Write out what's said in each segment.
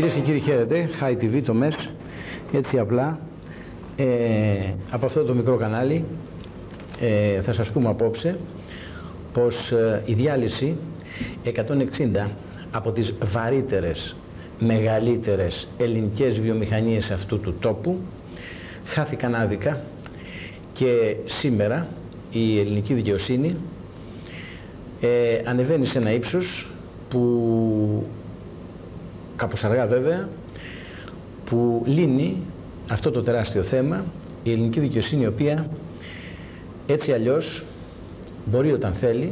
Κυρίες και κύριοι, χαίρετε. Hi TV, το MES. Έτσι απλά, από αυτό το μικρό κανάλι, θα σας πούμε απόψε πως η διάλυση 160 από τις βαρύτερες, μεγαλύτερες ελληνικές βιομηχανίες αυτού του τόπου χάθηκαν άδικα και σήμερα η ελληνική δικαιοσύνη ανεβαίνει σε ένα ύψος που, κάπως αργά βέβαια, που λύνει αυτό το τεράστιο θέμα η ελληνική δικαιοσύνη, η οποία έτσι αλλιώς μπορεί όταν θέλει,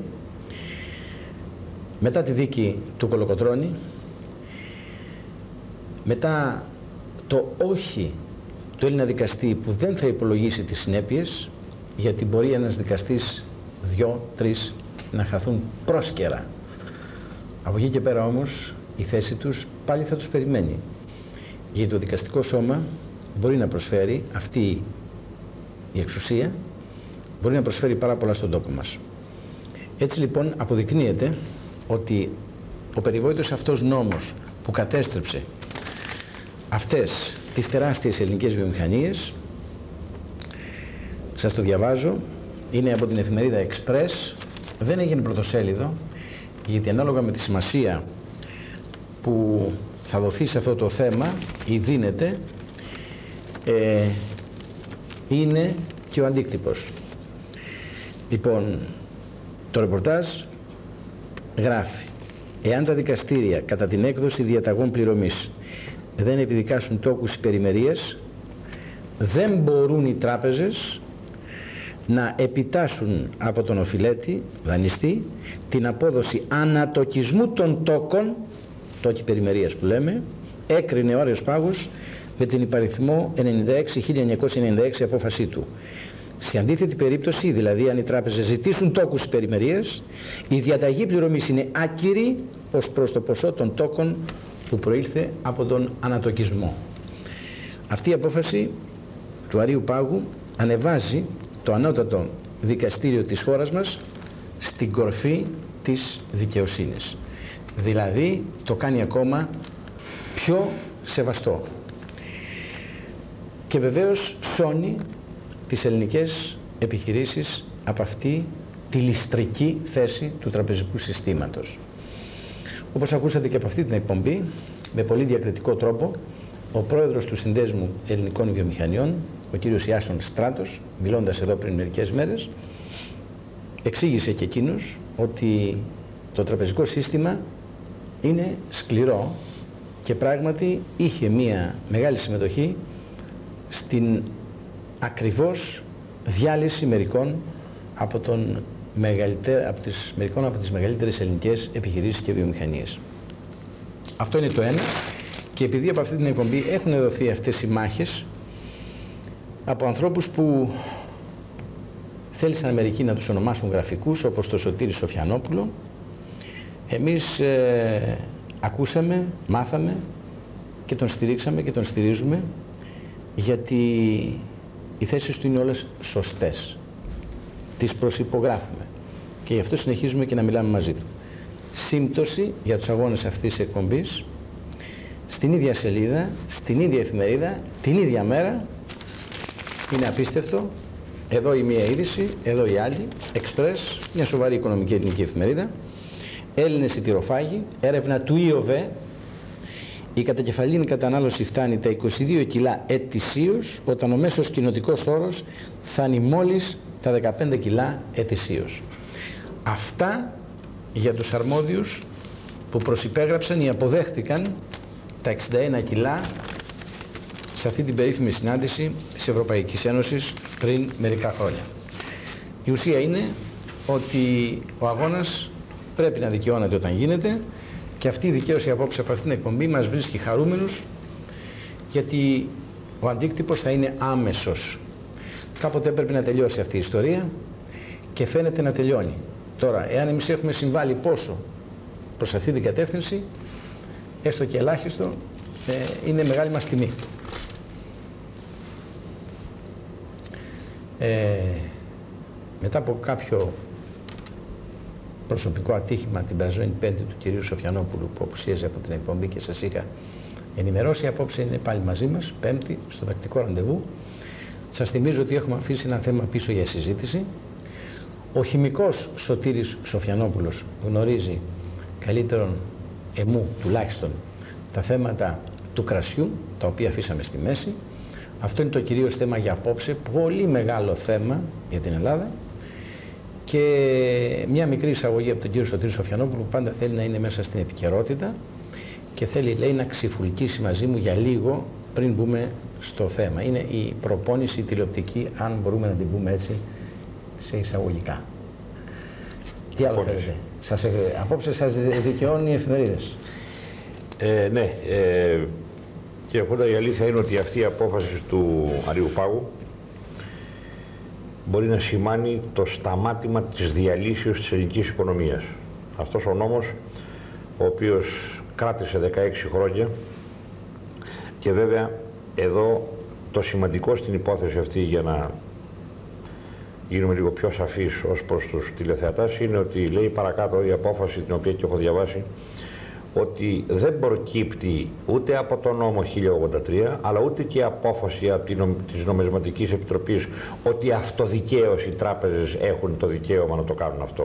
μετά τη δίκη του Κολοκοτρώνη, μετά το όχι του Έλληνα δικαστή που δεν θα υπολογίσει τις συνέπειες, γιατί μπορεί ένας δικαστής 2-3 να χαθούν πρόσκαιρα. Από εκεί και πέρα όμως η θέση τους πάλι θα τους περιμένει, γιατί το δικαστικό σώμα μπορεί να προσφέρει, αυτή η εξουσία μπορεί να προσφέρει πάρα πολλά στον τόπο μας. Έτσι λοιπόν αποδεικνύεται ότι ο περιβόητος αυτός νόμος που κατέστρεψε αυτές τις τεράστιες ελληνικές βιομηχανίες, σας το διαβάζω, είναι από την εφημερίδα Express, δεν έγινε πρωτοσέλιδο, γιατί ανάλογα με τη σημασία που θα δοθεί σε αυτό το θέμα ή δίνεται, είναι και ο αντίκτυπος. Λοιπόν, το ρεπορτάζ γράφει: εάν τα δικαστήρια κατά την έκδοση διαταγών πληρωμής δεν επιδικάσουν τόκους υπερημερίες, δεν μπορούν οι τράπεζες να επιτάσσουν από τον οφειλέτη, δανειστή, την απόδοση ανατοκισμού των τόκων, τόκοι υπερημερίας που λέμε, έκρινε ο Άριος Πάγος με την υπαριθμό 96-1996 απόφασή του. Σε αντίθετη περίπτωση, δηλαδή αν οι τράπεζες ζητήσουν τόκους υπερημερίας, η διαταγή πληρωμής είναι άκυρη ως προς το ποσό των τόκων που προήλθε από τον ανατοκισμό. Αυτή η απόφαση του Αρείου Πάγου ανεβάζει το ανώτατο δικαστήριο της χώρας μας στην κορφή της δικαιοσύνης. Δηλαδή το κάνει ακόμα πιο σεβαστό. Και βεβαίως σώνει τις ελληνικές επιχειρήσεις από αυτή τη ληστρική θέση του τραπεζικού συστήματος. Όπως ακούσατε και από αυτή την εκπομπή, με πολύ διακριτικό τρόπο, ο πρόεδρος του Συνδέσμου Ελληνικών Βιομηχανιών, ο κύριος Ιάσον Στράτος, μιλώντας εδώ πριν μερικές μέρες, εξήγησε και εκείνος ότι το τραπεζικό σύστημα είναι σκληρό και πράγματι είχε μία μεγάλη συμμετοχή στην ακριβώς διάλυση μερικών από τις μεγαλύτερες ελληνικές επιχειρήσεις και βιομηχανίες. Αυτό είναι το ένα, και επειδή από αυτή την εκπομπή έχουν δοθεί αυτές οι μάχες από ανθρώπους που θέλησαν μερικοί να τους ονομάσουν γραφικούς, όπως το Σωτήρη Σοφιανόπουλο, εμείς ακούσαμε, μάθαμε και τον στηρίξαμε και τον στηρίζουμε, γιατί οι θέσεις του είναι όλες σωστές. Τις προσυπογράφουμε και γι' αυτό συνεχίζουμε και να μιλάμε μαζί του. Σύμπτωση για τους αγώνες αυτής της εκπομπής στην ίδια σελίδα, στην ίδια εφημερίδα, την ίδια μέρα. Είναι απίστευτο. Εδώ η μία είδηση, εδώ η άλλη. Express, μια σοβαρή οικονομική ελληνική εφημερίδα. Έλληνες σιτηροφάγοι, έρευνα του ΙΟΒΕ. Η κατακεφαλήνη κατανάλωση φτάνει τα 22 κιλά ετησίως, όταν ο μέσος κοινοτικός όρος φτάνει μόλις τα 15 κιλά ετησίως. Αυτά για τους αρμόδιους που προσυπέγραψαν ή αποδέχτηκαν τα 61 κιλά σε αυτή την περίφημη συνάντηση της Ευρωπαϊκής Ένωσης πριν μερικά χρόνια. Η ουσία είναι ότι ο αγώνας πρέπει να δικαιώνεται όταν γίνεται, και αυτή η δικαίωση απόψε από αυτήν την εκπομπή μας βρίσκει χαρούμενους, γιατί ο αντίκτυπος θα είναι άμεσος. Κάποτε έπρεπε να τελειώσει αυτή η ιστορία και φαίνεται να τελειώνει. Τώρα, εάν εμείς έχουμε συμβάλει πόσο προς αυτή την κατεύθυνση, έστω και ελάχιστο, είναι μεγάλη μας τιμή. Μετά από κάποιο προσωπικό ατύχημα την περασμένη Πέμπτη του κυρίου Σοφιανόπουλου, που απουσίαζε από την εκπομπή και σας είχα ενημερώσει. Απόψε είναι πάλι μαζί μας, Πέμπτη, στο τακτικό ραντεβού. Σας θυμίζω ότι έχουμε αφήσει ένα θέμα πίσω για συζήτηση. Ο χημικός Σωτήρης Σοφιανόπουλος γνωρίζει καλύτερον εμού τουλάχιστον τα θέματα του κρασιού, τα οποία αφήσαμε στη μέση. Αυτό είναι το κυρίως θέμα για απόψε, πολύ μεγάλο θέμα για την Ελλάδα. Και μια μικρή εισαγωγή από τον κύριο Σωτήρη Σοφιανόπουλο, που πάντα θέλει να είναι μέσα στην επικαιρότητα και θέλει, λέει, να ξυφουλκίσει μαζί μου για λίγο πριν μπούμε στο θέμα. Είναι η προπόνηση τηλεοπτική, αν μπορούμε να την πούμε έτσι, σε εισαγωγικά. Τι άλλο θέλετε? Απόψε σας δικαιώνει οι εφημερίδες. Ναι. Κύριε Κούντα, η αλήθεια είναι ότι αυτή η απόφαση του Αριουπάγου μπορεί να σημάνει το σταμάτημα της διαλύσεως της ελληνικής οικονομίας. Αυτός ο νόμος, ο οποίος κράτησε 16 χρόνια, και βέβαια εδώ το σημαντικό στην υπόθεση αυτή, για να γίνουμε λίγο πιο σαφείς ως προς τους τηλεθεατάς, είναι ότι λέει παρακάτω η απόφαση, την οποία και έχω διαβάσει, ότι δεν προκύπτει ούτε από το νόμο 1083, αλλά ούτε και η απόφαση από της Νομισματικής Επιτροπής ότι αυτοδικαίως οι τράπεζες έχουν το δικαίωμα να το κάνουν αυτό.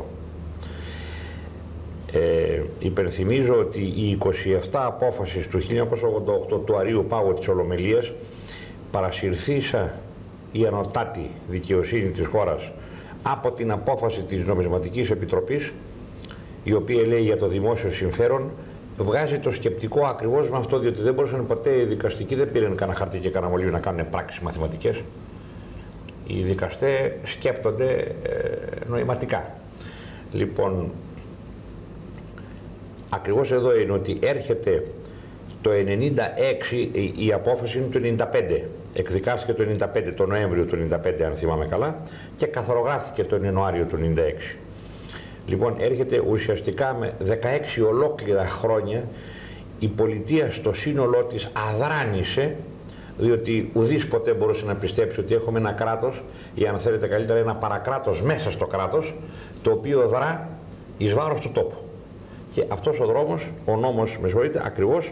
Υπενθυμίζω ότι οι 27 απόφασεις του 1988 του Αρείου Πάγου της Ολομελίας, παρασυρθήσα η ανωτάτη δικαιοσύνη της χώρας από την απόφαση της Νομισματικής Επιτροπής, η οποία λέει για το δημόσιο συμφέρον, βγάζει το σκεπτικό ακριβώς με αυτό, διότι δεν μπορούσαν ποτέ οι δικαστικοί, δεν πήραν κανένα χαρτί και κανένα μολύβι να κάνουν πράξεις μαθηματικές. Οι δικαστές σκέπτονται νοηματικά. Λοιπόν, ακριβώς εδώ είναι ότι έρχεται το 96, η απόφαση είναι το 95. Εκδικάστηκε το 95, το Νοέμβριο του 95, αν θυμάμαι καλά, και καθαρογράφηκε τον Ιανουάριο του 96. Λοιπόν, έρχεται ουσιαστικά με 16 ολόκληρα χρόνια η πολιτεία στο σύνολό της αδράνησε, διότι ουδής ποτέ μπορούσε να πιστέψει ότι έχουμε ένα κράτος, ή αν θέλετε καλύτερα ένα παρακράτος μέσα στο κράτος, το οποίο δρά εις βάρος του τόπου. Και αυτός ο δρόμος, ο νόμος, με συγχωρείτε, ακριβώς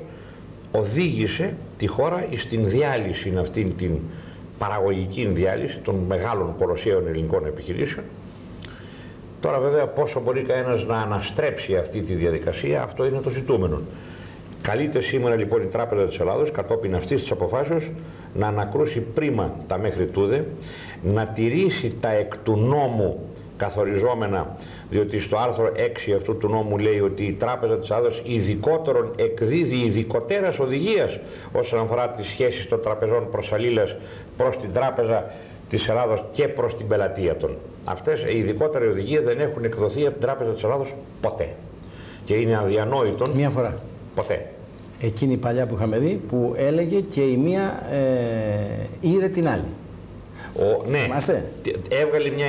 οδήγησε τη χώρα στην διάλυση, αυτήν την παραγωγική διάλυση των μεγάλων κολοσσίων ελληνικών επιχειρήσεων. Τώρα βέβαια πόσο μπορεί κανένας να αναστρέψει αυτή τη διαδικασία, αυτό είναι το ζητούμενο. Καλείται σήμερα λοιπόν η Τράπεζα της Ελλάδος, κατόπιν αυτής της αποφάσεως, να ανακρούσει πρίμα τα μέχρι τούδε, να τηρήσει τα εκ του νόμου καθοριζόμενα, διότι στο άρθρο 6 αυτού του νόμου λέει ότι η Τράπεζα της Ελλάδος ειδικότερον εκδίδει ειδικότερας οδηγίας όσον αφορά τις σχέσεις των τραπεζών προς αλλήλας προς την Τράπεζα της Ελλάδος και προς την πελατεία των. Αυτές οι ειδικότερες οδηγίες δεν έχουν εκδοθεί από την Τράπεζα της Ελλάδος ποτέ. Και είναι αδιανόητον. Μία φορά. Ποτέ. Εκείνη η παλιά που είχαμε δει, που έλεγε και η μία ήρε την άλλη. Ναι, Είμαστε. έβγαλε μια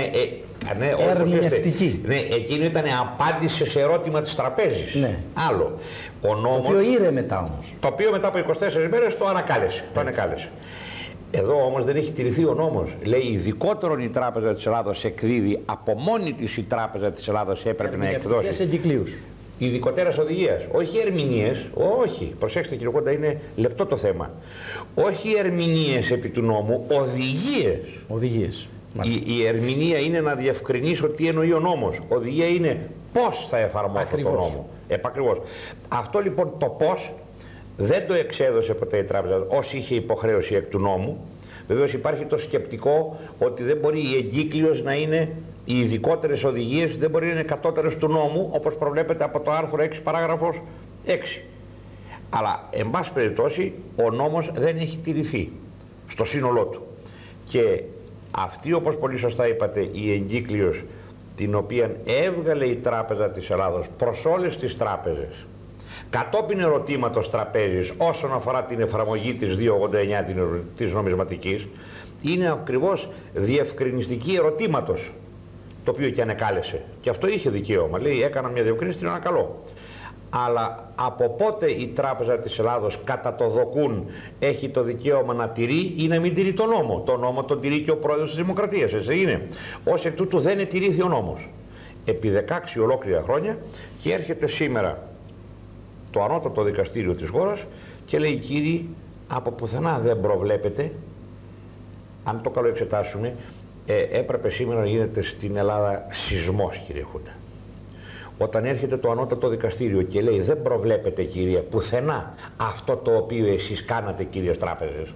ερμηνευτική. Ναι, εκείνο ήταν απάντηση σε ερώτημα της τραπέζης. Ναι. Άλλο. Ο νόμος, το οποίο ήρε μετά όμως. Το οποίο μετά από 24 μέρες το ανακάλεσε. Το ανακάλεσε. Εδώ όμως δεν έχει τηρηθεί ο νόμος. Λέει ειδικότερον η Τράπεζα της Ελλάδος εκδίδει, από μόνη της η Τράπεζα της Ελλάδος έπρεπε να εκδώσει εγκυκλίους. ειδικότερας οδηγίας. Όχι ερμηνείες, όχι. Προσέξτε κύριε Κόντα, είναι λεπτό το θέμα. Όχι ερμηνείες επί του νόμου, οδηγίες. Οδηγίες. Η ερμηνεία είναι να διευκρινίσω τι εννοεί ο νόμος. Οδηγία είναι πώς θα εφαρμόσω τον νόμο. Επακριβώς. Αυτό λοιπόν το πώς δεν το εξέδωσε ποτέ η Τράπεζα όσοι είχε υποχρέωση εκ του νόμου. Βεβαίως υπάρχει το σκεπτικό ότι δεν μπορεί η εγκύκλειος να είναι, οι ειδικότερες οδηγίες δεν μπορεί να είναι κατώτερες του νόμου, όπως προβλέπεται από το άρθρο 6 παράγραφος 6. Αλλά εν πάση περιπτώσει ο νόμος δεν έχει τηρηθεί στο σύνολό του. Και αυτή, όπως πολύ σωστά είπατε, η εγκύκλειος την οποία έβγαλε η Τράπεζα της Ελλάδος προς όλες τις τράπεζες κατόπιν ερωτήματος τραπέζης όσον αφορά την εφαρμογή της 289 της νομισματικής, είναι ακριβώς διευκρινιστική ερωτήματος, το οποίο και ανεκάλεσε. Και αυτό είχε δικαίωμα. Λέει, έκανα μια διευκρίνηση, την ανακαλώ. Αλλά από πότε η Τράπεζα της Ελλάδος κατά το δοκούν έχει το δικαίωμα να τηρεί ή να μην τηρεί τον νόμο? Το νόμο τον τηρεί και ο πρόεδρος της Δημοκρατίας, έτσι είναι. Ως εκ τούτου δεν ετηρήθη ο νόμος επί 16 ολόκληρα χρόνια, και έρχεται σήμερα το ανώτατο δικαστήριο της χώρας και λέει, κύριοι, από πουθενά δεν προβλέπετε, αν το καλό εξετάσουμε, έπρεπε σήμερα να γίνεται στην Ελλάδα σεισμός, κύριε Χούντα. Όταν έρχεται το ανώτατο δικαστήριο και λέει, δεν προβλέπετε, κύριε, πουθενά αυτό το οποίο εσείς κάνατε, κύριες τράπεζες.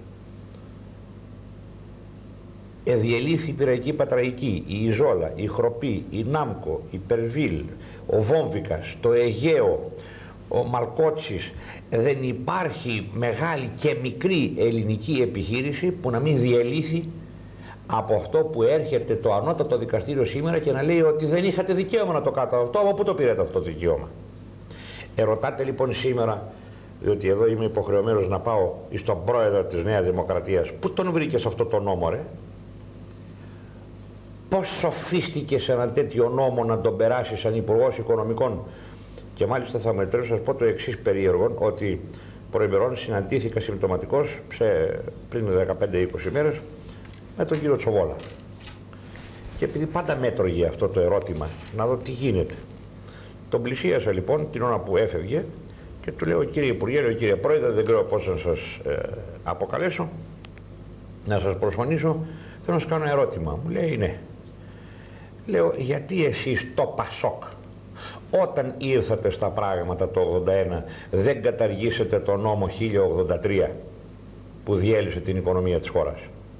Διελήθη η Πειραϊκή Πατραϊκή, η Ιζόλα, η Χροπή, η Νάμκο, η Περβίλ, ο Βόμβικας, το Αιγαίο, ο Μαλκότσης. Δεν υπάρχει μεγάλη και μικρή ελληνική επιχείρηση που να μην διελήθη από αυτό που έρχεται το ανώτατο δικαστήριο σήμερα και να λέει ότι δεν είχατε δικαίωμα να το κάνετε αυτό. Από πού το πήρατε αυτό το δικαίωμα? Ρωτάτε λοιπόν σήμερα, διότι εδώ είμαι υποχρεωμένος να πάω στον πρόεδρο της Νέας Δημοκρατίας, πού τον βρήκες αυτό το νόμο, ρε? Πώς σοφίστηκες έναν τέτοιο νόμο να τον περάσει σαν Υπουργός Οικονομικών? Και μάλιστα θα με τρέψω να σας πω το εξής περίεργο, ότι προημερών συναντήθηκα συμπτωματικός πριν 15-20 μέρες με τον κύριο Τσοβόλα. Και επειδή πάντα μέτρωγε αυτό το ερώτημα, να δω τι γίνεται, τον πλησίασα λοιπόν την ώρα που έφευγε και του λέω, κύριε Υπουργέ, λέω, κύριε Πρόεδρε, δεν ξέρω πώς να σας αποκαλέσω, να σας προσφωνήσω, θέλω να σας κάνω ερώτημα. Μου λέει, ναι. Λέω, γιατί εσείς το Πασόκ, όταν ήρθατε στα πράγματα το 81, δεν καταργήσετε το νόμο 1083 που διέλυσε την οικονομία της χώρας?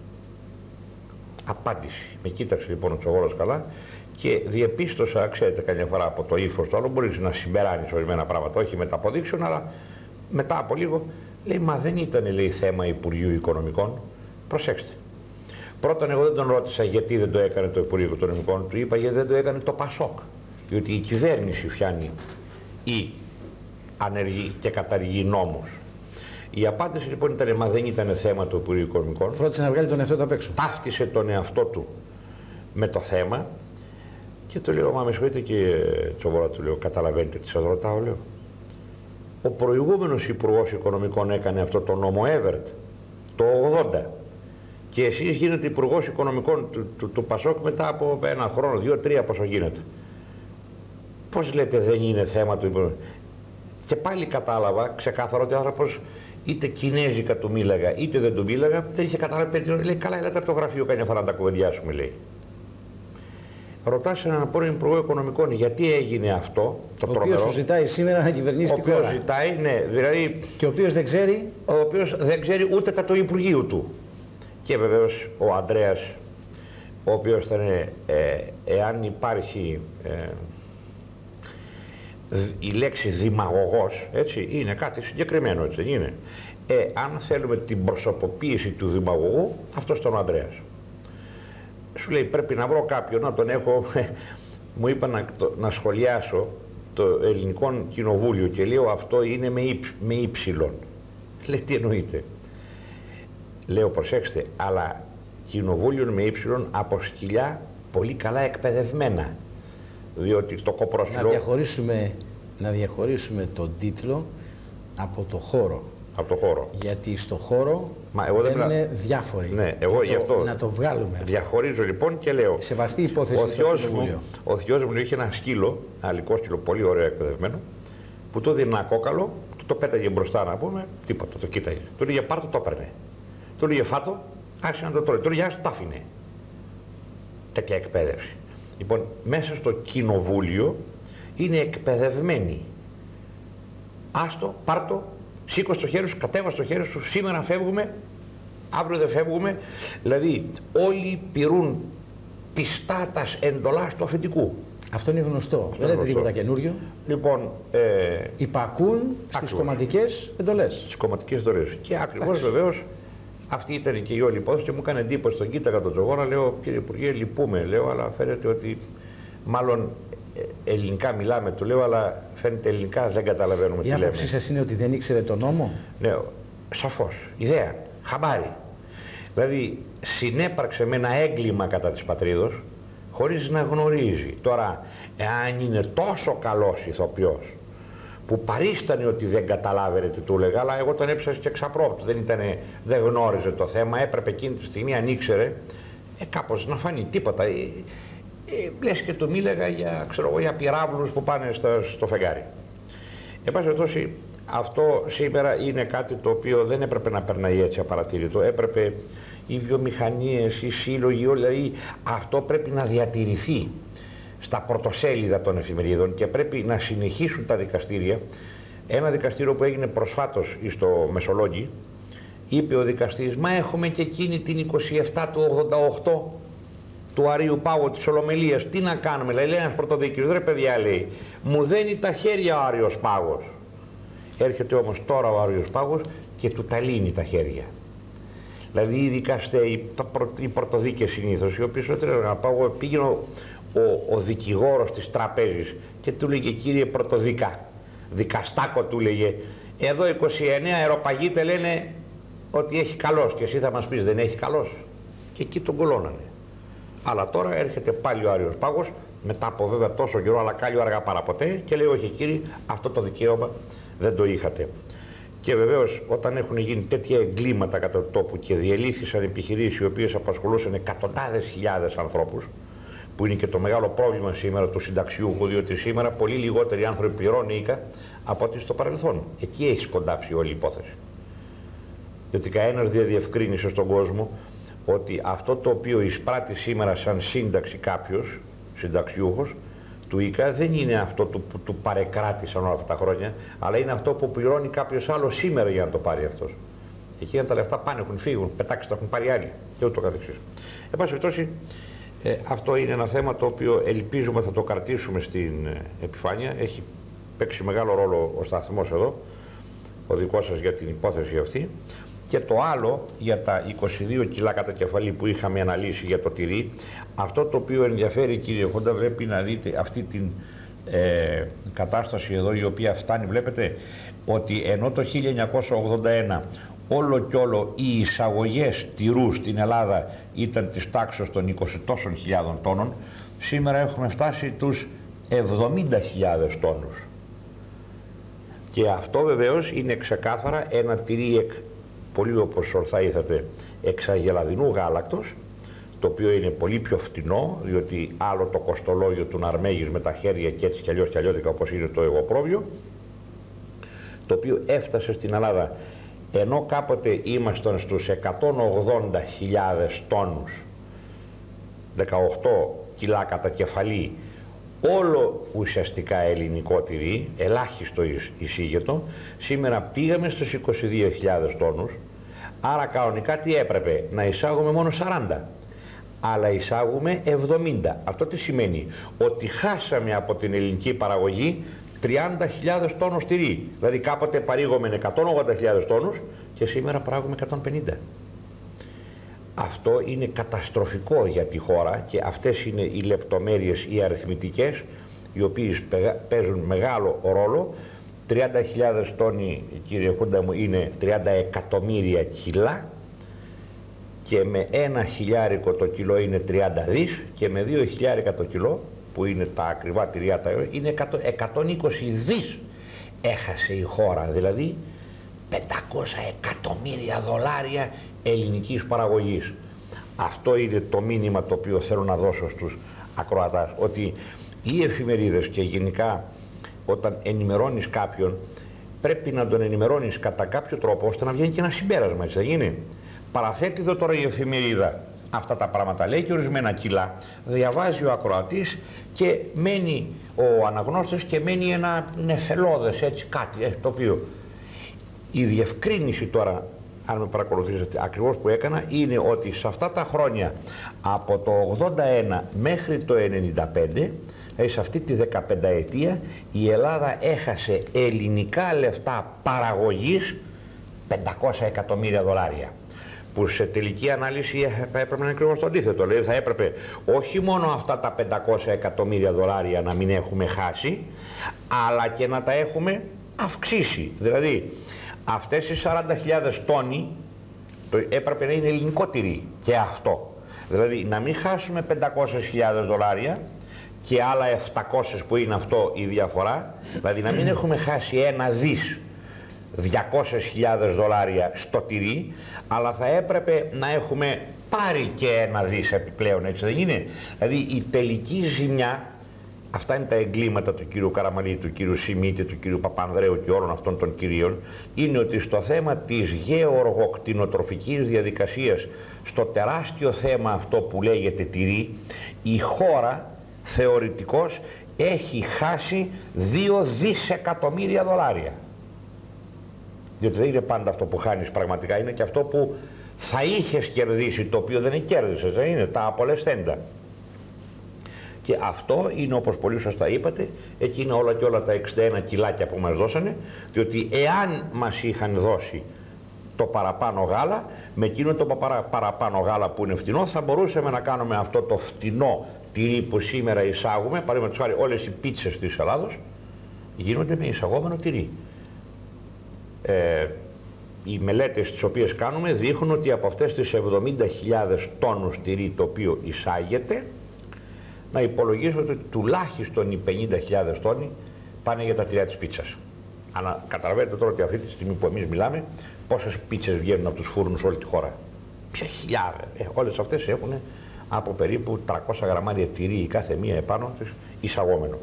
Απάντηση. Με κοίταξε λοιπόν ο Τσοβόλας καλά και διεπίστωσα, ξέρετε, καμιά φορά από το ύφος του άλλου μπορείς να συμπεράνεις ορισμένα πράγματα, όχι μετά αποδείξεων, αλλά μετά από λίγο, λέει, μα δεν ήταν, λέει, θέμα Υπουργείου Οικονομικών. Προσέξτε. Πρώτον, εγώ δεν τον ρώτησα γιατί δεν το έκανε το Υπουργείο Οικονομικών, του είπα γιατί δεν το έκανε το Πασόκ. Διότι η κυβέρνηση φτιάνει ή ανεργεί και καταργεί νόμους. Η απάντηση λοιπόν ήταν, μα δεν ήταν θέμα του Υπουργείου Οικονομικών. Φρόντισε να βγάλει τον εαυτό του απ' έξω. Ταύτισε τον εαυτό του με το θέμα και του λέω, μα με συγχωρείτε κύριε Τσοβόλα, του λέω, καταλαβαίνετε τι σας ρωτάω, λέω? Ο προηγούμενος Υπουργός Οικονομικών έκανε αυτό το νόμο Εύερτ το 80 και εσείς γίνετε Υπουργός Οικονομικών του Πασόκ μετά από ένα χρόνο, 2-3 πόσο γίνεται. Πώς λέτε δεν είναι θέμα του Υπουργού? Και πάλι κατάλαβα ξεκάθαρα ότι ο άνθρωπος είτε κινέζικα του μίλαγα είτε δεν του μίλαγα, δεν είχε καταλάβει. Λέει, καλά, έλατε από το γραφείο καμιά φορά να τα κουβεντιάσουμε, λέει. Ρωτάς έναν πρώην Υπουργό Οικονομικών γιατί έγινε αυτό το τρομερό. Ο οποίος σου ζητάει σήμερα να κυβερνήσει τη χώρα. Ο οποίος ζητάει, ναι, δηλαδή. Και ο οποίος δεν ξέρει. Ο οποίος δεν ξέρει ούτε τα του Υπουργείου του. Και βεβαίως ο Ανδρέας, ο οποίος ήταν, εάν υπάρχει η λέξη δημαγωγός, έτσι, είναι κάτι συγκεκριμένο, έτσι δεν είναι? Αν θέλουμε την προσωποποίηση του δημαγωγού, αυτός ήταν ο Ανδρέας. Σου λέει, πρέπει να βρω κάποιον να τον έχω. Μου είπα να σχολιάσω το ελληνικό κοινοβούλιο και λέω, αυτό είναι με ύψιλον. Λέει, τι εννοείται? Λέω, προσέξτε, αλλά κοινοβούλιο με ύψιλον από σκυλιά πολύ καλά εκπαιδευμένα. Διότι το κοπρόσκυλο... Να διαχωρίσουμε τον τίτλο από το χώρο. Από το χώρο. Γιατί στο χώρο δεν είναι διάφοροι. Ναι, εγώ γι' αυτό να το βγάλουμε. Διαχωρίζω λοιπόν και λέω. Σεβαστή υπόθεση. Ο θειός μου είχε ένα σκύλο, ένα αλικό σκύλο, πολύ ωραίο εκπαιδευμένο, που του έδινε ένα κόκαλο, το πέταγε μπροστά να πούμε, τίποτα, το κοίταγε. Του λέγε πάρτο, το έπαιρνε. Του λέγε φάτο, άρχισε να το τρώει. Του λέγε άστο, το άφηνε. Τέτοια εκπαίδευση. Λοιπόν, μέσα στο κοινοβούλιο είναι εκπαιδευμένοι. Άστο, πάρτο, σήκω στο χέρι σου, κατέβα στο χέρι σου, σήμερα φεύγουμε, αύριο δεν φεύγουμε. Δηλαδή όλοι πηρούν πιστά τα εντολάς του αφεντικού. Αυτό είναι γνωστό. Δεν είναι τίποτα καινούριο. Λοιπόν, υπακούν στις κομματικές εντολές. Στις κομματικές εντολές. Και ακριβώς βεβαίως αυτή ήταν και η όλη υπόθεση και μου έκανε εντύπωση. Τον κοίταγα τον Τζογόρα, λέω, κύριε Υπουργέ, λυπούμε, λέω, αλλά φαίνεται ότι μάλλον ελληνικά μιλάμε, του λέω, αλλά φαίνεται ελληνικά δεν καταλαβαίνουμε τι λέμε. Η άποψή σας είναι ότι δεν ήξερε τον νόμο? Ναι, σαφώς. Ιδέα, χαμπάρι. Δηλαδή συνέπαρξε με ένα έγκλημα κατά της πατρίδος χωρίς να γνωρίζει. Τώρα, εάν είναι τόσο καλός ηθοποιός που παρίστανε ότι δεν καταλάβαινε τι του έλεγα, αλλά εγώ τον έψασα και εξαπρόπτω, δεν γνώριζε το θέμα, έπρεπε εκείνη τη στιγμή, αν ήξερε, κάπως να φανεί τίποτα. Λες και του μίλαγα για, ξέρω εγώ, για πυράβλους που πάνε στο φεγγάρι. Εν πάση περιπτώσει, Αυτό σήμερα είναι κάτι το οποίο δεν έπρεπε να περνάει έτσι απαρατήρητο. Έπρεπε οι βιομηχανίες, οι σύλλογοι, δηλαδή αυτό πρέπει να διατηρηθεί στα πρωτοσέλιδα των εφημερίδων και πρέπει να συνεχίσουν τα δικαστήρια. Ένα δικαστήριο που έγινε προσφάτως στο Μεσολόγγι, είπε ο δικαστής, μα έχουμε και εκείνη την 27 του 88 του Αρείου Πάγου της Ολομελίας, τι να κάνουμε, λέει ένας πρωτοδίκης, ρε παιδιά, λέει, μου δένει τα χέρια ο Άρειος Πάγος. Έρχεται όμως τώρα ο Άρειος Πάγος και του τα λύνει τα χέρια. Δηλαδή οι δικαστές, οι πρωτοδίκες συνήθως, οι οποίοι έλεγαν Πάγο, πήγαινε ο δικηγόρος της τραπέζης και του λέγε, κύριε πρωτοδίκα, δικαστάκο του λέγε, εδώ 29 αεροπαγίτε λένε ότι έχει καλός και εσύ θα μας πεις δεν έχει καλός, και εκεί τον κολώνανε. Αλλά τώρα έρχεται πάλι ο Άρειος Πάγος, μετά από βέβαια τόσο καιρό, αλλά κάλλιο αργά παρά ποτέ, και λέει, όχι κύριε, αυτό το δικαίωμα δεν το είχατε. Και βεβαίως όταν έχουν γίνει τέτοια εγκλήματα κατά του τόπου και διελύθησαν επιχειρήσεις οι οποίες απασχολούσαν εκατοντάδες χιλιάδες ανθρώπους, που είναι και το μεγάλο πρόβλημα σήμερα του συνταξιούχου, διότι σήμερα πολύ λιγότεροι άνθρωποι πληρώνουν οίκα από ό,τι στο παρελθόν. Εκεί έχει σκοντάψει όλη η υπόθεση. Διότι κανένας δεν διευκρίνησε στον κόσμο ότι αυτό το οποίο εισπράττει σήμερα σαν σύνταξη κάποιος συνταξιούχος του οίκα δεν είναι αυτό που του παρεκράτησαν όλα αυτά τα χρόνια, αλλά είναι αυτό που πληρώνει κάποιος άλλος σήμερα για να το πάρει αυτός. Εκεί τα λεφτά πάνε, έχουν φύγει, πετάξει, τα έχουν πάρει άλλοι και ούτω καθεξής. Εν πάση περιπτώσει, αυτό είναι ένα θέμα το οποίο ελπίζουμε θα το κρατήσουμε στην επιφάνεια. Έχει παίξει μεγάλο ρόλο ο σταθμός εδώ, ο δικός σας, για την υπόθεση αυτή. Και το άλλο για τα 22 κιλά κατά κεφαλή που είχαμε αναλύσει για το τυρί, αυτό το οποίο ενδιαφέρει, κύριε Χόντα, πρέπει να δείτε αυτή την κατάσταση εδώ, η οποία φτάνει, βλέπετε ότι ενώ το 1981 όλο κι όλο οι εισαγωγές τυρού στην Ελλάδα ήταν της τάξης των 20 τόσων χιλιάδων τόνων, σήμερα έχουμε φτάσει τους 70.000 τόνους. Και αυτό βεβαίως είναι ξεκάθαρα ένα τυρί πολύ, όπως ορθά ήρθατε, εξαγελαδινού γάλακτος, το οποίο είναι πολύ πιο φτηνό, διότι άλλο το κοστολόγιο του να αρμέγεις με τα χέρια και έτσι κι αλλιώς κι αλλιώτικα όπως είναι το εγωπρόβιο, το οποίο έφτασε στην Ελλάδα, ενώ κάποτε ήμασταν στους 180.000 τόνους, 18 κιλά κατά κεφαλή, όλο ουσιαστικά ελληνικό τυρί, ελάχιστο εισήγετο, σήμερα πήγαμε στους 22.000 τόνους, άρα κανονικά τι έπρεπε, να εισάγουμε μόνο 40, αλλά εισάγουμε 70. Αυτό τι σημαίνει, ότι χάσαμε από την ελληνική παραγωγή 30.000 τόνους τυρί, δηλαδή κάποτε παρήγομεν 180.000 τόνους και σήμερα παράγουμε 150. Αυτό είναι καταστροφικό για τη χώρα και αυτές είναι οι λεπτομέρειες, οι αριθμητικές, οι οποίες παίζουν μεγάλο ρόλο. 30.000 τόνοι, κύριε Χούντα μου, είναι 30 εκατομμύρια κιλά και με 1 χιλιάρικο το κιλό είναι 30 δις και με 2 χιλιάρικα το κιλό, που είναι τα ακριβά τυριά τα είναι 120 δις έχασε η χώρα, δηλαδή 500 εκατομμύρια δολάρια ελληνικής παραγωγής. Αυτό είναι το μήνυμα το οποίο θέλω να δώσω στους ακροατάς, ότι οι εφημερίδες και γενικά όταν ενημερώνεις κάποιον πρέπει να τον ενημερώνεις κατά κάποιο τρόπο ώστε να βγαίνει και ένα συμπέρασμα, έτσι θα γίνει. Παραθέτει εδώ τώρα η εφημερίδα αυτά τα πράγματα, λέει και ορισμένα κιλά, διαβάζει ο ακροατής και μένει ο αναγνώστης και μένει ένα νεφελώδες έτσι κάτι, το οποίο η διευκρίνηση τώρα, αν με παρακολουθήσετε, ακριβώς που έκανα, είναι ότι σε αυτά τα χρόνια από το 81 μέχρι το 95, σε αυτή τη 15ετία, η Ελλάδα έχασε ελληνικά λεφτά παραγωγής 500 εκατομμύρια δολάρια. Που σε τελική ανάλυση θα έπρεπε να είναι ακριβώς το αντίθετο. Δηλαδή θα έπρεπε όχι μόνο αυτά τα 500 εκατομμύρια δολάρια να μην έχουμε χάσει, αλλά και να τα έχουμε αυξήσει. Δηλαδή αυτές οι 40.000 τόνοι έπρεπε να είναι ελληνικό τυρί και αυτό. Δηλαδή να μην χάσουμε 500.000 δολάρια και άλλα 700 που είναι αυτό η διαφορά, δηλαδή να μην έχουμε χάσει 1 δις 200.000 δολάρια στο τυρί, αλλά θα έπρεπε να έχουμε πάρει και 1 δις επιπλέον, έτσι δεν είναι? Δηλαδή η τελική ζημιά αυτά είναι τα εγκλήματα του κύριου Καραμανλή, του κύριου Σιμίτη, του κύριου Παπανδρέου και όλων αυτών των κυρίων, είναι ότι στο θέμα της γεωργοκτηνοτροφικής διαδικασίας, στο τεράστιο θέμα αυτό που λέγεται τυρί, η χώρα θεωρητικώς έχει χάσει 2 δισεκατομμύρια δολάρια. Διότι δεν είναι πάντα αυτό που χάνεις πραγματικά, είναι και αυτό που θα είχες κερδίσει, το οποίο δεν κέρδισες, δεν είναι τα απολεσθέντα. Και αυτό είναι, όπως πολύ σωστά είπατε, εκεί είναι όλα και όλα τα 61 κιλάκια που μας δώσανε, διότι εάν μας είχαν δώσει το παραπάνω γάλα, με εκείνο το παραπάνω γάλα που είναι φτηνό, θα μπορούσαμε να κάνουμε αυτό το φτηνό τυρί που σήμερα εισάγουμε. Παραδείγματος χάρη, όλες οι πίτσες της Ελλάδος γίνονται με εισαγόμενο τυρί. Οι μελέτες τις οποίες κάνουμε δείχνουν ότι από αυτές τις 70.000 τόνους τυρί το οποίο εισάγεται, να υπολογίζονται ότι τουλάχιστον οι 50.000 τόνοι πάνε για τα τυριά της πίτσας. Αλλά καταλαβαίνετε τώρα ότι αυτή τη στιγμή που εμείς μιλάμε, πόσες πίτσες βγαίνουν από τους φούρνους όλη τη χώρα. Ποια χιλιάδες. Όλες αυτές έχουν από περίπου 300 γραμμάρια τυρί η κάθε μία επάνω της εισαγόμενο.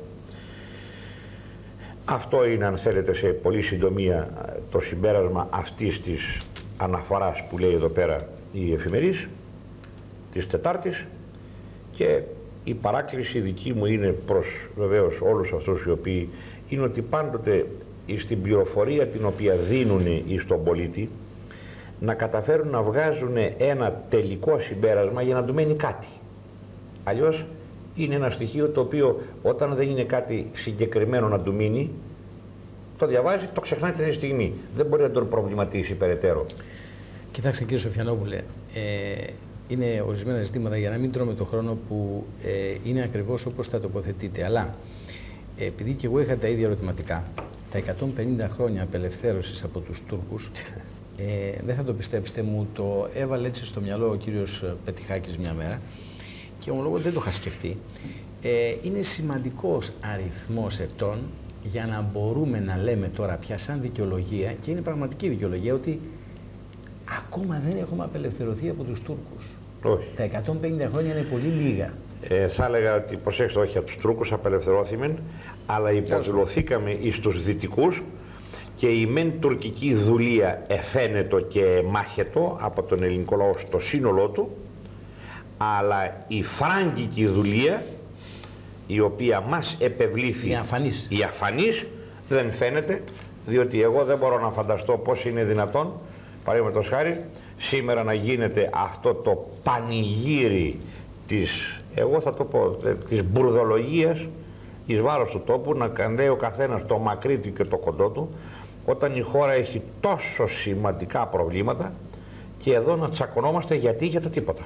Αυτό είναι, αν θέλετε, σε πολύ συντομία το συμπέρασμα αυτής της αναφοράς που λέει εδώ πέρα η εφημερής της Τετάρτης, και η παράκληση δική μου είναι προς βεβαίως όλους αυτούς οι οποίοι είναι ότι πάντοτε στην πληροφορία την οποία δίνουν στον πολίτη να καταφέρουν να βγάζουν ένα τελικό συμπέρασμα για να του μένει κάτι. Αλλιώς είναι ένα στοιχείο το οποίο όταν δεν είναι κάτι συγκεκριμένο να του μείνει, το διαβάζει, το ξεχνάει την στιγμή. Δεν μπορεί να τον προβληματίσει περαιτέρω. Κοιτάξτε κύριε Σοφιανόπουλε, είναι ορισμένα ζητήματα για να μην τρώμε το χρόνο που είναι ακριβώς όπως θα τοποθετείτε. Αλλά επειδή και εγώ είχα τα ίδια ερωτηματικά, τα 150 χρόνια απελευθέρωσης από τους Τούρκους, δεν θα το πιστέψετε, μου το έβαλε έτσι στο μυαλό ο κύριος Πετιχάκης μια μέρα και ομολογώ δεν το είχα σκεφτεί. Είναι σημαντικός αριθμός ετών για να μπορούμε να λέμε τώρα πια σαν δικαιολογία, και είναι πραγματική δικαιολογία, ότι ακόμα δεν έχουμε απελευθερωθεί από τους Τούρκους. Όχι. Τα 150 χρόνια είναι πολύ λίγα. Θα έλεγα ότι, προσέξτε, όχι από τους Τούρκους απελευθερώθημεν, αλλά υποδηλωθήκαμε εις τους Δυτικούς, και η μεν τουρκική δουλεία εφαίνεται και μάχετο από τον ελληνικό λαό στο σύνολό του, αλλά η φράγκικη δουλεία, η οποία μας επευλήθη, η αφανής, δεν φαίνεται, διότι εγώ δεν μπορώ να φανταστώ πώς είναι δυνατόν, παραδείγματος χάρη, σήμερα να γίνεται αυτό το πανηγύρι της, εγώ θα το πω, της μπουρδολογίας εις βάρος του τόπου, να λέει ο καθένας το μακρύ του και το κοντό του, όταν η χώρα έχει τόσο σημαντικά προβλήματα, και εδώ να τσακωνόμαστε γιατί για το τίποτα.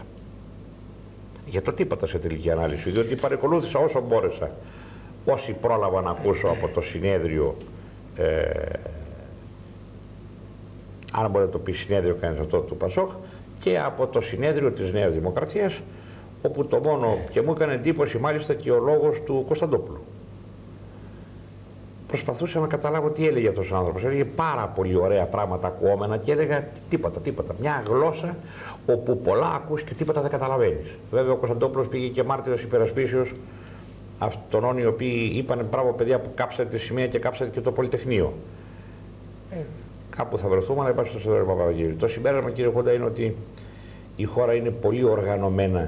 Για το τίποτα σε τελική ανάλυση, διότι παρακολούθησα όσο μπόρεσα, όσοι πρόλαβα να ακούσω από το συνέδριο, αν μπορεί να το πει συνέδριο κανείς αυτό του Πασόκ, και από το συνέδριο της Νέας Δημοκρατίας, όπου το μόνο, και μου έκανε εντύπωση μάλιστα και ο λόγος του Κωνσταντόπουλου. Προσπαθούσα να καταλάβω τι έλεγε αυτός ο άνθρωπος. Έλεγε πάρα πολύ ωραία πράγματα ακουόμενα και έλεγα τίποτα. Μια γλώσσα όπου πολλά ακούς και τίποτα δεν καταλαβαίνεις. Βέβαια ο Κωνσταντόπουλος πήγε και μάρτυρας υπερασπίσεως αυτών οι οποίοι είπανε μπράβο παιδιά που κάψατε τη σημαία και κάψατε και το Πολυτεχνείο. Κάπου θα βρεθούμε, αλλά υπάρχει στο Σιδέρου Παπαδογύρου. Το συμπέρασμα, κύριε Κόντα, είναι ότι η χώρα είναι πολύ οργανωμένα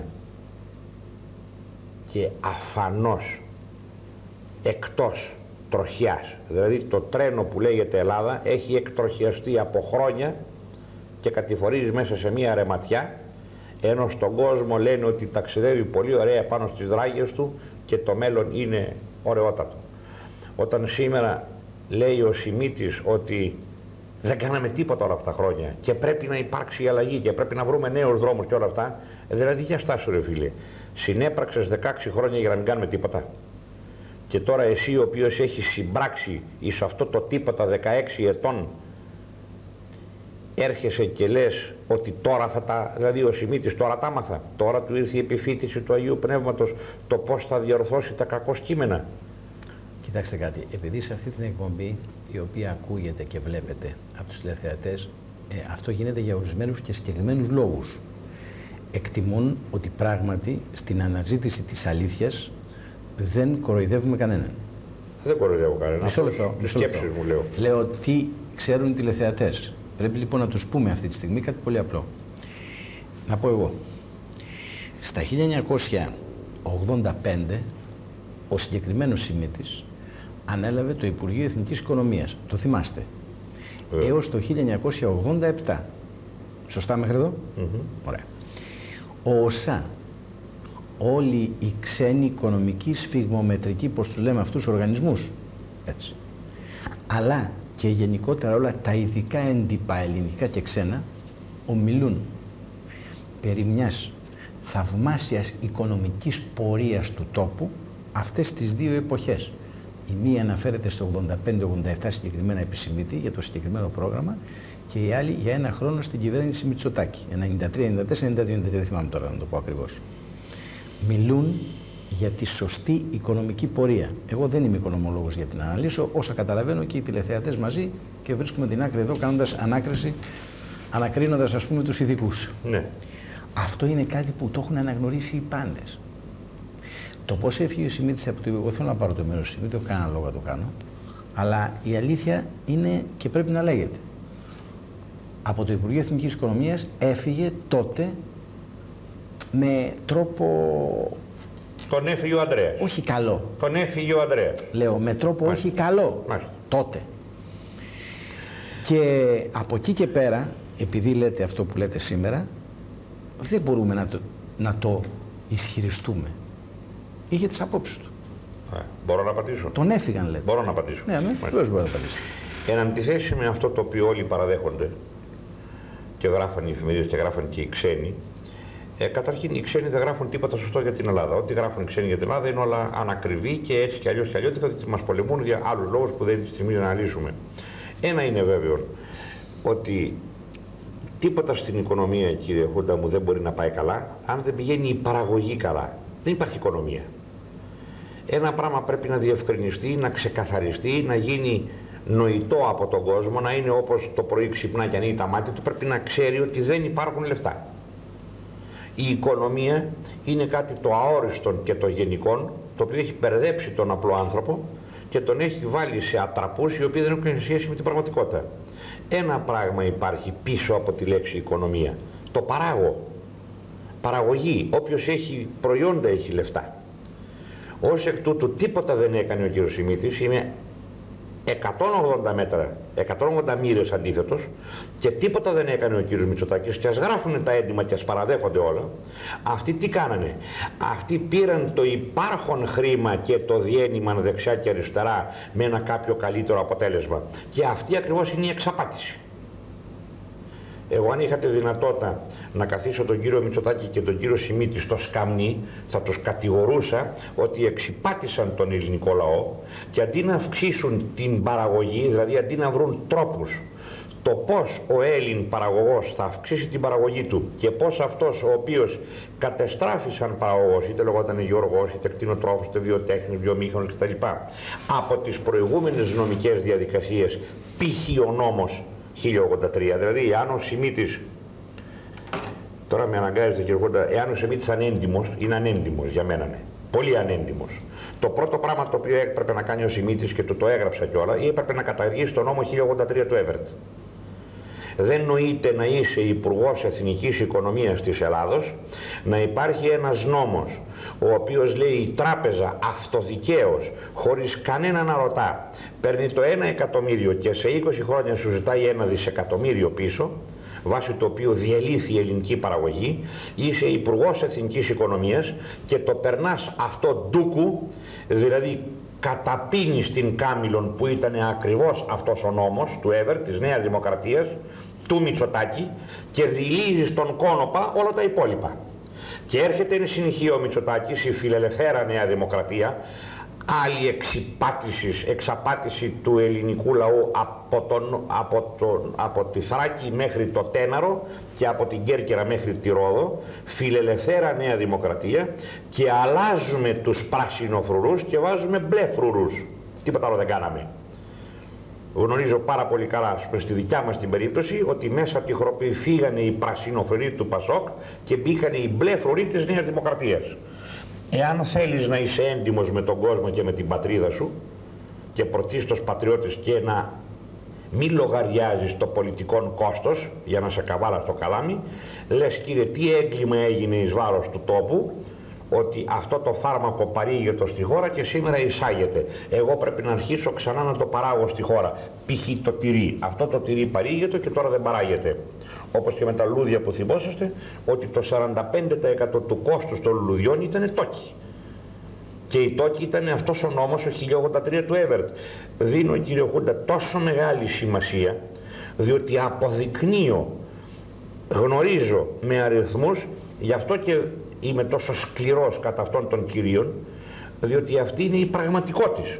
και αφανώς εκτός τροχιάς. Δηλαδή το τρένο που λέγεται Ελλάδα έχει εκτροχιαστεί από χρόνια και κατηφορίζει μέσα σε μία ρεματιά, ενώ στον κόσμο λένε ότι ταξιδεύει πολύ ωραία πάνω στις δράγες του και το μέλλον είναι ωραιότατο. Όταν σήμερα λέει ο Σιμίτης ότι δεν κάναμε τίποτα όλα αυτά τα χρόνια και πρέπει να υπάρξει η αλλαγή και πρέπει να βρούμε νέους δρόμους και όλα αυτά, δηλαδή για στάσου ρε φίλε, συνέπραξες 16 χρόνια για να μην κάνουμε τίποτα. Και τώρα εσύ ο οποίος έχεις συμπράξει εις αυτό το τίποτα 16 ετών, έρχεσαι και λες ότι τώρα θα τα, δηλαδή ο Σιμίτης τώρα τα άμαθα, τώρα του ήρθε η επιφύτηση του Αγίου Πνεύματος, το πώς θα διορθώσει τα κακώς κείμενα. Κοιτάξτε κάτι, επειδή σε αυτή την εκπομπή, η οποία ακούγεται και βλέπετε από τους τηλεθεατές, αυτό γίνεται για ορισμένους και συγκεκριμένους λόγους. Εκτιμούν ότι πράγματι στην αναζήτηση της αλήθειας δεν κοροϊδεύουμε κανέναν. Δεν κοροϊδεύω κανέναν. Μισό λεπτό. Σκέψεις μου λέω. Λέω τι ξέρουν οι τηλεθεατές. Πρέπει λοιπόν να τους πούμε αυτή τη στιγμή κάτι πολύ απλό. Να πω εγώ. Στα 1985 ο συγκεκριμένος Σιμίτης ανέλαβε το Υπουργείο Εθνικής Οικονομίας. Το θυμάστε. Έως το 1987. Σωστά μέχρι εδώ? Ωραία. Ο ΟΣΑ, όλοι οι ξένοι οικονομικοί σφιγμομετρικοί, πώς τους λέμε αυτούς οργανισμούς, έτσι, αλλά και γενικότερα όλα τα ειδικά έντυπα ελληνικά και ξένα, ομιλούν περί μιας θαυμάσιας οικονομικής πορείας του τόπου αυτές τις δύο εποχές. Η μία αναφέρεται στο 85-87 συγκεκριμένα επί Σιμίτη για το συγκεκριμένο πρόγραμμα και η άλλη για ένα χρόνο στην κυβέρνηση Μητσοτάκη. 93-94-92, δεν θυμάμαι τώρα να το πω ακριβώς. Μιλούν για τη σωστή οικονομική πορεία. Εγώ δεν είμαι οικονομολόγος για την αναλύσω, όσα καταλαβαίνω και οι τηλεθεατές μαζί και βρίσκουμε την άκρη εδώ κάνοντας ανάκριση, ανακρίνοντας ας πούμε τους ειδικούς. Ναι. Αυτό είναι κάτι που το έχουν αναγνωρίσει οι πάντες. Το πώς έφυγε ο Σιμίτης από το εγώ θέλω να πάρω το μέρος του Σιμίτη, δεν έχω κανένα λόγο να το κάνω. Αλλά η αλήθεια είναι και πρέπει να λέγεται. Από το Υπουργείο Εθνικής Οικονομίας έφυγε τότε με τρόπο... Τον έφυγε ο Ανδρέας. Όχι καλό. Τον έφυγε ο Ανδρέας. Λέω με τρόπο όχι καλό. Τότε. Και από εκεί και πέρα, επειδή λέτε αυτό που λέτε σήμερα, δεν μπορούμε να το ισχυριστούμε. Είχε τις απόψεις του. Μπορώ να απαντήσω. Τον έφυγαν λέτε. Μπορώ να απαντήσω. Ναι, βεβαίως μπορεί να απαντήσει. Εν αντιθέσει με αυτό το οποίο όλοι παραδέχονται και γράφαν οι εφημερίδες και γράφαν και οι ξένοι, καταρχήν οι ξένοι δεν γράφουν τίποτα σωστό για την Ελλάδα. Ό,τι γράφουν οι ξένοι για την Ελλάδα είναι όλα ανακριβή και έτσι και αλλιώς και αλλιώτικα, ότι μας πολεμούν για άλλους λόγους που δεν είναι τη στιγμή να αναλύσουμε. Ένα είναι βέβαιο, ότι τίποτα στην οικονομία, κύριε Χούντα μου, δεν μπορεί να πάει καλά αν δεν πηγαίνει η παραγωγή καλά. Δεν υπάρχει οικονομία. Ένα πράγμα πρέπει να διευκρινιστεί, να ξεκαθαριστεί, να γίνει νοητό από τον κόσμο, να είναι όπως το πρωί ξυπνά και ανοίγει τα μάτια του, πρέπει να ξέρει ότι δεν υπάρχουν λεφτά. Η οικονομία είναι κάτι το αόριστον και το γενικόν, το οποίο έχει μπερδέψει τον απλό άνθρωπο και τον έχει βάλει σε ατραπούς οι οποίοι δεν έχουν σχέση με την πραγματικότητα. Ένα πράγμα υπάρχει πίσω από τη λέξη οικονομία. Το παράγω. Παραγωγή. Όποιος έχει προϊόντα έχει λεφτά. Ως εκ τούτου τίποτα δεν έκανε ο κύριος Σιμίτης. Είμαι 180 μέτρα, 180 μοίρες αντίθετος και τίποτα δεν έκανε ο κύριος Μητσοτάκης και ας γράφουν τα έντοιμα και ας παραδέχονται όλα. Αυτοί τι κάνανε? Αυτοί πήραν το υπάρχον χρήμα και το διένυμαν δεξιά και αριστερά με ένα κάποιο καλύτερο αποτέλεσμα. Και αυτή ακριβώς είναι η εξαπάτηση. Εγώ αν είχατε δυνατότητα να καθίσω τον κύριο Μητσοτάκη και τον κύριο Σιμίτη στο σκαμνί, θα τους κατηγορούσα ότι εξυπάτησαν τον ελληνικό λαό και αντί να αυξήσουν την παραγωγή, δηλαδή αντί να βρουν τρόπους το πώς ο Έλλην παραγωγός θα αυξήσει την παραγωγή του και πώς αυτός ο οποίος κατεστράφει σαν παραγωγός, είτε λεγόταν γεωργός, είτε κτηνοτρόφος, είτε βιοτέχνης, βιομήχανος κτλ. Από τις προηγούμενες νομικές διαδικασίες, π.χ. ο νόμος 1083, δηλαδή εάν ο Σιμίτης, τώρα με αναγκάζεται κύριε Χούντα, εάν ο Σιμίτης ανέντιμος, είναι ανέντιμος για μένα, ναι, πολύ ανέντιμος. Το πρώτο πράγμα το οποίο έπρεπε να κάνει ο Σιμίτης και το έγραψα κιόλα, ή έπρεπε να καταργήσει το νόμο 1083 του Έβερτ. Δεν νοείται να είσαι υπουργός Εθνικής Οικονομίας της Ελλάδος, να υπάρχει ένας νόμος ο οποίος λέει η τράπεζα αυτοδικαίως, χωρίς κανένα να ρωτά, παίρνει το 1 εκατομμύριο και σε 20 χρόνια σου ζητάει 1 δισεκατομμύριο πίσω, βάσει το οποίο διελήθη η ελληνική παραγωγή, είσαι υπουργός Εθνικής Οικονομίας και το περνάς αυτό ντούκου, δηλαδή καταπίνεις την Κάμιλον που ήταν ακριβώς αυτός ο νόμος του Έβερτ, της Νέας Δημοκρατίας, του Μητσοτάκη, και δηλίζεις τον κόνοπα όλα τα υπόλοιπα. Και έρχεται εν συνεχεία ο Μητσοτάκης, η φιλελευθέρα Νέα Δημοκρατία, άλλη εξαπάτηση του ελληνικού λαού από τη Θράκη μέχρι το Τέναρο και από την Κέρκυρα μέχρι τη Ρόδο, φιλελευθέρα Νέα Δημοκρατία, και αλλάζουμε τους πράσινοφρουρούς και βάζουμε μπλε φρουρούς. Τίποτα άλλο δεν κάναμε. Γνωρίζω πάρα πολύ καλά στη δικιά μας την περίπτωση ότι μέσα από τη Χροπή φύγανε οι πρασινοφρουροί του Πασόκ και μπήκανε οι μπλε φρουροί της Νέας Δημοκρατίας. Εάν θέλεις να είσαι έντιμος με τον κόσμο και με την πατρίδα σου και πρωτίστως πατριώτης και να μην λογαριάζεις το πολιτικό κόστος για να σε καβάλα στο καλάμι, λες κύριε τι έγκλημα έγινε εις βάρος του τόπου, ότι αυτό το φάρμακο παρήγεται στη χώρα και σήμερα εισάγεται. Εγώ πρέπει να αρχίσω ξανά να το παράγω στη χώρα. Π.χ. το τυρί. Αυτό το τυρί παρήγεται και τώρα δεν παράγεται. Όπως και με τα λουλούδια που θυμόσαστε, ότι το 45% του κόστους των λουλουδιών ήταν τόκι. Και η τόκι ήταν αυτός ο νόμος, ο 1083 του Έβερτ. Δίνω, κύριε Χούντα, τόσο μεγάλη σημασία, διότι αποδεικνύω, γνωρίζω με αριθμούς, γι' αυτό και είμαι τόσο σκληρός κατά αυτών των κυρίων, διότι αυτή είναι η πραγματικότητα.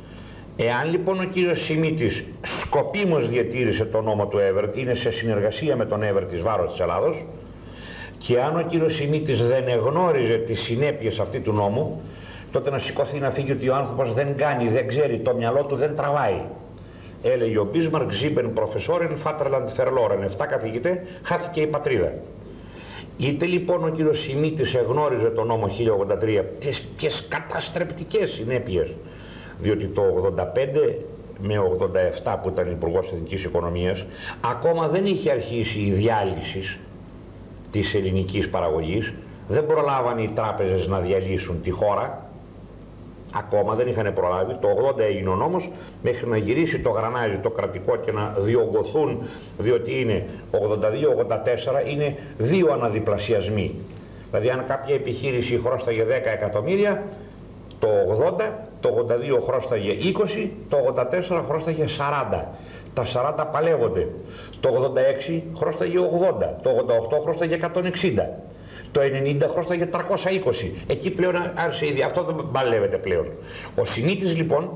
Εάν λοιπόν ο κύριος Σιμίτης σκοπίμως διατήρησε τον νόμο του Έβερτ, είναι σε συνεργασία με τον Έβερτ εις βάρος της Ελλάδος, και αν ο κύριος Σιμίτης δεν εγνώριζε τις συνέπειες αυτή του νόμου, τότε να σηκωθεί να φύγει ότι ο άνθρωπος δεν κάνει, δεν ξέρει, το μυαλό του δεν τραβάει. Έλεγε ο Μπίσμαρκ, «Ζήμπεν προφεσόρεν, Φάτερλαντ φερλόρεν», 7 καθηγητέ, χάθηκε η πατρίδα. Είτε λοιπόν ο κύριος Σιμίτης εγνώριζε τον νόμο 1083, ποιες καταστρεπτικές συνέπειες, διότι το 85 με 87 που ήταν υπουργός Εθνικής Οικονομίας, ακόμα δεν είχε αρχίσει η διάλυση της ελληνικής παραγωγής, δεν προλάβανε οι τράπεζες να διαλύσουν τη χώρα, ακόμα δεν είχαν προλάβει. Το 80 έγινε ο νόμος, μέχρι να γυρίσει το γρανάζι το κρατικό και να διωγγωθούν, διότι είναι 82-84, είναι 2 αναδιπλασιασμοί. Δηλαδή αν κάποια επιχείρηση χρώσταγε 10 εκατομμύρια, το 80, το 82 χρώσταγε 20, το 84 χρώσταγε 40. Τα 40 παλεύονται. Το 86 χρώσταγε 80, το 88 χρώσταγε 160. Το 90 χρώσταγε 320. Εκεί πλέον άρχισε ήδη. Αυτό δεν παλεύεται πλέον. Ο Σιμίτης λοιπόν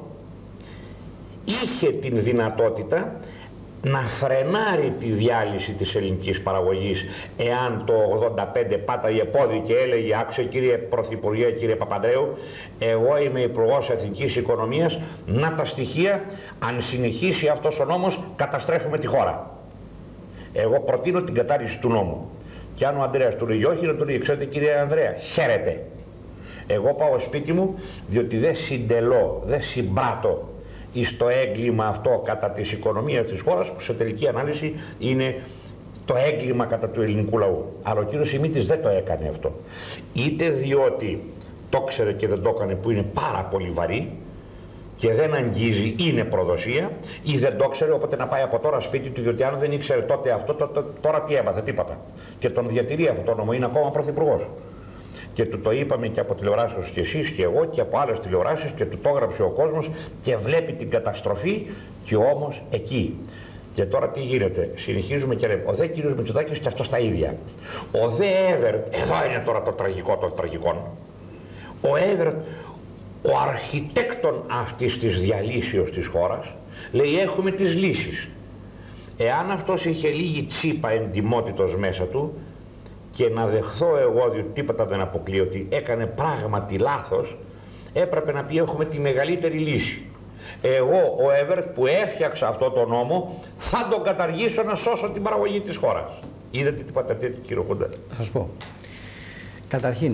είχε την δυνατότητα να φρενάρει τη διάλυση της ελληνικής παραγωγής, εάν το 85 πάταγε πόδι και έλεγε, άκουσε κύριε Πρωθυπουργέ, κύριε Παπανδρέου, εγώ είμαι υπουργός Εθνικής Οικονομίας, να τα στοιχεία, αν συνεχίσει αυτός ο νόμος καταστρέφουμε τη χώρα. Εγώ προτείνω την κατάργηση του νόμου. Και αν ο Ανδρέας του λέει όχι, να του λέει, ξέρετε κύριε Ανδρέα, χαίρετε. Εγώ πάω σπίτι μου, διότι δεν συντελώ, δεν συμπράττω εις το έγκλημα αυτό κατά της οικονομίας της χώρας, που σε τελική ανάλυση είναι το έγκλημα κατά του ελληνικού λαού. Αλλά ο κύριος Σιμίτης δεν το έκανε αυτό. Είτε διότι το ξέρε και δεν το έκανε, που είναι πάρα πολύ βαρύ και δεν αγγίζει, είναι προδοσία, ή δεν το ξέρε, οπότε να πάει από τώρα σπίτι του, διότι αν δεν ήξερε τότε αυτό, τώρα τι έμαθε, τίποτα. Και τον διατηρεί αυτό το όνομα, είναι ακόμα πρωθυπουργός. Και του το είπαμε και από τηλεοράσεις και εσείς και εγώ και από άλλες τηλεοράσεις, και του το έγραψε ο κόσμος και βλέπει την καταστροφή, και όμως εκεί. Και τώρα τι γίνεται, συνεχίζουμε και λέμε, ο δε κύριος Μητσοτάκης και αυτός τα ίδια. Ο δε Έβερτ, εδώ είναι τώρα το τραγικό των τραγικών, ο Έβερτ, ο αρχιτέκτον αυτής της διαλύσεως της χώρας, λέει έχουμε τις λύσεις. Εάν αυτός είχε λίγη τσίπα εντιμότητος μέσα του, και να δεχθώ εγώ, διότι τίποτα δεν αποκλείω, ότι έκανε πράγματι λάθος, έπρεπε να πει έχουμε τη μεγαλύτερη λύση. Εγώ ο Έβερτ που έφτιαξα αυτό το νόμο θα τον καταργήσω να σώσω την παραγωγή της χώρας. Είδατε τίποτα τέτοιο κύριε Χούντα? Θα σας πω. Καταρχήν,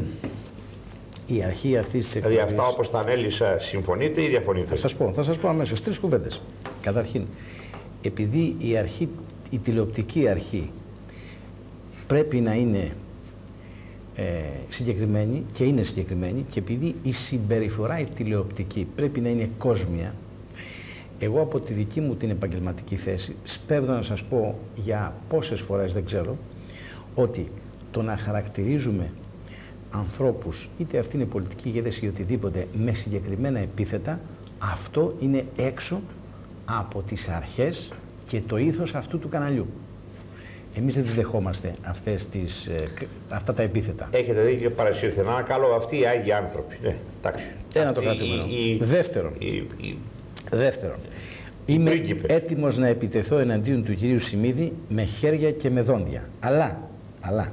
η αρχή αυτής της εκπομπής... Δηλαδή αυτά όπως τα ανέλησα, συμφωνείτε ή διαφωνείτε? Θα σας πω αμέσως 3 κουβέντες. Καταρχήν, επειδή η τηλεοπτική αρχή πρέπει να είναι συγκεκριμένη, και είναι συγκεκριμένη, και επειδή η συμπεριφορά η τηλεοπτική πρέπει να είναι κόσμια, εγώ από τη δική μου την επαγγελματική θέση σπέβδω να σας πω για πόσες φορές δεν ξέρω, ότι το να χαρακτηρίζουμε ανθρώπους, είτε αυτή είναι πολιτική ηγέτηση ή οτιδήποτε, με συγκεκριμένα επίθετα, αυτό είναι έξω από τις αρχές και το ήθος αυτού του καναλιού. Εμείς δεν τις δεχόμαστε αυτά τα επίθετα. Έχετε δίκιο, παρασύρθε. Να καλό αυτοί οι άγιοι άνθρωποι. Ναι, εντάξει. Ένα το κρατούμενο. Δεύτερον, είμαι έτοιμος να επιτεθώ εναντίον του κυρίου Σιμίδη με χέρια και με δόντια. Αλλά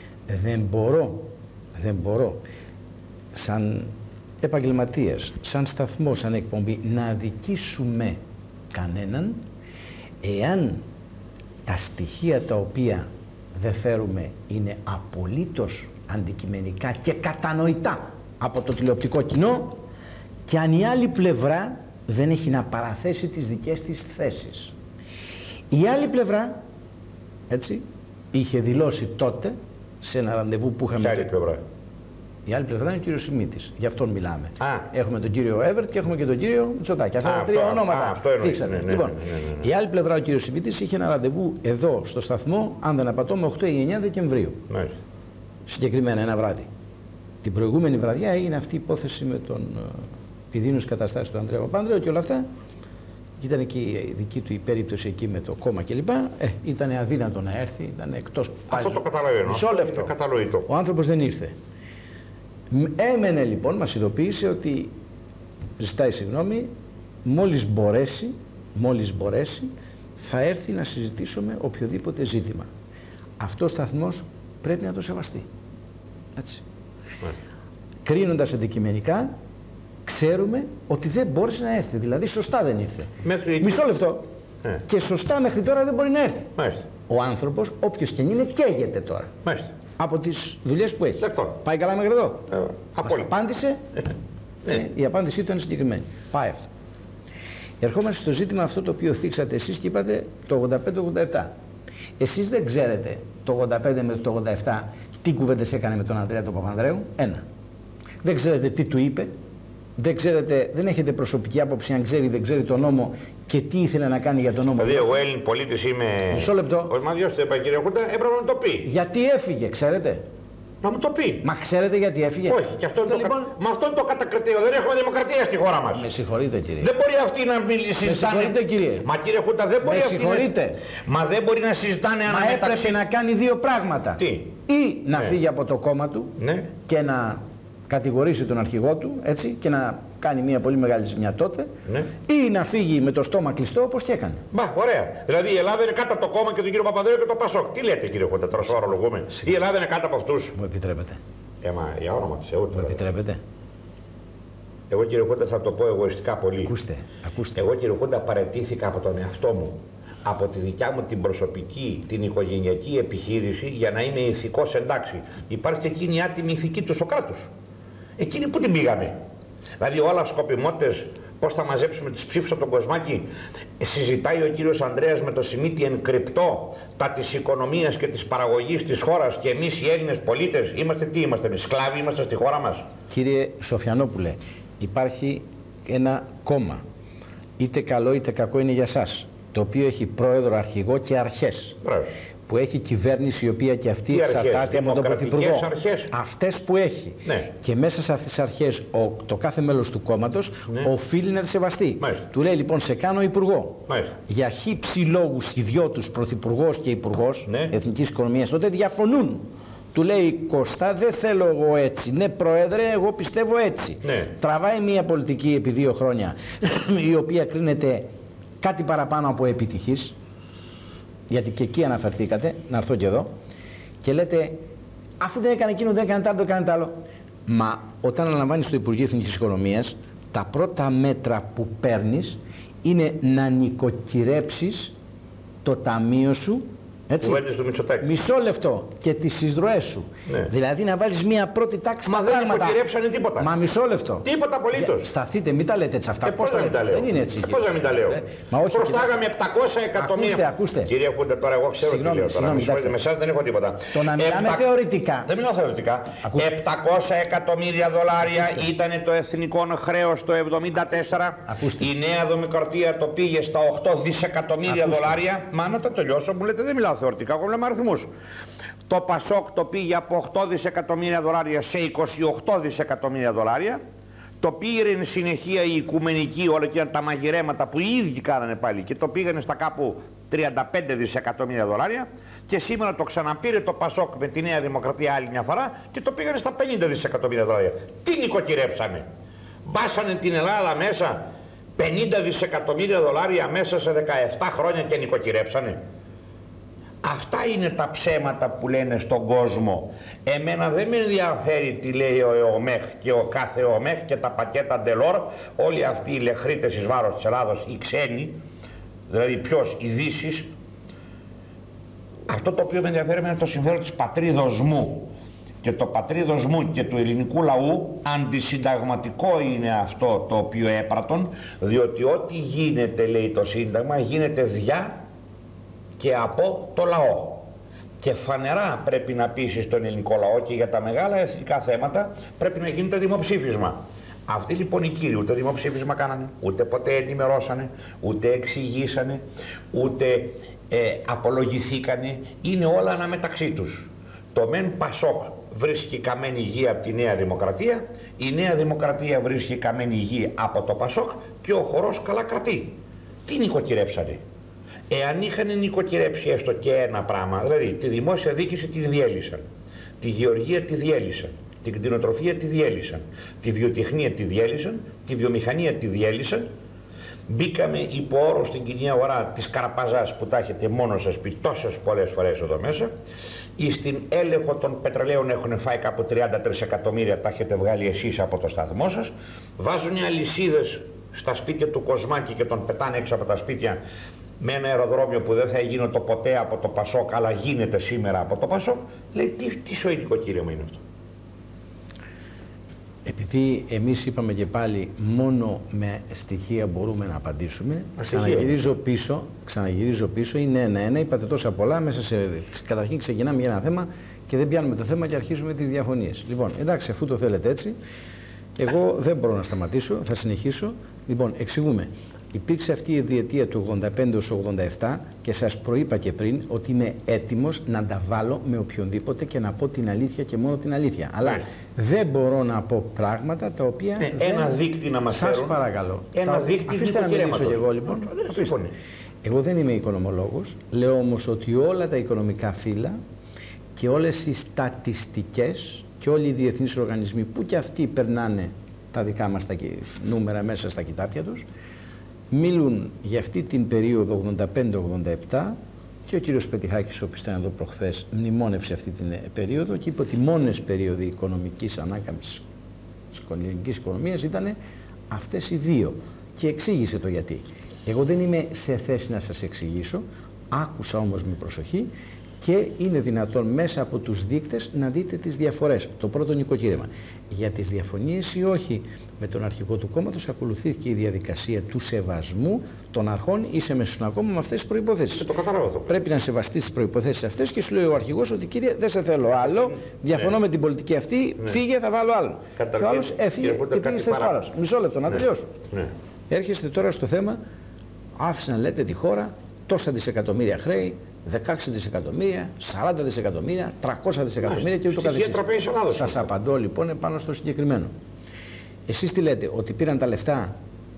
δεν μπορώ σαν επαγγελματίας, σαν σταθμό, σαν εκπομπή να αδικήσουμε κανέναν, εάν τα στοιχεία τα οποία δεν φέρουμε είναι απολύτως αντικειμενικά και κατανοητά από το τηλεοπτικό κοινό και αν η άλλη πλευρά δεν έχει να παραθέσει τις δικές της θέσεις. Η άλλη πλευρά, έτσι, είχε δηλώσει τότε σε ένα ραντεβού που είχαμε... Ποια άλλη πλευρά? Η άλλη πλευρά είναι ο κύριος Σιμίτης, γι' αυτόν μιλάμε. Έχουμε τον κύριο Εύερτ και έχουμε και τον κύριο Μητσοτάκη. Αυτά τα τρία ονόματα θίξατε. Λοιπόν, η άλλη πλευρά, ο κύριος Σιμίτης, είχε ένα ραντεβού εδώ στο σταθμό, αν δεν απατώμε, 8 ή 9 Δεκεμβρίου. Συγκεκριμένα ένα βράδυ. Την προηγούμενη βραδιά έγινε αυτή η υπόθεση με τον επιδείνωση καταστάσεις του Ανδρέα Παπανδρέου και όλα αυτά. Ήταν και η δική του η περίπτωση εκεί με το κόμμα κλπ. Ήταν αδύνατο να έρθει, ήταν εκτός πάλι. Αυτό το καταλαβαίνω. Μισό λεπτό. Ο άνθρωπος δεν ήρθε. Έμενε λοιπόν, μας ειδοποίησε ότι ζητάει συγγνώμη, μόλις μπορέσει θα έρθει να συζητήσουμε οποιοδήποτε ζήτημα. Αυτός ο σταθμός πρέπει να το σεβαστεί. Έτσι. Κρίνοντας αντικειμενικά, ξέρουμε ότι δεν μπόρεσε να έρθει, δηλαδή σωστά δεν ήρθε. Μισό λεπτό. Και σωστά μέχρι τώρα δεν μπορεί να έρθει. Ο άνθρωπος, όποιος και αν είναι, καίγεται τώρα. Από τις δουλειές που έχει. Πάει καλά μέχρι εδώ? Απάντησε. Η απάντησή του είναι συγκεκριμένη. Πάει αυτό. Ερχόμαστε στο ζήτημα αυτό το οποίο θίξατε εσείς και είπατε το 85-87. Εσείς δεν ξέρετε το 85 με το 87 τι κουβέντες έκανε με τον Ανδρέα τον Παπανδρέου. Ένα. Δεν ξέρετε τι του είπε. Δεν ξέρετε, δεν έχετε προσωπική άποψη αν ξέρει δεν ξέρει τον νόμο και τι ήθελε να κάνει για τον νόμο. Δηλαδή εγώ Έλλην πολίτης είμαι... Μισό λεπτό. Ο Μαδιός το είπα κύριε Χούντα, έπρεπε να το πει. Γιατί έφυγε, ξέρετε? Να μου το πει. Μα ξέρετε γιατί έφυγε? Όχι, και αυτό λοιπόν... με αυτό είναι το κατακριτέο. Δεν έχουμε δημοκρατία στη χώρα μας. Με συγχωρείτε κύριε. Δεν μπορεί αυτοί να συζητάνε. Με συγχωρείτε κύριε. Μα κύριε Χούντα δεν μπορεί αυτοί Μα δεν μπορεί να συζητάνε αναμεταξύ. Μα έπρεπε να κάνει δύο πράγματα. Τι? Ή να φύγει από το κόμμα του και να κατηγορήσει τον αρχηγό του, έτσι, και να κάνει μια πολύ μεγάλη ζημιά τότε, ή να φύγει με το στόμα κλειστό όπως και έκανε. Μα ωραία. Δηλαδή η Ελλάδα είναι κάτω από το κόμμα και τον κύριο Παπανδρέου και το Πασόκ. Τι λέτε κύριε Χούντα, τώρα σοβαρολογούμε? Η Ελλάδα είναι κάτω από αυτούς. Μου επιτρέπετε? Μα για όνομα της Θεού. Μου επιτρέπετε? Εγώ κύριε Χούντα θα το πω εγωιστικά πολύ. Ακούστε. Εγώ κύριε Χούντα παραιτήθηκα από τον εαυτό μου, από τη δικιά μου την προσωπική, την οικογενειακή επιχείρηση για να είμαι ηθικός εντάξει. Υπάρχει και εκείνη η άτιμη ηθική του Σωκράτους. Εκείνη που την πήγαμε. Δηλαδή όλα σκοπιμότητες, πώς θα μαζέψουμε τις ψήφους από τον Κοσμάκη. Συζητάει ο κύριος Ανδρέας με το Σιμίτη εν κρυπτό τα της οικονομίας και της παραγωγής της χώρας και εμείς οι Έλληνες πολίτες είμαστε τι είμαστε, εμείς σκλάβοι είμαστε στη χώρα μας? Κύριε Σοφιανόπουλε, υπάρχει ένα κόμμα, είτε καλό είτε κακό είναι για σας, το οποίο έχει πρόεδρο, αρχηγό και αρχές. Που έχει κυβέρνηση η οποία και αυτή εξαρτάται από τον Πρωθυπουργό. Αυτές που έχει. Και μέσα σε αυτές τις αρχές το κάθε μέλος του κόμματος οφείλει να τις σεβαστεί. Του λέει λοιπόν σε κάνω υπουργό. Για χύψη λόγους οι δυο τους Πρωθυπουργός και Υπουργός Εθνικής Οικονομίας τότε διαφωνούν. Του λέει Κωστά δεν θέλω εγώ έτσι. Ναι Πρόεδρε εγώ πιστεύω έτσι. Τραβάει μια πολιτική επί 2 χρόνια η οποία κρίνεται κάτι παραπάνω από επιτυχής. Γιατί και εκεί αναφερθήκατε, να έρθω και εδώ, και λέτε αφού δεν έκανε εκείνο, δεν έκανε τ' άλλο, δεν έκανε τ' άλλο. Μα όταν αναλαμβάνεις το Υπουργείο Εθνικής Οικονομίας, τα πρώτα μέτρα που παίρνεις είναι να νοικοκυρέψεις το ταμείο σου, έτσι, μισό λεπτό, και τις εισρωές σου. Δηλαδή να βάλεις μια πρώτη τάξη στα πράγματα. Μα δεν νοικοκυρέψανε τίποτα. Μα μισό λεπτό. Τίποτα απολύτως. Σταθείτε, μην τα λέτε έτσι αυτά. Πώς να μην τα λέω? Δεν είναι έτσι. Πώς να μην τα λέω? Προστάγαμε 700 εκατομμύρια. Ακούστε. Κύριε Χούντα, τώρα εγώ ξέρω τι λέω τώρα. Με εσάς δεν έχω τίποτα. Το να μιλάμε θεωρητικά. Δεν μιλάω θεωρητικά. 700 εκατομμύρια δολάρια ήταν το εθνικό χρέος το 1974. Η Νέα Δημοκρατία το πήγε στα 8 δισεκατομμύρια δολάρια. Μα να το τελειώσω, μου λέτε δεν μιλάω θεωρητικά, εγώ μιλάω με αριθμούς. Το Πασόκ το πήγε από 8 δισεκατομμύρια δολάρια σε 28 δισεκατομμύρια δολάρια. Το πήγαινε συνεχεία η οικουμενική, όλα και τα μαγειρέματα που οι ίδιοι κάνανε πάλι και το πήγαινε στα κάπου 35 δισεκατομμύρια δολάρια και σήμερα το ξαναπήρε το Πασόκ με τη Νέα Δημοκρατία άλλη μια φορά και το πήγαινε στα 50 δισεκατομμύρια δολάρια. Τι νοικοκυρέψανε? Μπάσανε την Ελλάδα μέσα 50 δισεκατομμύρια δολάρια μέσα σε 17 χρόνια και νοικοκυρέψανε? Αυτά είναι τα ψέματα που λένε στον κόσμο. Εμένα δεν με ενδιαφέρει τι λέει ο ΕΟΜΕΧ και ο κάθε ΕΟΜΕΧ και τα πακέτα Ντελόρ, όλοι αυτοί οι λεχρίτες εις βάρος της Ελλάδος, οι ξένοι, δηλαδή ποιος, οι Δύσεις. Αυτό το οποίο με ενδιαφέρει είναι το συμφέρον της πατρίδος μου. και το πατρίδος μου και του ελληνικού λαού, αντισυνταγματικό είναι αυτό το οποίο έπρατον, διότι ό,τι γίνεται, λέει το Σύνταγμα, γίνεται διά και από το λαό. Και φανερά πρέπει να πείσεις τον ελληνικό λαό και για τα μεγάλα εθνικά θέματα πρέπει να γίνεται δημοψήφισμα. Αυτοί λοιπόν οι κύριοι ούτε δημοψήφισμα κάνανε, ούτε ποτέ ενημερώσανε, ούτε εξηγήσανε, ούτε απολογηθήκανε, είναι όλα αναμεταξύ τους. Το μεν Πασόκ βρίσκει καμένη γη από τη Νέα Δημοκρατία, η Νέα Δημοκρατία βρίσκει καμένη γη από το Πασόκ και ο χορός καλά κρατεί. Τι νοικοκυρέψανε? Εάν είχαν νοικοκυρέψει έστω και ένα πράγμα, δηλαδή τη δημόσια διοίκηση τη διέλυσαν, τη γεωργία τη διέλυσαν, την κτηνοτροφία τη διέλυσαν, τη βιοτεχνία τη διέλυσαν, τη βιομηχανία τη διέλυσαν, μπήκαμε υπό όρο στην κοινή αγορά της καρπαζάς που τα έχετε μόνο σας πει τόσες πολλές φορές εδώ μέσα, ή στην έλεγχο των πετρελαίων έχουν φάει κάπου 33 εκατομμύρια, τα έχετε βγάλει εσείς από το σταθμό σας, βάζουν αλυσίδες στα σπίτια του Κοσμάκη και τον πετάνε έξω από τα σπίτια με ένα αεροδρόμιο που δεν θα γίνονται ποτέ από το Πασόκ, αλλά γίνεται σήμερα από το Πασόκ. Λέει τι σοϊνικό κύριμα είναι αυτό? Επειδή εμείς είπαμε και πάλι μόνο με στοιχεία μπορούμε να απαντήσουμε, ξαναγυρίζω πίσω, είναι ένα-ένα, είπατε τόσα πολλά, καταρχήν ξεκινάμε για ένα θέμα και δεν πιάνουμε το θέμα και αρχίζουμε τις διαφωνίες. Λοιπόν, εντάξει, αφού το θέλετε έτσι, εγώ δεν μπορώ να σταματήσω, θα συνεχίσω. Λοιπόν, εξηγούμε. Υπήρξε αυτή η διετία του 85-87 και σας προείπα και πριν ότι είμαι έτοιμος να τα βάλω με οποιονδήποτε και να πω την αλήθεια και μόνο την αλήθεια. Αλλά δεν μπορώ να πω πράγματα τα οποία ένα δείκτη να μας φέρουν. Σας παρακαλώ. Ένα δείκτη αφήστε να μιλήσω και εγώ λοιπόν. Εγώ δεν είμαι οικονομολόγος, λέω όμως ότι όλα τα οικονομικά φύλλα και όλες οι στατιστικές και όλοι οι διεθνείς οργανισμοί που και αυτοί περνάνε τα δικά μας τα νούμερα μέσα στα κοιτάπια τους, μιλούν για αυτή την περίοδο 85-87 και ο κύριος Πετιχάκης, ο οποίος ήταν εδώ προχθές, μνημόνευσε αυτή την περίοδο και είπε ότι οι μόνες περίοδοι οικονομικής ανάκαμψης της ελληνικής οικονομίας ήταν αυτές οι δύο και εξήγησε το γιατί. Εγώ δεν είμαι σε θέση να σας εξηγήσω, άκουσα όμως με προσοχή και είναι δυνατόν μέσα από τους δείκτες να δείτε τις διαφορές. Το πρώτο νοικοκύρεμα. Για τις διαφωνίες ή όχι με τον αρχηγό του κόμματος ακολουθήθηκε η διαδικασία του σεβασμού των αρχών. Είσαι μέσα στον ακόμα με αυτές τις προϋποθέσεις. Το καταλάβω αυτό. Πρέπει να σεβαστείς τις προϋποθέσεις αυτές και σου λέει ο αρχηγός ότι κύριε δεν σε θέλω άλλο, διαφωνώ με την πολιτική αυτή, φύγε, θα βάλω άλλο. Και ο άλλος έφυγε και πήγε στις χώρες. Μισό λεπτό να τελειώσω. Έρχεστε τώρα στο θέμα, άφησαν λέτε τη χώρα, τόσα δισεκατομμύρια χρέη, 16 δισεκατομμύρια, 40 δισεκατομμύρια, 300 δισεκατομμύρια και ούτω καθεξής. Σας απαντώ λοιπόν πάνω στο συγκεκριμένο. Εσείς τι λέτε, ότι πήραν τα λεφτά,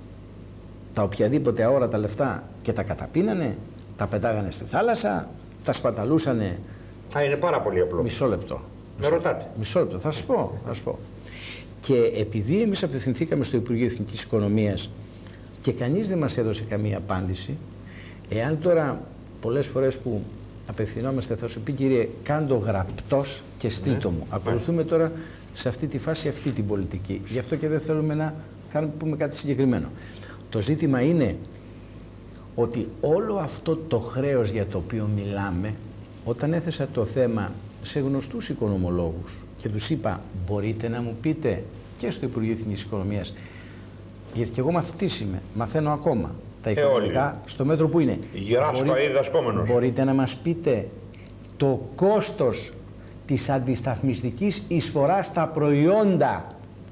τα οποιαδήποτε αόρατα λεφτά και τα καταπίνανε, τα πετάγανε στη θάλασσα, τα σπαταλούσανε. Είναι πάρα πολύ απλό. Μισό λεπτό. Με ρωτάτε. Μισό λεπτό, θα σας πω. Και επειδή εμείς απευθυνθήκαμε στο Υπουργείο Εθνικής Οικονομίας και κανείς δεν μας έδωσε καμία απάντηση, εάν τώρα πολλές φορές που απευθυνόμαστε θα σου πει κύριε κάντο γραπτός και στείλτο μου. Ακολουθούμε τώρα σε αυτή τη φάση αυτή την πολιτική. Γι' αυτό και δεν θέλουμε να πούμε κάτι συγκεκριμένο. Το ζήτημα είναι ότι όλο αυτό το χρέος για το οποίο μιλάμε, όταν έθεσα το θέμα σε γνωστούς οικονομολόγους και τους είπα μπορείτε να μου πείτε και στο Υπουργείο Εθνικής Οικονομίας, γιατί και εγώ μαθητής είμαι, μαθαίνω ακόμα τα οικονομικά στο μέτρο που είναι. Μπορείτε να μας πείτε το κόστος της αντισταθμιστικής εισφοράς στα προϊόντα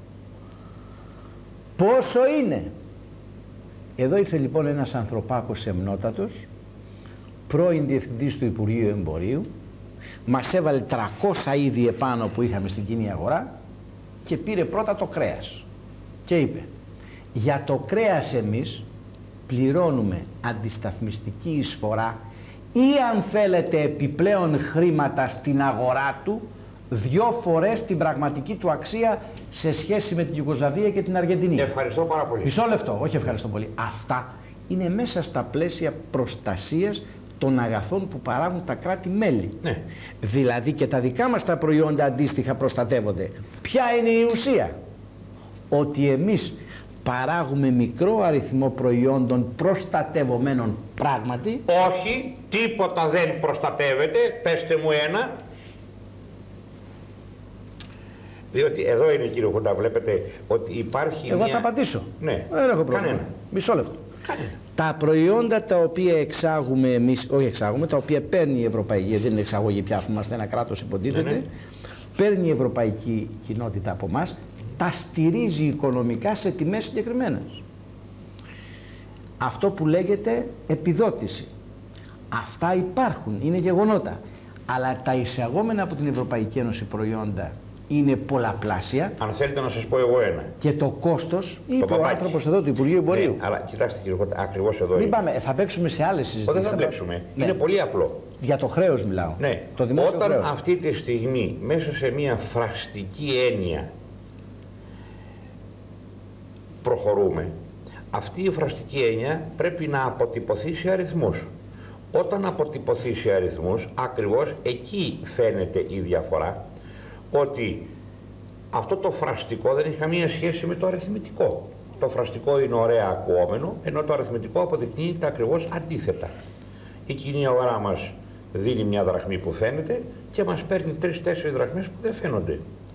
πόσο είναι? Εδώ ήρθε λοιπόν ένας ανθρωπάκος εμνότατος, πρώην διευθυντής του Υπουργείου Εμπορίου, μας έβαλε 300 είδη επάνω που είχαμε στην κοινή αγορά και πήρε πρώτα το κρέας και είπε για το κρέας εμείς πληρώνουμε αντισταθμιστική εισφορά ή αν θέλετε επιπλέον χρήματα στην αγορά του 2 φορές την πραγματική του αξία σε σχέση με την Ιουγκοσλαβία και την Αργεντινή. Ευχαριστώ πάρα πολύ. Μισό λεπτό, όχι ευχαριστώ πολύ. Αυτά είναι μέσα στα πλαίσια προστασίας των αγαθών που παράγουν τα κράτη-μέλη. Ναι. Δηλαδή και τα δικά μας τα προϊόντα αντίστοιχα προστατεύονται. Ποια είναι η ουσία? Ότι εμείς παράγουμε μικρό αριθμό προϊόντων προστατευομένων πράγματι. Διότι εδώ είναι, κύριε Χούντα, βλέπετε ότι υπάρχει. Εγώ θα απαντήσω. Ναι. Δεν έχω πρόβλημα. Κανένα. Μισό λεπτό. Κανένα. Τα προϊόντα τα οποία εξάγουμε εμείς, όχι εξάγουμε, τα οποία παίρνει η Ευρωπαϊκή, δεν είναι εξαγωγή πια, αφού είμαστε ένα κράτος υποτίθεται, Ναι. παίρνει η Ευρωπαϊκή Κοινότητα από εμάς, τα στηρίζει οικονομικά σε τιμές συγκεκριμένες. Αυτό που λέγεται επιδότηση. Αυτά υπάρχουν, είναι γεγονότα. Αλλά τα εισαγόμενα από την Ευρωπαϊκή Ένωση προϊόντα είναι πολλαπλάσια. Αν θέλετε να σας πω εγώ ένα. Και το κόστος, είπε ο παπάκι. άνθρωπος εδώ του Υπουργείου Εμπορίου. Ναι, αλλά κοιτάξτε, κύριε Χούντα, ακριβώς εδώ Μην είναι. πάμε, θα παίξουμε σε άλλες συζητήσεις. Δεν θα παίξουμε. Ναι. Είναι πολύ απλό. Για το χρέος μιλάω. Ναι. Το δημόσιο Όταν χρέος. αυτή τη στιγμή μέσα σε μια φραστική έννοια προχωρούμε, αυτή η φραστική έννοια πρέπει να αποτυπωθεί σε αριθμούς. Όταν αποτυπωθεί σε αριθμούς, ακριβώς εκεί φαίνεται η διαφορά, ότι αυτό το φραστικό δεν έχει καμία σχέση με το αριθμητικό. Το φραστικό είναι ωραία ακουόμενο, ενώ το αριθμητικό αποδεικνύεται ακριβώς αντίθετα. Η κοινή αγορά μας δίνει μια δραχμή που φαίνεται και μας παίρνει 3-4 δραχμές που δεν φαίνονται.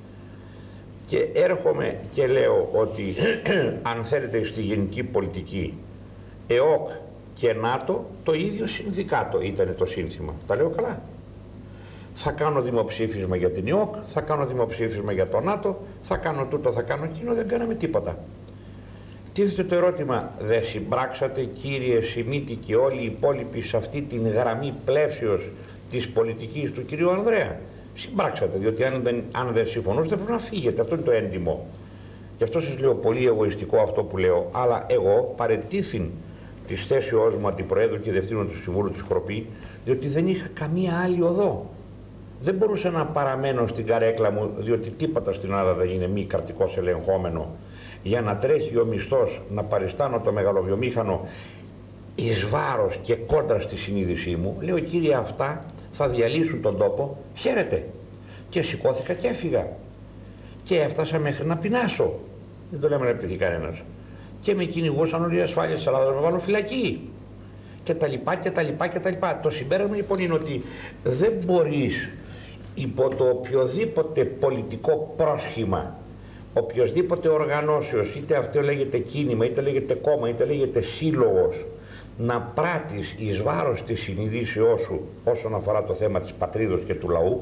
Και έρχομαι και λέω ότι αν θέλετε στη γενική πολιτική, ΕΟΚ και ΝΑΤΟ το ίδιο συνδικάτο ήταν το σύνθημα. Τα λέω καλά. Θα κάνω δημοψήφισμα για την ΕΟΚ, θα κάνω δημοψήφισμα για το ΝΑΤΟ, θα κάνω τούτο, θα κάνω εκείνο, δεν κάναμε τίποτα. Τίθεται το ερώτημα, δεν συμπράξατε, κύριε Σιμίτη και όλοι οι υπόλοιποι σε αυτή την γραμμή πλαίσιος της πολιτικής του κυρίου Ανδρέα? Συμπράξατε, διότι αν δεν συμφωνούσατε πρέπει να φύγετε, αυτό είναι το έντιμο. Γι' αυτό σας λέω πολύ εγωιστικό αυτό που λέω, αλλά εγώ παρετήθην της θέσεώς μου αντιπροέδρου και διευθύνων του Συμβούλου της Χροπή, διότι δεν είχα καμία άλλη οδό. Δεν μπορούσα να παραμένω στην καρέκλα μου, διότι τίποτα στην Ελλάδα δεν είναι μη κρατικός ελεγχόμενο, για να τρέχει ο μισθός, να παριστάνω το μεγαλοβιομήχανο εις βάρος και κόντρα στη συνείδησή μου. Λέω, κύριε, αυτά θα διαλύσουν τον τόπο, χαίρετε. Και σηκώθηκα και έφυγα. Και έφτασα μέχρι να πεινάσω. Δεν το λέμε να επιτεθεί κανένας. Και με κυνηγούσαν όλοι οι ασφάλειες της Ελλάδας να με βάλουν φυλακή. Και τα λοιπά και τα λοιπά και τα λοιπά. Το συμπέρασμα λοιπόν είναι ότι δεν μπορείς υπό το οποιοδήποτε πολιτικό πρόσχημα, οποιοσδήποτε οργανώσεως, είτε αυτό λέγεται κίνημα, είτε λέγεται κόμμα, είτε λέγεται σύλλογος, να πράττεις εις βάρος της συνειδήσεώς σου όσον αφορά το θέμα της πατρίδος και του λαού,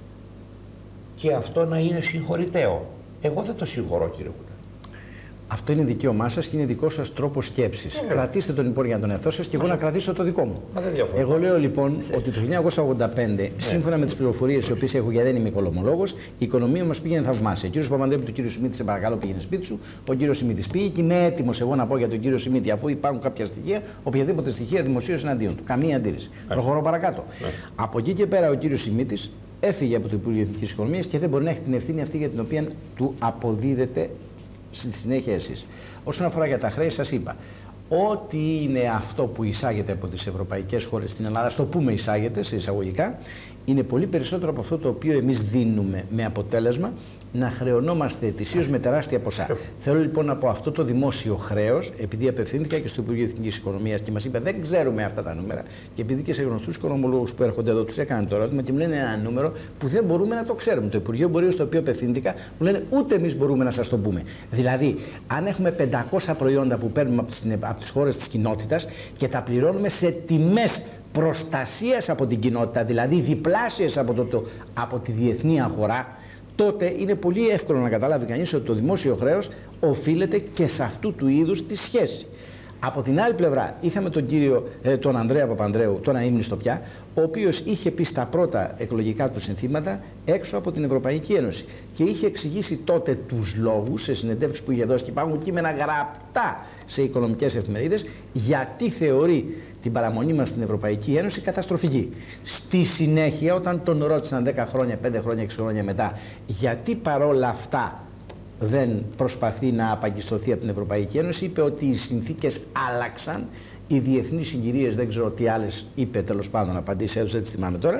και αυτό να είναι συγχωρητέο. Εγώ δεν το συγχωρώ, κύριε Χούντα. Αυτό είναι δικαίωμά σας και είναι δικό σας τρόπος σκέψης. Κρατήστε τον λοιπόν για τον εαυτό σας και εγώ να κρατήσω το δικό μου. Εγώ λέω λοιπόν ότι το 1985, σύμφωνα με τις πληροφορίες οι οποίες έχω, γιατί δεν είμαι οικονομολόγος, η οικονομία μας πήγαινε θαυμάσια. Ο κύριος Παπανδρέου του κύριου Σιμίτη, σε παρακαλώ, πήγαινε σπίτι σου. Ο κύριος Σιμίτης πήγε και είμαι έτοιμος εγώ να πω για τον κύριο Σιμίτη, αφού υπάρχουν κάποια στοιχεία, οποιαδήποτε στοιχεία δημοσίως εναντίον του. Καμία αντίρρηση. Προχωρώ παρακάτω. Από εκεί και πέρα ο κύριος Σιμίτης έφυγε από το Υπουργείο Εθνικής Οικονομίας και δεν μπορεί να έχει την ευθύνη αυτή για την οποία του αποδίδεται στη συνέχεια εσείς. Όσον αφορά για τα χρέη, σας είπα, ό,τι είναι αυτό που εισάγεται από τις ευρωπαϊκές χώρες στην Ελλάδα, στο πούμε εισάγεται σε εισαγωγικά, είναι πολύ περισσότερο από αυτό το οποίο εμείς δίνουμε, με αποτέλεσμα να χρεωνόμαστε ετησίως με τεράστια ποσά. Θέλω λοιπόν να πω, αυτό το δημόσιο χρέος, επειδή απευθύνθηκα και στο Υπουργείο Εθνικής Οικονομίας και μας είπε δεν ξέρουμε αυτά τα νούμερα, και επειδή και σε γνωστούς οικονομολόγους που έρχονται εδώ τους έκανε το ερώτημα και μου λένε ένα νούμερο που δεν μπορούμε να το ξέρουμε. Το Υπουργείο Εμπορίου στο οποίο απευθύνθηκα μου λένε ούτε εμείς μπορούμε να σας το πούμε. Δηλαδή, αν έχουμε 500 προϊόντα που παίρνουμε από τις χώρες της κοινότητας και τα πληρώνουμε σε τιμές προστασίας από την κοινότητα, δηλαδή διπλάσιες από τη διεθνή αγορά, τότε είναι πολύ εύκολο να καταλάβει κανείς ότι το δημόσιο χρέος οφείλεται και σε αυτού του είδους τη σχέση. Από την άλλη πλευρά είχαμε τον κύριο τον Ανδρέα Παπανδρέου, τον αείμνηστο πια, ο οποίος είχε πει στα πρώτα εκλογικά του συνθήματα έξω από την Ευρωπαϊκή Ένωση και είχε εξηγήσει τότε τους λόγους σε συνεντεύξεις που είχε δώσει, και υπάρχουν κείμενα γραπτά σε οικονομικές εφημερίδες, γιατί θεωρεί την παραμονή μας στην Ευρωπαϊκή Ένωση καταστροφική. Στη συνέχεια, όταν τον ρώτησαν 10 χρόνια, 5 χρόνια, 6 χρόνια μετά, γιατί παρόλα αυτά δεν προσπαθεί να απαγκιστρωθεί από την Ευρωπαϊκή Ένωση, είπε ότι οι συνθήκες άλλαξαν, οι διεθνείς συγκυρίες, δεν ξέρω τι άλλες είπε, τέλος πάντων απαντήσει, έτσι θυμάμαι τώρα,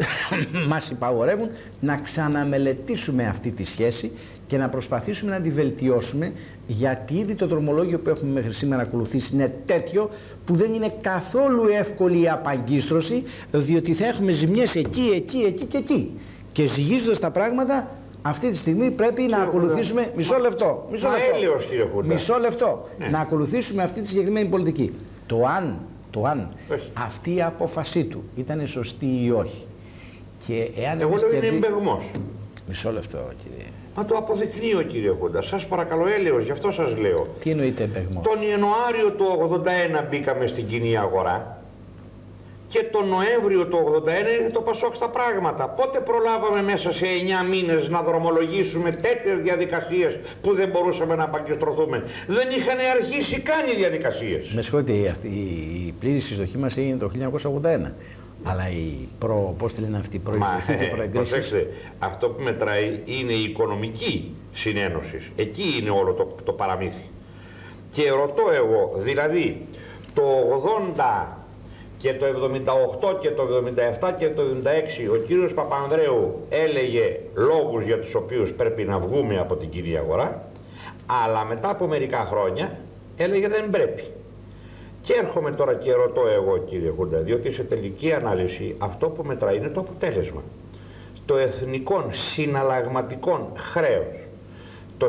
μας υπαγορεύουν να ξαναμελετήσουμε αυτή τη σχέση και να προσπαθήσουμε να τη βελτιώσουμε, γιατί ήδη το δρομολόγιο που έχουμε μέχρι σήμερα ακολουθήσει είναι τέτοιο που δεν είναι καθόλου εύκολη η απαγκίστρωση, διότι θα έχουμε ζημιές εκεί και εκεί. Και ζυγίζοντας τα πράγματα, Αυτή τη στιγμή πρέπει να ακολουθήσουμε. Μισό λεπτό. Μισό λεπτό. Ναι. Να ακολουθήσουμε αυτή τη συγκεκριμένη πολιτική. Το αν αυτή η απόφασή του ήταν σωστή ή όχι. Και εάν εγώ λέω είναι εμπεγμός. Μισό λεπτό, κύριε. Μα το αποδεικνύει ο κύριε Χούντα. Σας παρακαλώ, έλεος, γι' αυτό σας λέω. Τι εννοείται εμπεγμός? Τον Ιανουάριο του 81 μπήκαμε στην κοινή αγορά και τον Νοέμβριο του 81 ήρθε το Πασόκ στα πράγματα. Πότε προλάβαμε μέσα σε 9 μήνες να δρομολογήσουμε τέτοιες διαδικασίες που δεν μπορούσαμε να απαγκιστρωθούμε? Δεν είχαν αρχίσει καν οι διαδικασίες. Με συγχωρείτε, η πλήρης εισδοχή μας έγινε το 1981. Αλλά πώς τη λένε αυτή η προεισδοχή και προεγκρίσεις. Προσέξτε, αυτό που μετράει είναι η οικονομική συνένωση. Εκεί είναι όλο το παραμύθι. Και ρωτώ εγώ, δηλαδή το 80 και το 78 και το 77 και το 76 ο κύριος Παπανδρέου έλεγε λόγους για τους οποίους πρέπει να βγούμε από την κοινή αγορά, αλλά μετά από μερικά χρόνια έλεγε δεν πρέπει. Και έρχομαι τώρα και ρωτώ εγώ, κύριε Χούντα, διότι σε τελική ανάλυση αυτό που μετράει είναι το αποτέλεσμα. Το εθνικό συναλλαγματικό χρέος το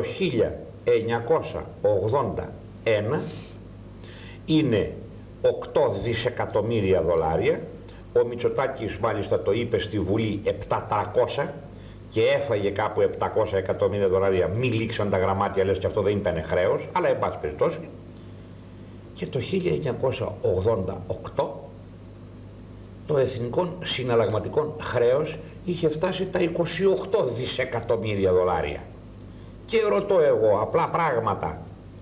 1981 είναι 8 δισεκατομμύρια δολάρια. Ο Μητσοτάκης μάλιστα το είπε στη Βουλή 700 και έφαγε κάπου 700 εκατομμύρια δολάρια. Μη λήξαν τα γραμμάτια, λες και αυτό δεν ήταν χρέος, αλλά εν πάση περιπτώσει. Και το 1988 το εθνικό συναλλαγματικό χρέος είχε φτάσει τα 28 δισεκατομμύρια δολάρια. Και ρωτώ εγώ απλά πράγματα.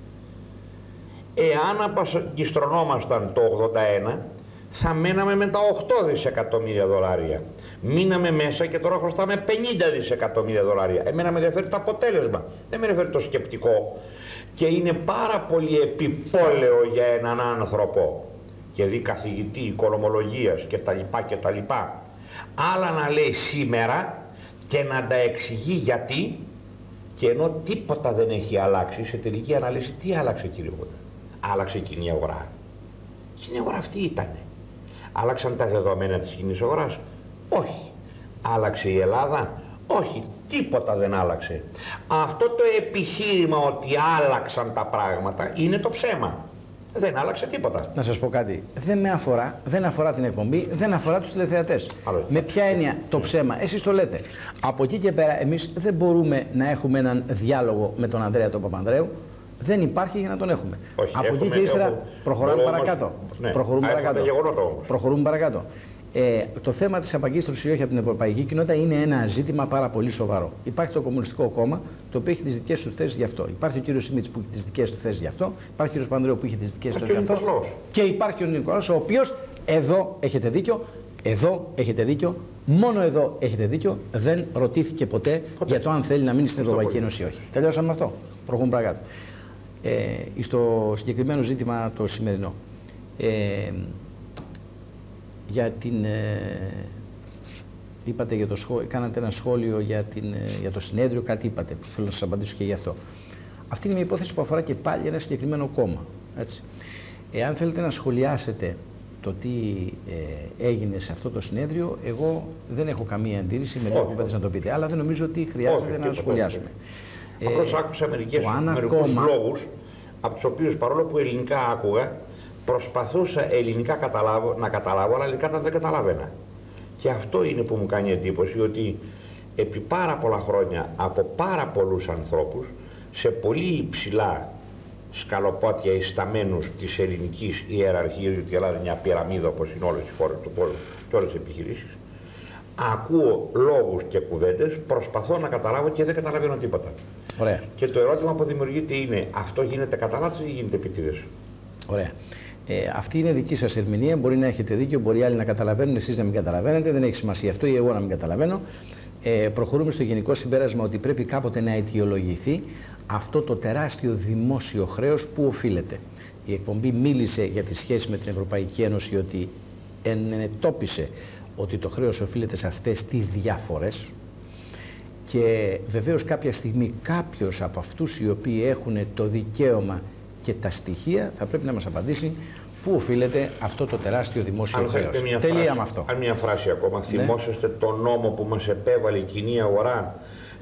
Εάν απαγκιστρωνόμασταν το 81 θα μέναμε με τα 8 δισεκατομμύρια δολάρια. Μείναμε μέσα και τώρα χρωστάμε 50 δισεκατομμύρια δολάρια. Εμένα με ενδιαφέρει το αποτέλεσμα, δεν με ενδιαφέρει το σκεπτικό. Και είναι πάρα πολύ επιπόλαιο για έναν άνθρωπο και δει καθηγητή οικονομολογίας και τα λοιπά και τα λοιπά, άλλα να λέει σήμερα και να τα εξηγεί γιατί, και ενώ τίποτα δεν έχει αλλάξει, σε τελική ανάλυση τι άλλαξε, κύριε Χούντα? Άλλαξε η κοινή αγορά. Η κοινή αγορά αυτή ήτανε. Άλλαξαν τα δεδομένα της κοινής αγοράς? Όχι. Άλλαξε η Ελλάδα? Όχι, τίποτα δεν άλλαξε. Αυτό το επιχείρημα ότι άλλαξαν τα πράγματα είναι το ψέμα. Δεν άλλαξε τίποτα. Να σας πω κάτι. Δεν αφορά την εκπομπή, δεν αφορά τους τηλεθεατές. Με ποια έννοια το ψέμα? Εσείς το λέτε. Από εκεί και πέρα εμείς δεν μπορούμε να έχουμε έναν διάλογο με τον Ανδρέα τον Παπανδρέου. Δεν υπάρχει για να τον έχουμε. Όχι, από εκεί και ύστερα προχωράμε παρακάτω. Ναι, Προχωρούμε παρακάτω. Το θέμα της απαγκίστρωσης ή όχι από την ευρωπαϊκή κοινότητα είναι ένα ζήτημα πάρα πολύ σοβαρό. Υπάρχει το Κομμουνιστικό Κόμμα, το οποίο έχει τις δικές του θέσεις γι' αυτό. Υπάρχει ο κύριος Σιμίτης που έχει τις δικές του θέσεις γι' αυτό. Υπάρχει ο κύριος Παπανδρέου που έχει τις δικές του θέσεις γι' αυτό. Και υπάρχει ο Νικολάος, ο οποίος εδώ έχετε δίκιο, εδώ έχετε δίκιο, μόνο εδώ έχετε δίκιο, δεν ρωτήθηκε ποτέ για το αν θέλει να μείνει στην Ευρωπαϊκή Ένωση ή όχι. Τελειώσαμε με αυτό. Προχωρούμε παρακάτω. Στο συγκεκριμένο ζήτημα το σημερινό. Για την, είπατε για το σχόλιο, κάνατε ένα σχόλιο για το συνέδριο, κάτι είπατε που θέλω να σας απαντήσω και γι' αυτό. Αυτή είναι μια υπόθεση που αφορά και πάλι ένα συγκεκριμένο κόμμα. Έτσι. Εάν θέλετε να σχολιάσετε το τι έγινε σε αυτό το συνέδριο, εγώ δεν έχω καμία αντίρρηση με το που είπατε να το πείτε, αλλά δεν νομίζω ότι χρειάζεται να σχολιάσουμε. Απλώς άκουσα μερικούς λόγους, από τους οποίους παρόλο που ελληνικά άκουγα, προσπαθούσα ελληνικά να καταλάβω, αλλά ελληνικά δεν καταλάβαινα. Και αυτό είναι που μου κάνει εντύπωση, ότι επί πάρα πολλά χρόνια από πάρα πολλούς ανθρώπους σε πολύ υψηλά σκαλοπάτια ισταμένους της ελληνικής ιεραρχίας, γιατί η Ελλάδα είναι μια πυραμίδα όπως είναι όλες οι χώρες του κόσμου και όλες οι επιχειρήσεις, ακούω λόγους και κουβέντες, προσπαθώ να καταλάβω και δεν καταλαβαίνω τίποτα. Ωραία. Και το ερώτημα που δημιουργείται είναι, αυτό γίνεται κατά λάθος ή γίνεται επίτηδες? Ωραία. Αυτή είναι δική σας ερμηνεία. Μπορεί να έχετε δίκιο, μπορεί άλλοι να καταλαβαίνουν, εσείς να μην καταλαβαίνετε. Δεν έχει σημασία αυτό ή εγώ να μην καταλαβαίνω. Προχωρούμε στο γενικό συμπέρασμα ότι πρέπει κάποτε να αιτιολογηθεί αυτό το τεράστιο δημόσιο χρέος που οφείλεται. Η εκπομπή μίλησε για τη σχέση με την Ευρωπαϊκή Ένωση, ότι ενετόπισε ότι το χρέος οφείλεται σε αυτές τις διαφορές. Και βεβαίως κάποια στιγμή κάποιος από αυτούς οι οποίοι έχουν το δικαίωμα και τα στοιχεία θα πρέπει να μας απαντήσει πού οφείλεται αυτό το τεράστιο δημόσιο χρέος. Τελεία με αυτό. Αν μια φράση ακόμα, ναι. Θυμόσαστε τον νόμο που μας επέβαλε η κοινή αγορά,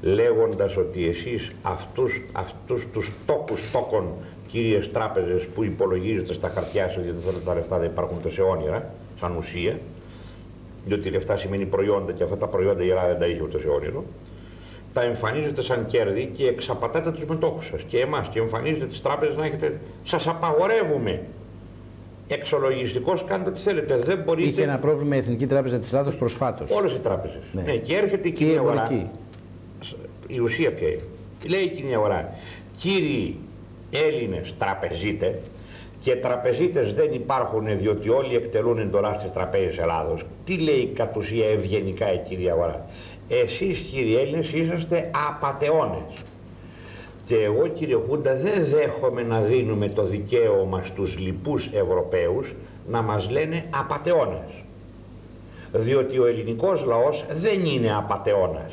λέγοντας ότι εσείς αυτούς τους τόκους τόκων, κύριες τράπεζες, που υπολογίζετε στα χαρτιά σας, γιατί τα λεφτά δεν υπάρχουν τόσο αιώνια, σαν ουσία, διότι λεφτά σημαίνει προϊόντα και αυτά τα προϊόντα η Ελλάδα δεν τα είχε ούτε σε όνειρο, τα εμφανίζετε σαν κέρδη και εξαπατάτε τους μετόχους σας και εμάς, και εμφανίζετε τις τράπεζες να έχετε, σας απαγορεύουμε. Εξολογιστικώς κάντε ό,τι θέλετε. Δεν μπορείτε. Είχε ένα πρόβλημα η Εθνική Τράπεζα της Ελλάδος προσφάτως. Όλες οι τράπεζες. Ναι. Ναι, και έρχεται η κοινή αγορά. Η ουσία ποια είναι? Λέει η κοινή αγορά, κύριοι Έλληνες τραπεζίτες, και τραπεζίτες δεν υπάρχουν διότι όλοι εκτελούν εντολά στις τραπέζες Ελλάδος. Τι λέει κατ' ουσία ευγενικά η κυρία αγορά? Εσείς κύριοι Έλληνες είσαστε απατεώνες. Και εγώ, κύριε Χούντα, δεν δέχομαι να δίνουμε το δικαίωμα στους λοιπούς Ευρωπαίους να μας λένε απατεώνες. Διότι ο ελληνικός λαός δεν είναι απατεώνας.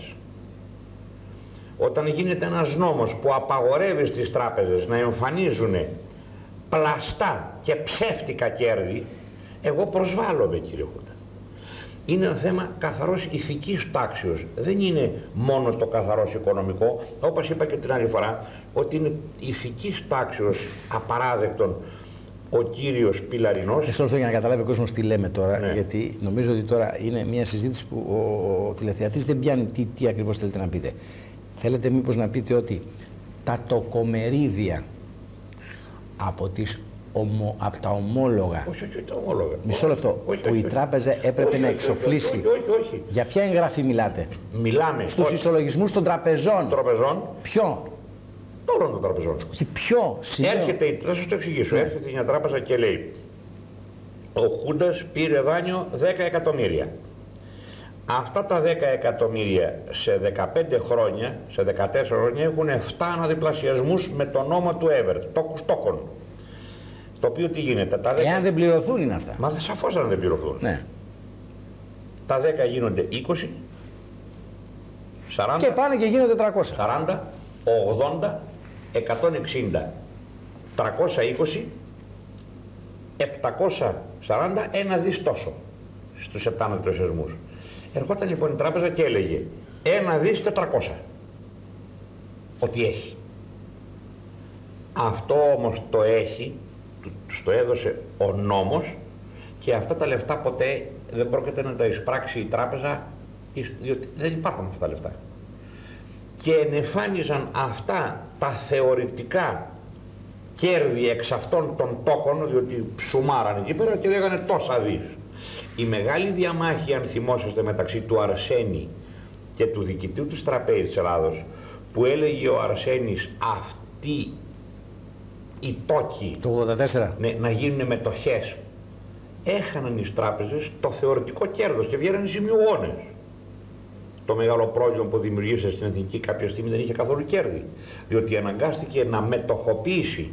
Όταν γίνεται ένας νόμος που απαγορεύει στις τράπεζες να εμφανίζουν πλαστά και ψεύτικα κέρδη, εγώ προσβάλλομαι, κύριε Χούντα. Είναι ένα θέμα καθαρός ηθικής τάξεως. Δεν είναι μόνο το καθαρός οικονομικό, όπως είπα και την άλλη φορά, ότι είναι ηθικής τάξεως απαράδεκτον ο κύριος Πιλαρινός. Αυτό για να καταλάβει ο κόσμος τι λέμε τώρα, ναι. Γιατί νομίζω ότι τώρα είναι μια συζήτηση που ο τηλεθεατής δεν πιάνει τι ακριβώς θέλετε να πείτε. Θέλετε μήπως να πείτε ότι τα τοκομερίδια από τα ομόλογα. Όχι, τα ομόλογα. Μισό λεπτό. Που η τράπεζα έπρεπε να εξοφλήσει. Όχι. Για ποια εγγραφή μιλάτε? Μιλάμε στους ισολογισμούς των τραπεζών. Ποιο? Όλων των τραπεζών. Ποιο? Έρχεται, θα σας το εξηγήσω. Έρχεται μια τράπεζα και λέει, ο Χούντας πήρε δάνειο 10 εκατομμύρια. Αυτά τα 10 εκατομμύρια σε 15 χρόνια, σε 14 χρόνια έχουν 7 αναδιπλασιασμούς με το νόμο του Εύερτ, τόκους τόκων. Το οποίο τι γίνεται? Τα 10... Εάν δεν πληρωθούν είναι αυτά. Μα σαφώς αν δεν πληρωθούν. Ναι. Τα 10 γίνονται 20, 40... Και πάνε και γίνονται 300. 40, 80, 160, 320, 740, ένα δις τόσο στους 7 αναδιπλασιασμούς. Ερχόταν λοιπόν η τράπεζα και έλεγε 1 δις 400 ότι έχει. Αυτό όμως το έχει, τους το έδωσε ο νόμος, και αυτά τα λεφτά ποτέ δεν πρόκειται να τα εισπράξει η τράπεζα, διότι δεν υπάρχουν αυτά τα λεφτά. Και ενεφάνιζαν αυτά τα θεωρητικά κέρδη εξ αυτών των τόκων, διότι ψουμάραν εκεί πέρα και λέγανε τόσα δις. Η μεγάλη διαμάχη, αν θυμόσαστε, μεταξύ του Αρσένη και του διοικητή της Τραπέζης της Ελλάδος, που έλεγε ο Αρσένης αυτοί οι τόκοι το 84. Ναι, να γίνουν μετοχές, έχαναν οι τράπεζες το θεωρητικό κέρδος και βγαίνανε οι ζημιογόνες. Το μεγάλο πρόβλημα που δημιουργήσε στην Εθνική κάποια στιγμή δεν είχε καθόλου κέρδη, διότι αναγκάστηκε να μετοχοποιήσει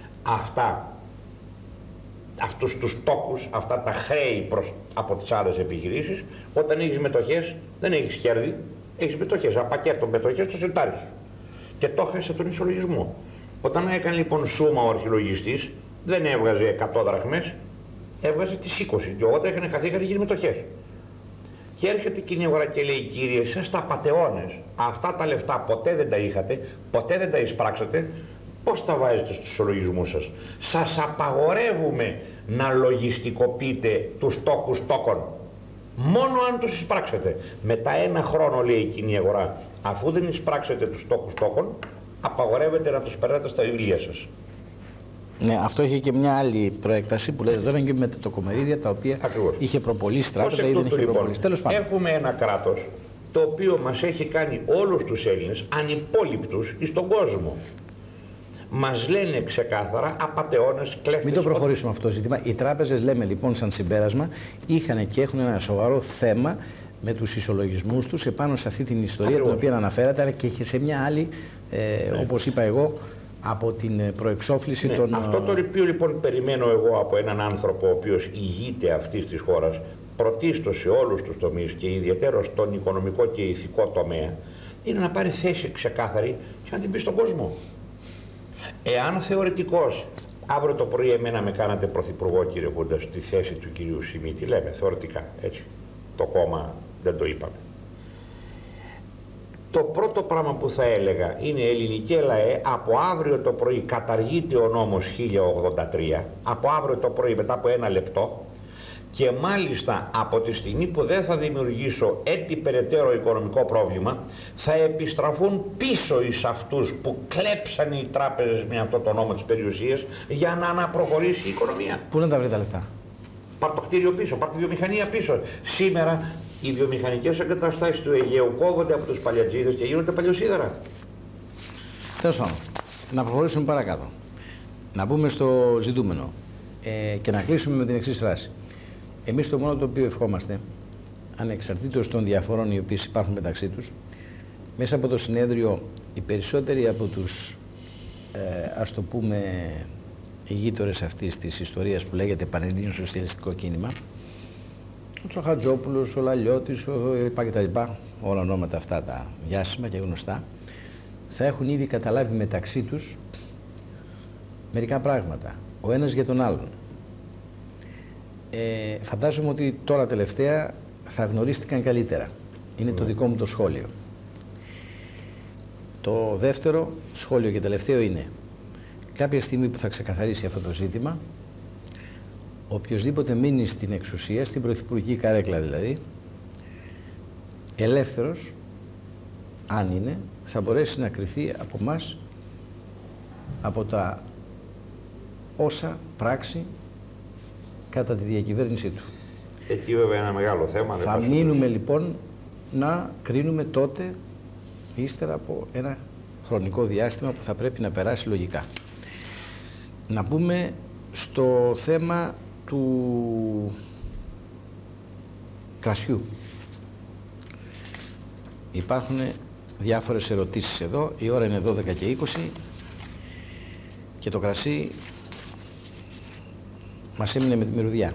αυτούς τους τόκους, αυτά τα χρέη από τις άλλες επιχειρήσεις. Όταν έχεις μετοχές δεν έχεις κέρδη, έχεις μετοχές, ένα πακέτο μετοχές στο σιρτάρι σου, και το έχασε τον ισολογισμό. Όταν έκανε λοιπόν σούμα ο αρχιλογιστής, δεν έβγαζε 100 δραχμές, έβγαζε τις 20, και όταν είχαν χαθεί είχαν γίνει μετοχές. Και έρχεται η κοινή αγορά και λέει, κύριε, εσείς τα απατεώνες, αυτά τα λεφτά ποτέ δεν τα είχατε, ποτέ δεν τα εισπράξατε, πώς τα βάζετε στους ισολογισμούς σας? Σας απαγορεύουμε να λογιστικοποιείτε τους τόκους τόκων, μόνο αν τους εισπράξετε. Μετά ένα χρόνο, λέει η κοινή αγορά, αφού δεν εισπράξετε τους τόκους τόκων, απαγορεύεται να τους περνάτε στα βιβλία σας. Ναι, αυτό είχε και μια άλλη προέκταση που λέτε τώρα, και με τα τοκομερίδια τα οποία ακριβώς είχε προπολίσει τράπεζα ή δεν είχε προπολίσει. Τέλος πάντων. Έχουμε ένα κράτος το οποίο μας έχει κάνει όλους τους Έλληνες ανυπόληπτους στον κόσμο. Μας λένε ξεκάθαρα απατεώνες, κλέφτες. Μην το προχωρήσουμε αυτό το ζήτημα. Οι τράπεζες, λέμε λοιπόν σαν συμπέρασμα, είχαν και έχουν ένα σοβαρό θέμα με τους ισολογισμούς τους επάνω σε αυτή την ιστορία την οποία αναφέρατε, αλλά και σε μια άλλη, όπως είπα εγώ, από την προεξόφληση των... Αυτό το οποίο λοιπόν περιμένω εγώ από έναν άνθρωπο ο οποίος ηγείται αυτής της χώρας, πρωτίστως σε όλους τους τομείς και ιδιαίτερα στον οικονομικό και ηθικό τομέα, είναι να πάρει θέση ξεκάθαρη και να την πει στον κόσμο. Εάν θεωρητικώς αύριο το πρωί εμένα με κάνατε πρωθυπουργό, κύριε Χούντα, στη θέση του κυρίου Σιμίτη, λέμε θεωρητικά, έτσι, το κόμμα δεν το είπαμε, Το πρώτο πράγμα που θα έλεγα είναι, ελληνική ΛΑΕ, από αύριο το πρωί καταργείται ο νόμος 1083, από αύριο το πρωί μετά από 1 λεπτό, και μάλιστα από τη στιγμή που δεν θα δημιουργήσω έτσι περαιτέρω οικονομικό πρόβλημα, θα επιστραφούν πίσω εις αυτούς που κλέψαν οι τράπεζες με αυτό το νόμο της περιουσίας για να αναπροχωρήσει η οικονομία. Πού να τα βρει τα λεφτά? Πάρ' το κτίριο πίσω, πάρ' τη βιομηχανία πίσω. Σήμερα οι βιομηχανικές εγκαταστάσεις του Αιγαίου κόβονται από τους παλιατζίδες και γίνονται παλιοσίδερα. Τέλος πάντων, να προχωρήσουμε παρακάτω. Να μπούμε στο ζητούμενο και να κλείσουμε με την εξής φράση. Εμείς το μόνο το οποίο ευχόμαστε, ανεξαρτήτως των διαφορών οι οποίες υπάρχουν μεταξύ τους, μέσα από το συνέδριο οι περισσότεροι από τους, ας το πούμε, ηγείτορες αυτής της ιστορίας που λέγεται Πανελλήνιο Σοσιαλιστικό Κίνημα, ο Τσοχατζόπουλος, ο Λαλιώτης, κτλ. Όλα ονόματα αυτά τα διάσημα και γνωστά, θα έχουν ήδη καταλάβει μεταξύ τους μερικά πράγματα, ο ένας για τον άλλον. Φαντάζομαι ότι τώρα τελευταία θα γνωρίστηκαν καλύτερα. Είναι το δικό μου το σχόλιο. Το δεύτερο σχόλιο και τελευταίο είναι, κάποια στιγμή που θα ξεκαθαρίσει αυτό το ζήτημα, οποιοσδήποτε μείνει στην εξουσία, στην πρωθυπουργική καρέκλα δηλαδή, ελεύθερος, αν είναι, θα μπορέσει να κριθεί από μας, από τα όσα πράξει κατά τη διακυβέρνησή του. Εκεί βέβαια ένα μεγάλο θέμα. Θα μείνουμε λοιπόν να κρίνουμε τότε, ύστερα από ένα χρονικό διάστημα που θα πρέπει να περάσει λογικά. Να πούμε στο θέμα του κρασιού. Υπάρχουν διάφορες ερωτήσεις εδώ, η ώρα είναι 12 και 20 και το κρασί μας έμεινε με τη μυρωδιά.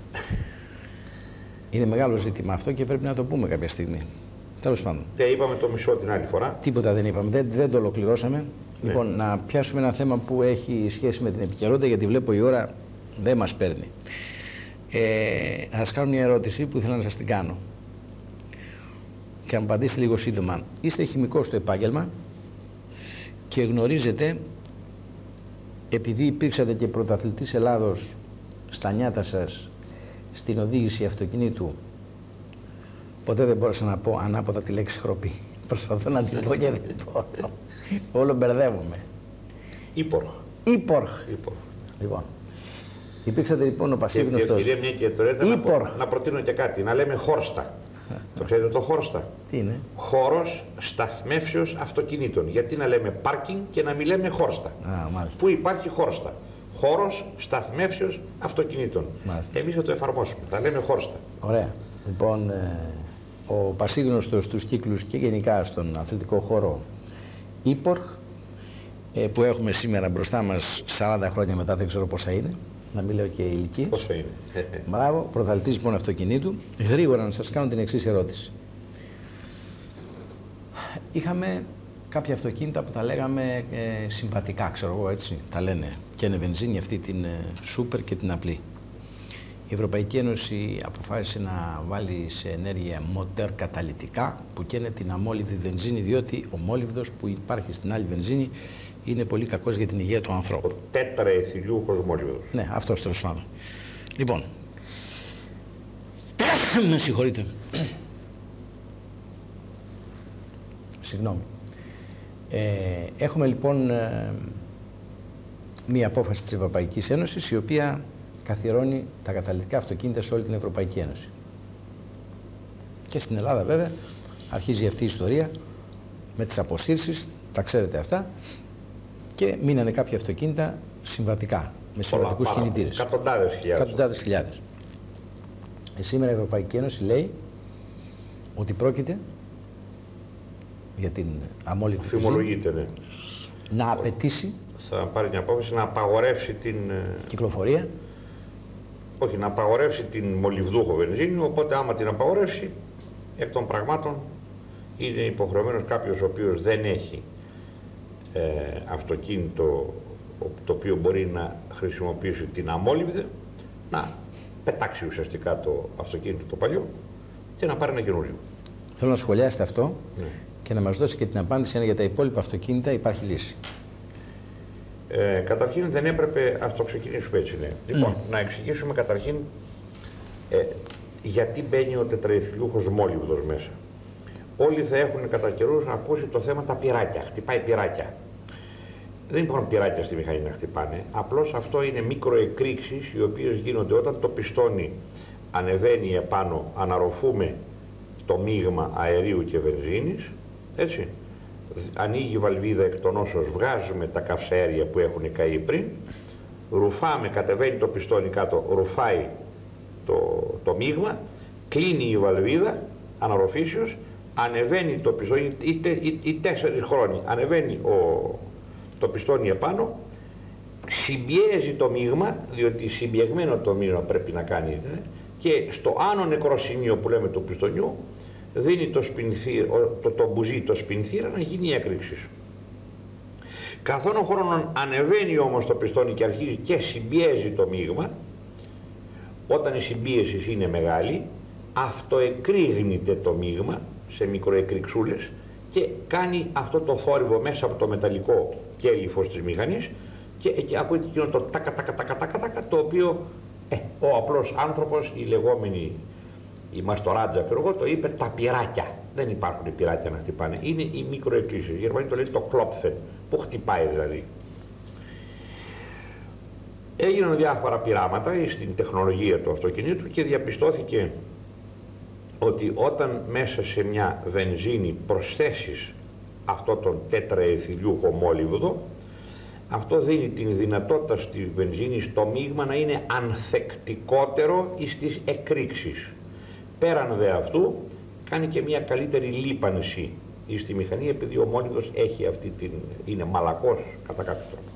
Είναι μεγάλο ζήτημα αυτό και πρέπει να το πούμε κάποια στιγμή. Τέλος πάντων. Δεν είπαμε το μισό την άλλη φορά. Τίποτα δεν είπαμε, δεν το ολοκληρώσαμε. Ναι. Λοιπόν, να πιάσουμε ένα θέμα που έχει σχέση με την επικαιρότητα, γιατί βλέπω η ώρα δεν μας παίρνει. Να σας κάνω μια ερώτηση που ήθελα να σας την κάνω. Και να μου απαντήσετε λίγο σύντομα. Είστε χημικός στο επάγγελμα και γνωρίζετε, επειδή υπήρξατε και πρωταθλητής Ελλάδος στα νιάτα σας στην οδήγηση αυτοκινήτου, ποτέ δεν μπόρεσα να πω ανάποδα τη λέξη χροπή. Προσπαθώ να την πω και δεν μπορώ. Όλο μπερδεύομαι. Ήπορχ. Λοιπόν, υπήρξατε λοιπόν ο πασίγνωστος. Κυρία μια και να προτείνω και κάτι, να λέμε χόρστα. Το ξέρετε το χόρστα? Τι είναι? Χώρος σταθμεύσεως αυτοκινήτων. Γιατί να λέμε πάρκινγκ και να μην λέμε χόρστα? Πού υπάρχει χόρστα? Χώρος σταθμεύσεως αυτοκινήτων. Εμείς θα το εφαρμόσουμε, θα λέμε χόρστα. Ωραία. Λοιπόν, ο πασίγνωστος στους κύκλους και γενικά στον αθλητικό χώρο Ήπορχ, που έχουμε σήμερα μπροστά μας 40 χρόνια μετά, δεν ξέρω πόσα είναι, να μην λέω και ηλικία. Πόσο είναι? Μπράβο, πρωταθλητής λοιπόν αυτοκινήτου. Γρήγορα να σας κάνω την εξής ερώτηση. Είχαμε κάποια αυτοκίνητα που τα λέγαμε συμβατικά, ξέρω εγώ έτσι, τα λένε, και είναι βενζίνη, αυτή την σούπερ και την απλή. Η Ευρωπαϊκή Ένωση αποφάσισε να βάλει σε ενέργεια μοτέρ καταλυτικά που καίνε την αμόλυβδη βενζίνη, διότι ο μόλυβδος που υπάρχει στην άλλη βενζίνη είναι πολύ κακός για την υγεία του ανθρώπου. Ο τέτραεθυλιούχος μόλυβδος. Ναι, αυτός τέλος πάντων. Λοιπόν, με συγχωρείτε. Συγγνώμη. Έχουμε λοιπόν μία απόφαση της Ευρωπαϊκής Ένωσης η οποία καθιερώνει τα καταλυτικά αυτοκίνητα σε όλη την Ευρωπαϊκή Ένωση. Και στην Ελλάδα βέβαια αρχίζει αυτή η ιστορία με τις αποσύρσεις, τα ξέρετε αυτά, και μείνανε κάποια αυτοκίνητα συμβατικά, με συμβατικούς κινητήρες. Εκατοντάδες χιλιάδες. Σήμερα η Ευρωπαϊκή Ένωση λέει ότι πρόκειται για την αμόλυβδη φημολογείται, ναι, να απαιτήσει, θα πάρει μια απόφαση να απαγορεύσει την κυκλοφορία. Όχι, να απαγορεύσει την μολυβδούχο βενζίνη, οπότε άμα την απαγορεύσει, εκ των πραγμάτων είναι υποχρεωμένος κάποιος ο οποίος δεν έχει αυτοκίνητο το οποίο μπορεί να χρησιμοποιήσει την αμόλυβδη, να πετάξει ουσιαστικά το αυτοκίνητο το παλιό και να πάρει ένα καινούριο. Θέλω να σχολιάσετε αυτό. Ναι. και να μας δώσει και την απάντηση αν για τα υπόλοιπα αυτοκίνητα υπάρχει λύση. Καταρχήν δεν έπρεπε, ας το ξεκινήσουμε έτσι, ναι. Λοιπόν, να εξηγήσουμε καταρχήν γιατί μπαίνει ο τετραεθιλιούχος μόλιβδος μέσα. Όλοι θα έχουν κατά καιρούς ακούσει το θέμα τα πυράκια, χτυπάει πυράκια. Δεν υπάρχουν πυράκια στη μηχανή να χτυπάνε, απλώς αυτό είναι μικροεκρήξεις οι οποίες γίνονται όταν το πιστόνι ανεβαίνει επάνω, αναρροφούμε το μείγμα αερίου και βενζίνης, έτσι. Ανοίγει η βαλβίδα εκ των όσως, βγάζουμε τα καυσαέρια που έχουν καεί πριν, ρουφάμε, κατεβαίνει το πιστόνι κάτω, ρουφάει το μείγμα, κλείνει η βαλβίδα αναρροφήσεως, ανεβαίνει το πιστόνι, ή 4 χρόνοι, ανεβαίνει το πιστόνι επάνω, συμπιέζει το μείγμα, διότι συμπιεγμένο το μείγμα πρέπει να κάνει, και στο άνω νεκρό σημείο που λέμε του πιστονιού, δίνει το μπουζί, το σπινθήρα να γίνει η έκρηξη. Καθόν ο χρόνος ανεβαίνει όμως το πιστόνι και αρχίζει και συμπιέζει το μείγμα, όταν η συμπίεση είναι μεγάλη, αυτοεκρήγνεται το μείγμα σε μικροεκρηξούλες και κάνει αυτό το θόρυβο μέσα από το μεταλλικό κέλυφος της μηχανής και εκεί ακούγεται εκείνο το τάκα τάκα τάκα τάκα τάκα, το οποίο ο απλός άνθρωπος, η λεγόμενη η μαστοράτζα, το είπε τα πυράκια. Δεν υπάρχουν πυράκια να χτυπάνε, είναι οι μικροεκκλήσεις. Οι Γερμανοί το λένε το κλόπφεν, που χτυπάει δηλαδή. Έγιναν διάφορα πειράματα στην τεχνολογία του αυτοκινήτου και διαπιστώθηκε ότι όταν μέσα σε μια βενζίνη προσθέσεις αυτό τον τετραεθιλιούχο μόλιβδο, αυτό δίνει την δυνατότητα στη βενζίνη, στο μείγμα, να είναι ανθεκτικότερο στις εκρήξεις. Πέραν δε αυτού, κάνει και μια καλύτερη λίπανση στη μηχανή, επειδή ο μόλιβδος έχει είναι μαλακός κατά κάποιο τρόπο.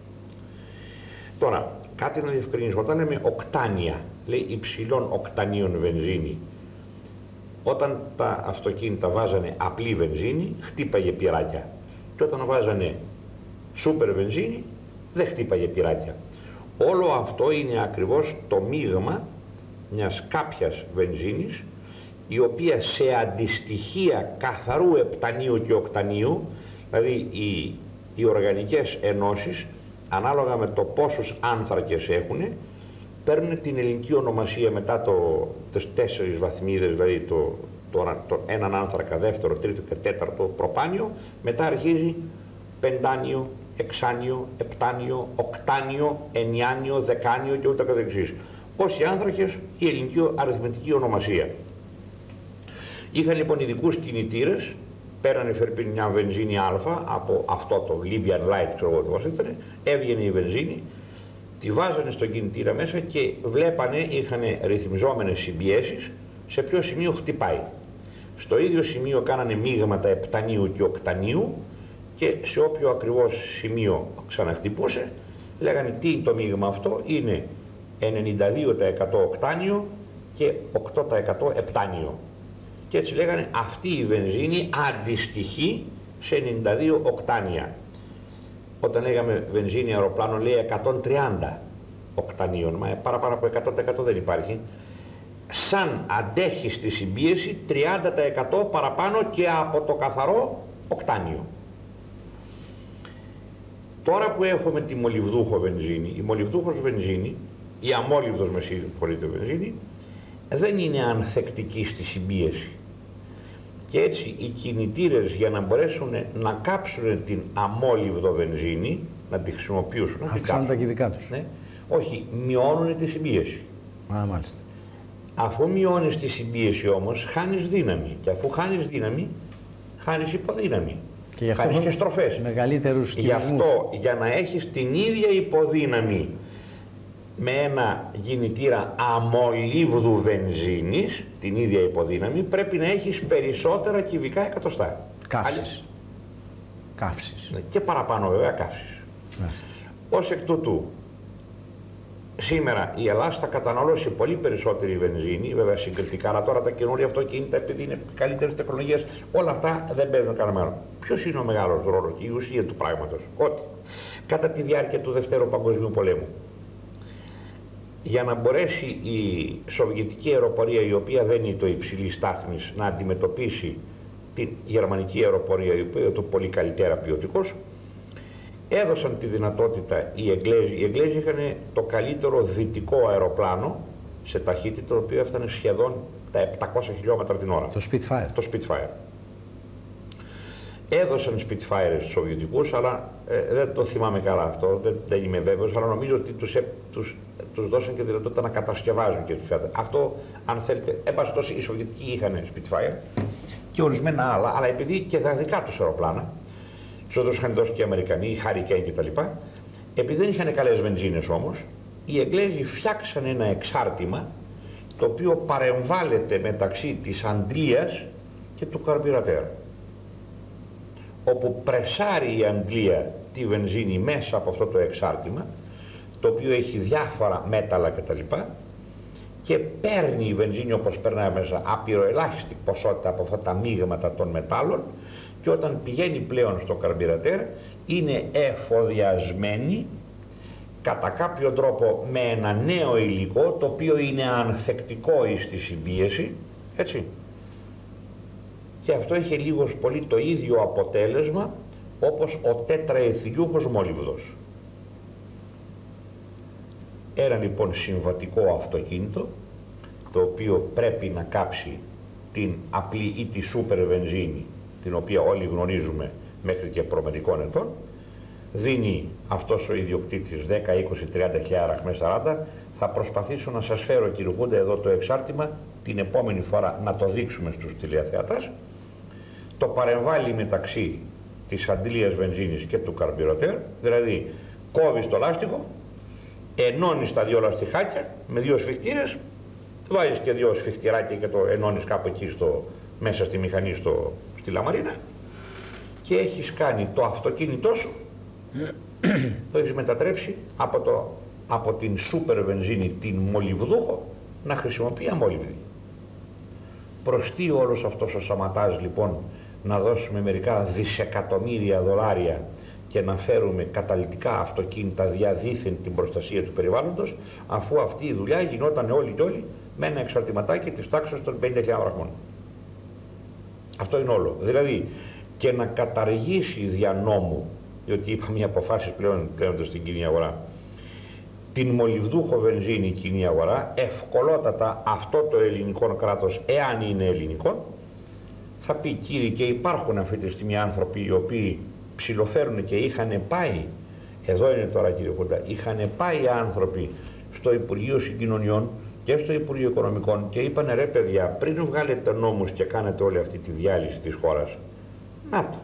Τώρα, κάτι να διευκρινίσω, όταν λέμε οκτάνια, λέει υψηλών οκτανίων βενζίνη, όταν τα αυτοκίνητα βάζανε απλή βενζίνη, χτύπαγε πυράκια. Και όταν βάζανε σούπερ βενζίνη, δεν χτύπαγε πυράκια. Όλο αυτό είναι ακριβώς το μείγμα μιας κάποιας βενζίνης, η οποία σε αντιστοιχεία καθαρού επτανίου και οκτανίου, δηλαδή οι οργανικές ενώσεις, ανάλογα με το πόσους άνθρακες έχουν, παίρνουν την ελληνική ονομασία μετά τις 4 βαθμίδες, δηλαδή έναν άνθρακα, δεύτερο, τρίτο και τέταρτο προπάνιο, μετά αρχίζει πεντάνιο, εξάνιο, επτάνιο, οκτάνιο, ενιάνιο, δεκάνιο και ούτε καθεξής. Όσοι άνθρακες, η ελληνική αριθμητική ονομασία. Είχαν λοιπόν ειδικούς κινητήρες, πέρανε φερπίν μια βενζίνη α, από αυτό το Libyan Light, ξέρω εγώ πώς ήταν, έβγαινε η βενζίνη, τη βάζανε στον κινητήρα μέσα και βλέπανε, είχαν ρυθμιζόμενες συμπιέσεις, σε ποιο σημείο χτυπάει. Στο ίδιο σημείο κάνανε μείγματα επτανίου και οκτανίου και σε όποιο ακριβώς σημείο ξαναχτυπούσε, λέγανε τι είναι το μείγμα αυτό, είναι 92% οκτάνιο και 8% επτάνιο. Και έτσι λέγανε αυτή η βενζίνη αντιστοιχεί σε 92 οκτάνια. Όταν λέγαμε βενζίνη αεροπλάνο, λέει 130 οκτανίων, μα παραπάνω από 100% δεν υπάρχει. Σαν αντέχει στη συμπίεση 30% παραπάνω και από το καθαρό οκτάνιο. Τώρα που έχουμε τη μολυβδούχο βενζίνη, η μολυβδούχος βενζίνη, η αμόλυβδος με συγχωρείτε βενζίνη, δεν είναι ανθεκτική στη συμπίεση. Και έτσι οι κινητήρες, για να μπορέσουν να κάψουν την αμόλυβδο βενζίνη, να τη χρησιμοποιήσουν, αυξάνουν τα κυβικά τους. Ναι, όχι, μειώνουν τη συμπίεση. Μάλιστα. Αφού μειώνεις τη συμπίεση όμως, χάνεις δύναμη. Και αφού χάνεις δύναμη, χάνεις υποδύναμη. Και χάνεις και στροφές. Γι' αυτό, για να έχεις την ίδια υποδύναμη με ένα κινητήρα αμολύβδου βενζίνης, την ίδια υποδύναμη, πρέπει να έχεις περισσότερα κυβικά εκατοστά. Καύσης. Ναι, και παραπάνω βέβαια καύσης. Ναι. Ως εκ τούτου, σήμερα η Ελλάδα θα καταναλώσει πολύ περισσότερη βενζίνη, βέβαια συγκριτικά, αλλά τώρα τα καινούργια αυτοκίνητα, επειδή είναι καλύτερες τεχνολογίες, όλα αυτά δεν παίζουν κανένα μέρο. Ποιος είναι ο μεγάλος ρόλος, η ουσία του πράγματος? Ότι κατά τη διάρκεια του Δευτέρου Παγκοσμίου Πολέμου, για να μπορέσει η Σοβιετική αεροπορία, η οποία δεν είναι το υψηλή στάθμης, να αντιμετωπίσει την γερμανική αεροπορία, η οποία ήταν πολύ καλύτερα ποιοτικός, έδωσαν τη δυνατότητα οι Εγγλέζοι είχαν το καλύτερο δυτικό αεροπλάνο σε ταχύτητα, το οποίο έφτανε σχεδόν τα 700 χιλιόμετρα την ώρα. Το Spitfire. Το Spitfire. Έδωσαν Spitfire στους Σοβιετικούς, αλλά δεν το θυμάμαι καλά αυτό, δεν είμαι βέβαιος, αλλά νομίζω ότι τους δώσαν και τη δυνατότητα να κατασκευάζουν και τους Fiat. Αυτό, αν θέλετε, έπαστος οι Σοβιετικοί είχαν Spitfire και ορισμένα άλλα, αλλά επειδή και τα δικά τους αεροπλάνα, τους είχαν δώσει και οι Αμερικανοί, οι Hurricane κτλ. Επειδή δεν είχαν καλές βενζίνες όμως, οι Εγγλέζοι φτιάξαν ένα εξάρτημα το οποίο παρεμβάλλεται μεταξύ της αντλίας και του καρμπυρατέρ, όπου πρεσάρει η αντλία τη βενζίνη μέσα από αυτό το εξάρτημα, το οποίο έχει διάφορα μέταλλα κτλ. Και παίρνει η βενζίνη, όπως περνάει μέσα, απειροελάχιστη ποσότητα από αυτά τα μείγματα των μετάλλων, και όταν πηγαίνει πλέον στο καρμπυρατέρ είναι εφοδιασμένη κατά κάποιο τρόπο με ένα νέο υλικό, το οποίο είναι ανθεκτικό στη συμπίεση, έτσι. Και αυτό έχει λίγος πολύ το ίδιο αποτέλεσμα όπως ο τέτραεθιλιούχος μόλιβδος. Ένα λοιπόν συμβατικό αυτοκίνητο, το οποίο πρέπει να κάψει την απλή ή τη σούπερ βενζίνη, την οποία όλοι γνωρίζουμε μέχρι και προμερικών ετών, δίνει αυτός ο ιδιοκτήτης 10, 20, 30 χιλιάρα με 40. Θα προσπαθήσω να σας φέρω, κύριε Κούντα, εδώ το εξάρτημα την επόμενη φορά να το δείξουμε στους τηλεθεατάς. Το παρεμβάλλει μεταξύ της αντλίας βενζίνης και του καρμπυρατέρ, δηλαδή κόβεις το λάστιχο, ενώνεις τα δύο λαστιχάκια με δύο σφιχτήρες, βάζεις και δύο σφιχτηράκια και το ενώνεις κάπου εκεί μέσα στη μηχανή στη λαμαρίνα, και έχεις κάνει το αυτοκίνητό σου, το έχεις μετατρέψει από την σούπερ βενζίνη, την μολυβδούχο, να χρησιμοποιεί αμόλυβδη. Προς τι όλος αυτός ο σαματάζ λοιπόν να δώσουμε μερικά δισεκατομμύρια δολάρια και να φέρουμε καταλυτικά αυτοκίνητα διαδίθεν την προστασία του περιβάλλοντος, αφού αυτή η δουλειά γινόταν όλοι και όλοι με ένα εξαρτηματάκι της τάξης των 50.000 δραχμών. Αυτό είναι όλο. Δηλαδή και να καταργήσει δια νόμου, διότι είπαμε οι αποφάσεις πλέον στην κοινή αγορά, την μολυβδούχο βενζίνη κοινή αγορά, ευκολότατα αυτό το ελληνικό κράτος, εάν είναι ελληνικό, θα πει, κύριοι, και υπάρχουν αυτή τη στιγμή άνθρωποι οι οποίοι ψιλοφέρουν και είχαν πάει, εδώ είναι τώρα κύριε Κούντα, είχαν πάει άνθρωποι στο Υπουργείο Συγκοινωνιών και στο Υπουργείο Οικονομικών και είπανε, ρε παιδιά, πριν βγάλετε νόμους και κάνετε όλη αυτή τη διάλυση της χώρας, να το,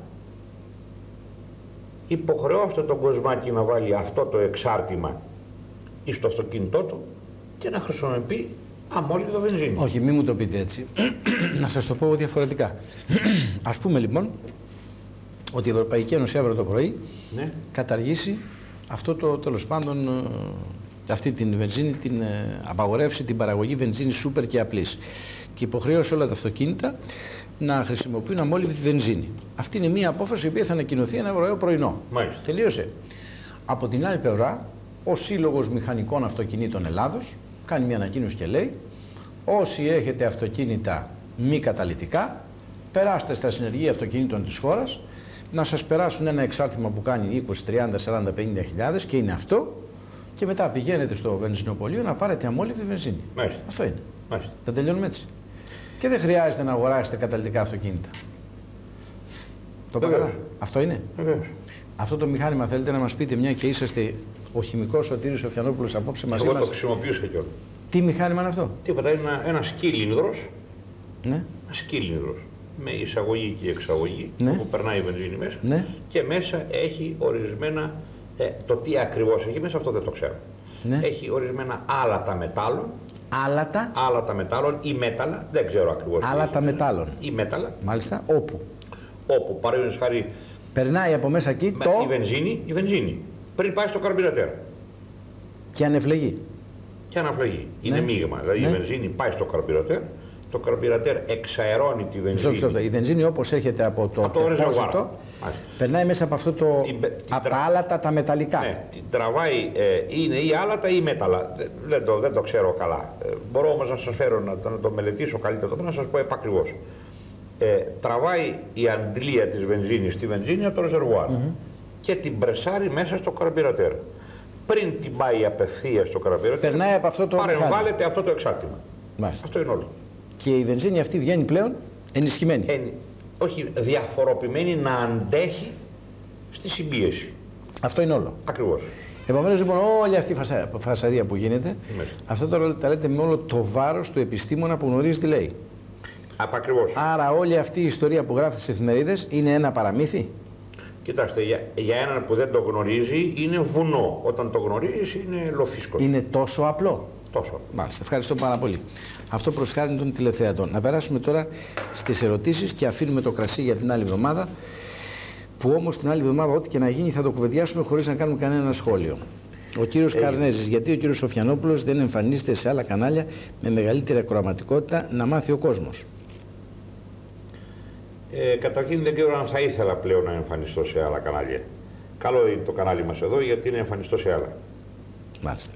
υποχρεώστε τον κοσμάκι να βάλει αυτό το εξάρτημα στο αυτοκίνητό του και να χρησιμοποιεί αμόλυβδο βενζίνη. Όχι, μην μου το πείτε έτσι. Να σας το πω διαφορετικά. Ας πούμε λοιπόν ότι η Ευρωπαϊκή Ένωση αύριο το πρωί καταργήσει αυτό το, τέλος πάντων, αυτή την βενζίνη, την απαγορεύσει την παραγωγή βενζίνης σούπερ και απλής και υποχρέωσε όλα τα αυτοκίνητα να χρησιμοποιούν αμόλυβδη βενζίνη. Αυτή είναι μια απόφαση η οποία θα ανακοινωθεί ένα ωραίο πρωινό. Μάλιστα. Τελείωσε. Από την άλλη πλευρά, ο Σύλλογος Μηχανικών Αυτοκινήτων Ελλάδος κάνει μια ανακοίνωση και λέει, όσοι έχετε αυτοκίνητα μη καταλυτικά, περάστε στα συνεργεία αυτοκινήτων της χώρας να σας περάσουν ένα εξάρτημα που κάνει 20, 30, 40, 50 χιλιάδες και είναι αυτό, και μετά πηγαίνετε στο βενζινοπωλείο να πάρετε αμόλυβδη βενζίνη. Μάλιστα. Αυτό είναι. Μάλιστα. Θα τελειώνουμε έτσι. Και δεν χρειάζεται να αγοράσετε καταλυτικά αυτοκίνητα. Το παρακαλώ. Αυτό είναι. Βεβαίως. Αυτό το μηχάνημα θέλετε να μας πείτε, μια και είσαστε ο χημικός Σωτήρης Σοφιανόπουλος απόψε μαζί μας. Εγώ το χρησιμοποιούσα κιόλας. Τι μηχάνημα είναι αυτό? Τίποτα, είναι ένα σκύλινδρος. Ναι. Ένα σκύλινδρος. Με εισαγωγή και εξαγωγή, Ναι. που περνάει η βενζίνη μέσα. Ναι. Και μέσα έχει ορισμένα, το τι ακριβώς έχει μέσα αυτό δεν το ξέρω. Ναι. Έχει ορισμένα άλατα μετάλλων. Άλατα. Άλατα μετάλλων ή μέταλλα, δεν ξέρω ακριβώς. Άλατα μετάλλων. Ή μέταλλα. Μάλιστα, όπου Όπου παραδείγματος χάρη περνάει από μέσα εκεί η βενζίνη πριν πάει στο καρμπυρατέρ. και ανεφλεγεί. Και αναφλεγεί. Ναι. Είναι μείγμα. Δηλαδή Ναι. η βενζίνη πάει στο καρμπυρατέρ, το καρμπυρατέρ εξαερώνει τη βενζίνη. Η βενζίνη όπως έχετε από το ρεζερβουάρ. περνάει μέσα από αυτό το. Από τα άλατα τα μεταλλικά. Ναι, την τραβάει, είναι ή άλατα ή μέταλλα. Δεν το ξέρω καλά. Μπορώ όμως να σας φέρω να το μελετήσω καλύτερα, να σας πω επακριβώς. τραβάει η αντλία της βενζίνης στη βενζίνη από το ρεζερβουάρ και την πρεσάρει μέσα στο καρμπυρατέρ. Πριν την πάει απευθείας στο καρμπυρατέρ, παρεμβάλλεται αυτό το εξάρτημα. Μάλιστα. Αυτό είναι όλο. Και η βενζίνη αυτή βγαίνει πλέον ενισχυμένη. Όχι, διαφοροποιημένη να αντέχει στη συμπίεση. Αυτό είναι όλο. Ακριβώς. Επομένως, λοιπόν, όλη αυτή η φασαρία που γίνεται, αυτό τώρα τα λέτε με όλο το βάρος του επιστήμονα που γνωρίζει τι λέει. Ακριβώς. Άρα όλη αυτή η ιστορία που γράφει στις εφημερίδες είναι ένα παραμύθι. Κοιτάξτε, για έναν που δεν το γνωρίζει είναι βουνό. Όταν το γνωρίζεις είναι λοφίσκος. Είναι τόσο απλό. Τόσο. Μάλιστα, ευχαριστώ πάρα πολύ. Αυτό προς χάρη των τηλεθεατών. Να περάσουμε τώρα στις ερωτήσεις και αφήνουμε το κρασί για την άλλη εβδομάδα. Που όμως την άλλη εβδομάδα, ό,τι και να γίνει, θα το κουβεντιάσουμε χωρίς να κάνουμε κανένα σχόλιο. Ο κύριος Καρνέζης, γιατί ο κύριος Σοφιανόπουλος δεν εμφανίζεται σε άλλα κανάλια με μεγαλύτερη ακροαματικότητα, να μάθει ο κόσμος. Καταρχήν δεν ξέρω αν θα ήθελα πλέον να εμφανιστώ σε άλλα κανάλια. Καλό είναι το κανάλι μας εδώ, γιατί είναι εμφανιστώ σε άλλα. Μάλιστα.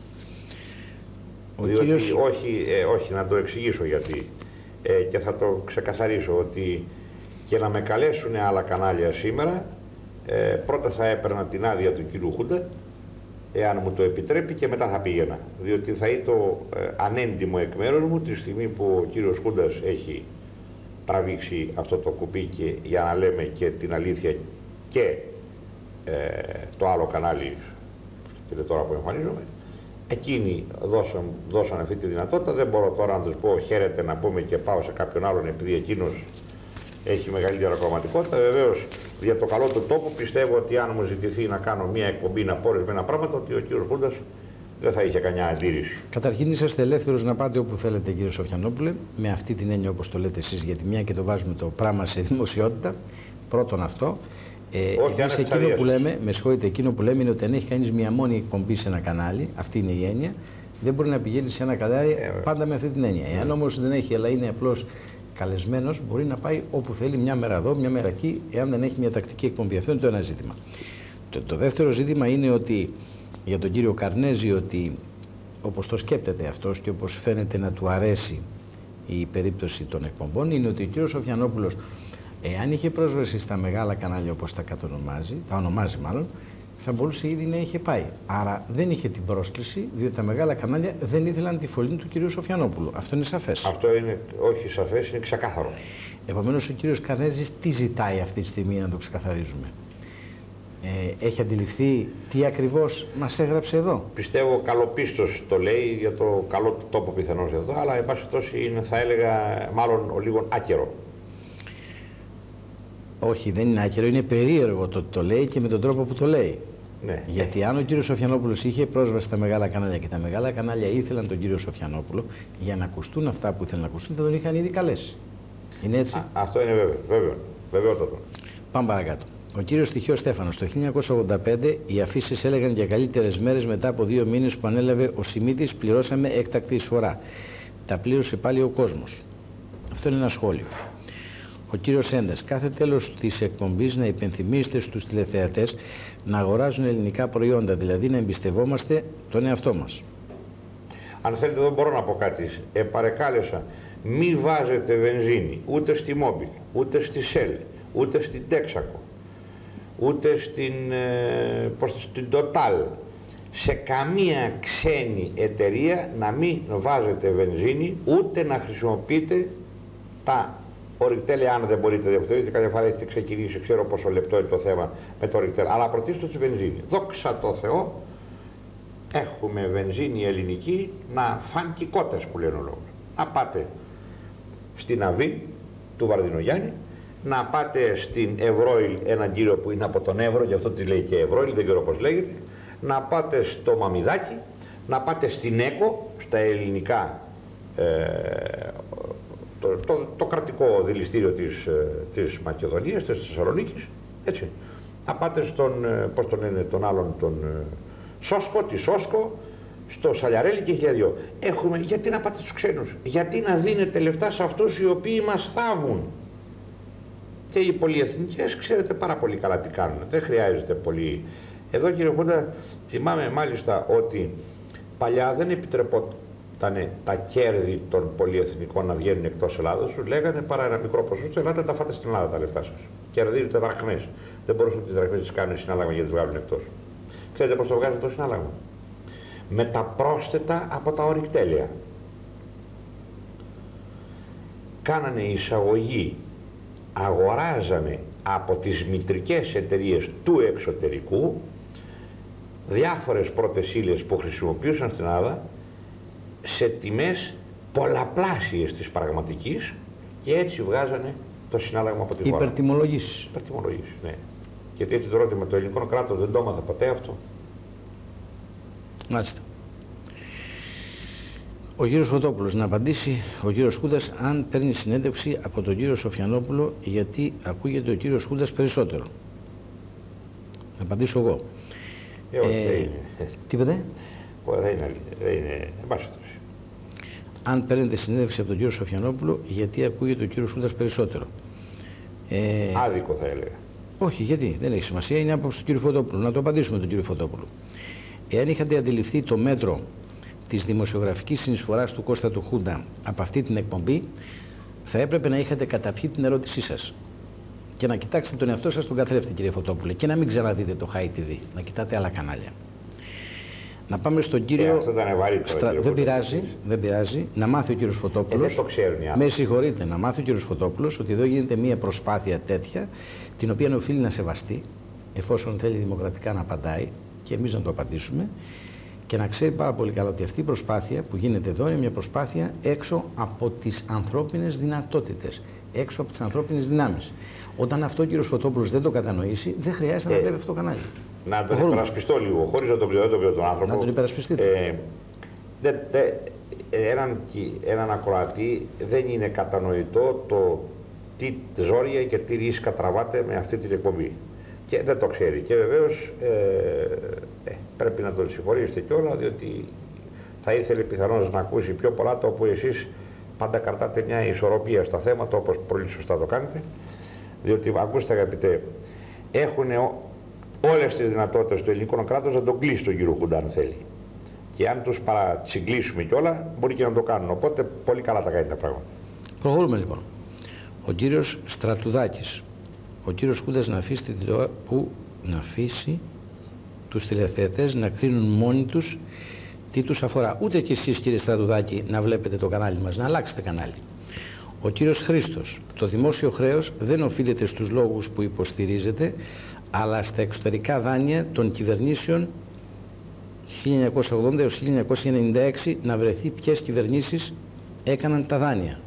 Όχι, να το εξηγήσω γιατί. Και θα το ξεκαθαρίσω ότι και να με καλέσουν άλλα κανάλια σήμερα, πρώτα θα έπαιρνα την άδεια του κύριου Χούντα, εάν μου το επιτρέπει, και μετά θα πήγαινα. Διότι θα ήταν ανέντιμο εκ μέρους μου τη στιγμή που ο κύριος Χούντας έχει τραβήξει αυτό το κουπί, και για να λέμε και την αλήθεια, και το άλλο κανάλι, και τώρα που εμφανίζομαι, εκείνοι δώσαν αυτή τη δυνατότητα. Δεν μπορώ τώρα να τους πω χαίρετε, να πούμε και πάω σε κάποιον άλλον επειδή εκείνος έχει μεγαλύτερη ακροματικότητα. Βεβαίως, για το καλό του τόπου, πιστεύω ότι αν μου ζητηθεί να κάνω μια εκπομπή να πω ορισμένα πράγματα, ότι ο κύριος Χούντας δεν θα είχε κανένα αντίρρηση. Καταρχήν, είσαστε ελεύθερος να πάτε όπου θέλετε, κύριε Σοφιανόπουλε, με αυτή την έννοια όπως το λέτε εσείς, γιατί μια και το βάζουμε το πράγμα σε δημοσιότητα. Πρώτον αυτό. Όχι, εκείνο που λέμε, με συγχωρείτε, εκείνο που λέμε είναι ότι αν έχει κανείς μια μόνη εκπομπή σε ένα κανάλι, αυτή είναι η έννοια, δεν μπορεί να πηγαίνει σε ένα κανάλι πάντα με αυτή την έννοια. Εάν όμως δεν έχει, αλλά είναι απλώς καλεσμένος, μπορεί να πάει όπου θέλει, μια μέρα εδώ, μια μέρα εκεί, εάν δεν έχει μια τακτική εκπομπή. Αυτό είναι το ένα ζήτημα. Το δεύτερο ζήτημα είναι ότι για τον κύριο Καρνέζη, ότι όπως το σκέπτεται αυτός και όπως φαίνεται να του αρέσει η περίπτωση των εκπομπών, είναι ότι ο κύριος Σοφιανόπουλος, εάν είχε πρόσβαση στα μεγάλα κανάλια όπως τα ονομάζει μάλλον, θα μπορούσε ήδη να είχε πάει. Άρα δεν είχε την πρόσκληση, διότι τα μεγάλα κανάλια δεν ήθελαν τη φωλή του κυρίου Σοφιανόπουλου. Αυτό είναι σαφές. Αυτό είναι όχι σαφές, είναι ξεκάθαρο. Επομένως, ο κύριος Καρνέζης τι ζητάει αυτή τη στιγμή, να το ξεκαθαρίζουμε? Έχει αντιληφθεί τι ακριβώς μας έγραψε εδώ? Πιστεύω καλοπίστος το λέει, για το καλό του τόπο πιθανώς εδώ, αλλά εν πάση περιπτώσει είναι, θα έλεγα, μάλλον ο λίγο άκερο. Όχι, δεν είναι άκερο, είναι περίεργο το ότι το λέει και με τον τρόπο που το λέει. Ναι. Γιατί αν ο κύριος Σοφιανόπουλος είχε πρόσβαση στα μεγάλα κανάλια και τα μεγάλα κανάλια ήθελαν τον κύριο Σοφιανόπουλο για να ακουστούν αυτά που ήθελαν να ακουστούν, θα τον είχαν ήδη καλέσει. Είναι έτσι? Αυτό είναι βέβαιο. Πάμε παρακάτω. Ο κύριος Στοιχιός Στέφανος, το 1985 οι αφήσεις έλεγαν για καλύτερες μέρες. Μετά από 2 μήνες που ανέλαβε ο Σιμίτης, πληρώσαμε έκτακτη εισφορά. Τα πλήρωσε πάλι ο κόσμος. Αυτό είναι ένα σχόλιο. Ο κύριος Έντας, κάθε τέλος της εκπομπής να υπενθυμίσετε στους τηλεθεατές να αγοράζουν ελληνικά προϊόντα, δηλαδή να εμπιστευόμαστε τον εαυτό μας. Αν θέλετε, εδώ μπορώ να πω κάτι. Παρεκάλεσα, μη βάζετε βενζίνη ούτε στη Μόμπιλ, ούτε στη Σέλ, ούτε στην Τέξακο, ούτε στην Total. Σε καμία ξένη εταιρεία να μην βάζετε βενζίνη, ούτε να χρησιμοποιείτε τα ορυκτέλ, αν δεν μπορείτε διαπιστώσετε. Κάποια φορά έχετε ξεκινήσει, ξέρω πόσο λεπτό είναι το θέμα με το ορυκτέλ, αλλά πρωτίστως τη βενζίνη. Δόξα τω Θεώ, έχουμε βενζίνη ελληνική να φαν κότες, που λένε ο λόγος. Να πάτε στην Αβή του Βαρδινογιάννη, να πάτε στην Ευρώιλ, έναν κύριο που είναι από τον Εύρο, γι' αυτό τη λέει και Ευρώιλ, δεν ξέρω πώς λέγεται, να πάτε στο Μαμιδάκι, να πάτε στην ΕΚΟ, στα ελληνικά, το κρατικό δηληστήριο της Μακεδονίας, της Θεσσαλονίκης, έτσι. Να πάτε στον, πώς τον λένε, τον άλλον, τον Σόσκο, τη Σόσκο, στο Σαλιαρέλι και χιλιαδιό. Έχουμε, γιατί να πάτε στους ξένους, γιατί να δίνετε λεφτά σε αυτούς οι οποίοι μας θάβουν. Και οι πολυεθνικές ξέρετε πάρα πολύ καλά τι κάνουν, δεν χρειάζεται πολύ. Εδώ, κύριε Χούντα, θυμάμαι μάλιστα ότι παλιά δεν ήταν τα κέρδη των πολυεθνικών να βγαίνουν εκτός Ελλάδος, σου λέγανε παρά ένα μικρό ποσοστό, ελάτε τα φάτε στην Ελλάδα τα λεφτά σας. Κερδίζετε δραχμές. Δεν μπορούσαν τις δραχμές τις κάνουν συνάλλαγμα γιατί τις βγάλουν εκτός. Ξέρετε πώς το βγάζουν το συνάλλαγμα? Με τα πρόσθετα από τα ορυκτέλεια. Κάνανε εισαγωγή, αγοράζανε από τις μητρικές εταιρείες του εξωτερικού διάφορες πρώτες ύλες που χρησιμοποιούσαν στην Ελλάδα σε τιμές πολλαπλάσιες της πραγματικής και έτσι βγάζανε το συνάλλαγμα από τη χώρα. Υπερτιμολογήσεις. Υπερτιμολογήσεις, ναι. Γιατί έτσι το ερώτημα, το ελληνικό κράτος δεν το έμαθε ποτέ αυτό. Μάλιστα. Ο κύριος Φωτόπουλος, να απαντήσει ο κύριος Χούντας αν παίρνει συνέντευξη από τον κύριο Σοφιανόπουλο, γιατί ακούγεται ο κύριος Χούντας περισσότερο. Να απαντήσω εγώ. Τι είπατε? Δεν είναι. Αν παίρνετε συνέντευξη από τον κύριο Σοφιανόπουλο, γιατί ακούγεται ο κύριος Χούντας περισσότερο. Άδικο θα έλεγα. Όχι, γιατί δεν έχει σημασία, είναι άποψη του κύριου Φωτόπουλου. Να το απαντήσουμε τον κύριο Φωτόπουλο. Εάν είχατε αντιληφθεί το μέτρο της δημοσιογραφικής συνεισφοράς του Κώστα του Χούντα από αυτή την εκπομπή, θα έπρεπε να είχατε καταπιεί την ερώτησή σας και να κοιτάξετε τον εαυτό σας τον καθρέφτη, κύριε Φωτόπουλε, και να μην ξαναδείτε το High TV, να κοιτάτε άλλα κανάλια. Να πάμε στον κύριο. Δεν πειράζει. Να μάθει ο κύριος Φωτόπουλος. Δεν το ξέρουν οι άλλοι. Με συγχωρείτε, να μάθει ο κύριος Φωτόπουλος ότι εδώ γίνεται μια προσπάθεια τέτοια, την οποία οφείλει να σεβαστεί, εφόσον θέλει δημοκρατικά να απαντάει και εμείς να το απαντήσουμε. Και να ξέρει πάρα πολύ καλά ότι αυτή η προσπάθεια που γίνεται εδώ είναι μια προσπάθεια έξω από τις ανθρώπινες δυνατότητες, έξω από τις ανθρώπινες δυνάμεις. Όταν αυτό ο κύριος Φωτόπουλος δεν το κατανοήσει, δεν χρειάζεται να βλέπει αυτό το κανάλι. Να τον υπερασπιστώ λίγο, χωρίς να τον ξέρω τον άνθρωπο. Να τον υπερασπιστείτε. Έναν ακροατή δεν είναι κατανοητό το τι ζόρια και τι ρίσκα τραβάτε με αυτή την εκπομπή. Και δεν το ξέρει. Και βεβαίως πρέπει να τον συγχωρήσετε κιόλα, διότι θα ήθελε πιθανώς να ακούσει πιο πολλά, το όπου εσείς πάντα κρατάτε μια ισορροπία στα θέματα, όπως πολύ σωστά το κάνετε. Διότι, ακούστε αγαπητέ, έχουν όλες τις δυνατότητες του ελληνικού κράτους να τον κλείσει τον κύριο Χούντα αν θέλει. Και αν τους παρατσιγκλίσουμε κιόλα, μπορεί και να το κάνουν. Οπότε πολύ καλά τα κάνει τα πράγματα. Προχωρούμε λοιπόν. Ο κύριος Στρατουδάκης. Ο κύριος Χούντας να αφήσει τους τηλεθεατές να κρίνουν μόνοι τους τι τους αφορά. Ούτε και εσείς, κύριε Στρατουδάκη, να βλέπετε το κανάλι μας, να αλλάξετε κανάλι. Ο κύριος Χρήστος. Το δημόσιο χρέος δεν οφείλεται στους λόγους που υποστηρίζετε, αλλά στα εξωτερικά δάνεια των κυβερνήσεων 1980 έως 1996, να βρεθεί ποιες κυβερνήσεις έκαναν τα δάνεια.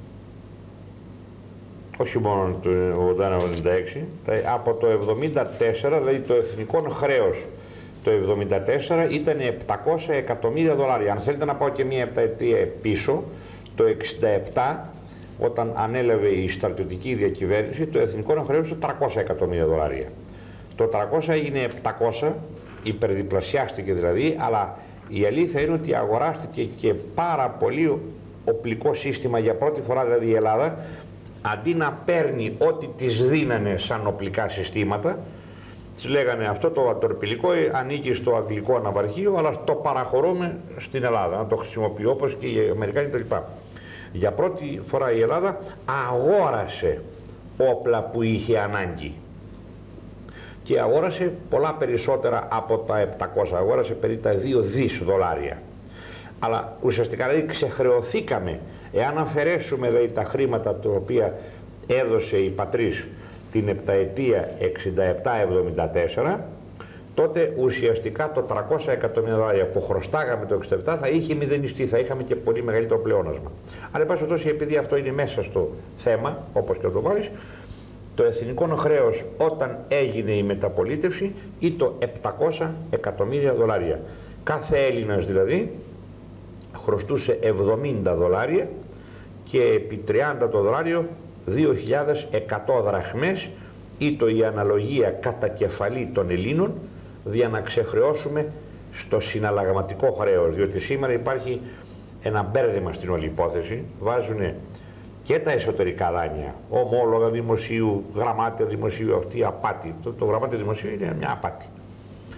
Όχι μόνο το 1986, από το 1974, δηλαδή το εθνικό χρέος το 1974 ήταν 700 εκατομμύρια δολάρια. Αν θέλετε να πάω και μία επταετία πίσω, το 1967, όταν ανέλαβε η στρατιωτική διακυβέρνηση, το εθνικό χρέος ήταν 300 εκατομμύρια δολάρια. Το 300 έγινε 700, υπερδιπλασιάστηκε δηλαδή, αλλά η αλήθεια είναι ότι αγοράστηκε και πάρα πολύ οπλικό σύστημα για πρώτη φορά, δηλαδή η Ελλάδα, αντί να παίρνει ό,τι της δίνανε σαν οπλικά συστήματα, της λέγανε αυτό το τορπιλικό ανήκει στο αγγλικό ναυαρχείο, αλλά το παραχωρούμε στην Ελλάδα, να το χρησιμοποιεί όπως και οι Αμερικάνοι κτλ. Για πρώτη φορά η Ελλάδα αγόρασε όπλα που είχε ανάγκη. Και αγόρασε πολλά περισσότερα από τα 700, αγόρασε περίπου τα 2 δις δολάρια. Αλλά ουσιαστικά δηλαδή ξεχρεωθήκαμε. Εάν αφαιρέσουμε δηλαδή τα χρήματα τα οποία έδωσε η πατρίς την επταετία 67-74, τότε ουσιαστικά το 300 εκατομμύρια δολάρια που χρωστάγαμε το 67 θα είχε μηδενιστεί, θα είχαμε και πολύ μεγαλύτερο πλεόνασμα. Αλλά εν πάση περιπτώσει, επειδή αυτό είναι μέσα στο θέμα, όπως και το βάλεις, το εθνικό χρέος όταν έγινε η μεταπολίτευση ήταν 700 εκατομμύρια δολάρια. Κάθε Έλληνας δηλαδή χρωστούσε 70 δολάρια και επί 30 το δολάριο 2.100 δραχμές, ήτο η αναλογία κατά κεφαλή των Ελλήνων, για να ξεχρεώσουμε στο συναλλαγματικό χρέος, διότι σήμερα υπάρχει ένα μπέρδεμα στην όλη υπόθεση. Βάζουν και τα εσωτερικά δάνεια, ομόλογα δημοσίου, γραμμάτια δημοσίου, αυτή η απάτη. Το γραμμάτιο δημοσίου είναι μια απάτη.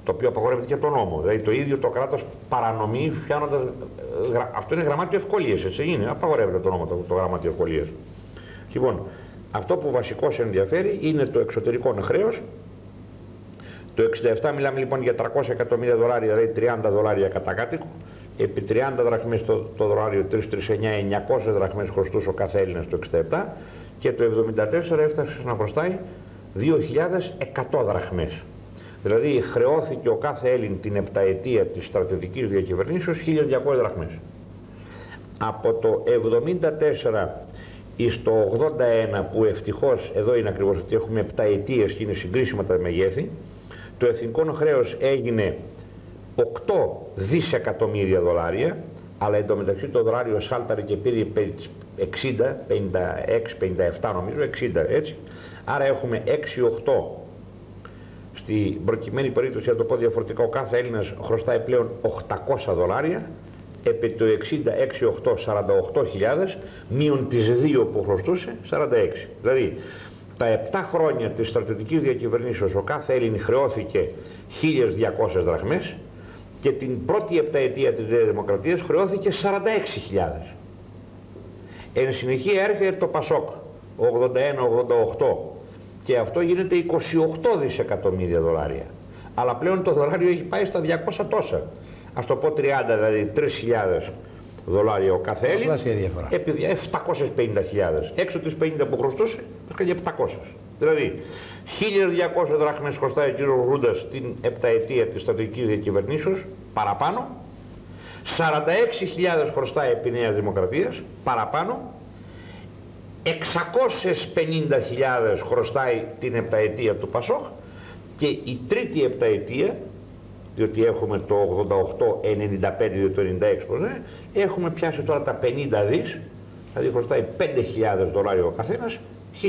το οποίο απαγορεύεται και από τον νόμο. Δηλαδή το ίδιο το κράτος παρανομεί φτιάχνοντας. Αυτό είναι γραμμάτιο ευκολίες, έτσι είναι. Απαγορεύεται από τον νόμο το γραμμάτιο ευκολίες. Λοιπόν, αυτό που βασικώς ενδιαφέρει είναι το εξωτερικό χρέος. Το 67 μιλάμε λοιπόν για 300 εκατομμύρια δολάρια, δηλαδή 30 δολάρια κατά κάτοικο. Επί 30 δραχμές το δολάριο 339, 900 δραχμές χρωστούσε ο κάθε Έλληνας το 67 και το 74 έφτασε να χρωστάει 2.100 δραχμές. Δηλαδή χρεώθηκε ο κάθε Έλλην την επταετία της στρατιωτικής διακυβερνήσεως 1.200 δραχμές. Από το 74 στο 81 που ευτυχώς εδώ είναι ακριβώς ότι έχουμε επταετίες και είναι συγκρίσιμα τα μεγέθη, το εθνικό χρέος έγινε 8 δισεκατομμύρια δολάρια, αλλά εντωμεταξύ το δολάριο σάλταρε και πήρε 60, 56, 57 νομίζω, 60 έτσι. Άρα έχουμε 6-8. Στην προκειμένη περίπτωση, να το πω διαφορετικά, ο κάθε Έλληνας χρωστάει πλέον 800 δολάρια, επί το 60, 6, 8, 48.000, μείον τις 2 που χρωστούσε, 46. Δηλαδή, τα 7 χρόνια της στρατιωτικής διακυβερνήσεως ο κάθε Έλλην χρεώθηκε 1.200 δραχμές και την πρώτη επταετία της Νέας Δημοκρατίας χρεώθηκε 46.000. Εν συνεχεία έρχεται το Πασόκ, 81-88, και αυτό γίνεται 28 δισεκατομμύρια δολάρια. Αλλά πλέον το δολάριο έχει πάει στα 200 τόσα. Ας το πω 30, δηλαδή 3.000 δολάρια ο κάθε Έλλην, επί 750.000. Έξω τις 50 που χρωστούσε, έκανε 700. Δηλαδή, 1.200 δράχμες χρωστάει ο κ. Ρούντας την επταετία της στρατηγικής διακυβερνήσεως, παραπάνω. 46.000 χρωστάει επί Νέας Δημοκρατίας, παραπάνω. 650.000 χρωστάει την επταετία του Πασόκ και η τρίτη επταετία, διότι έχουμε το 88-95, διότι το 96 έχουμε πιάσει τώρα τα 50 δις, δηλαδή χρωστάει 5.000 δολάρια ο καθένας,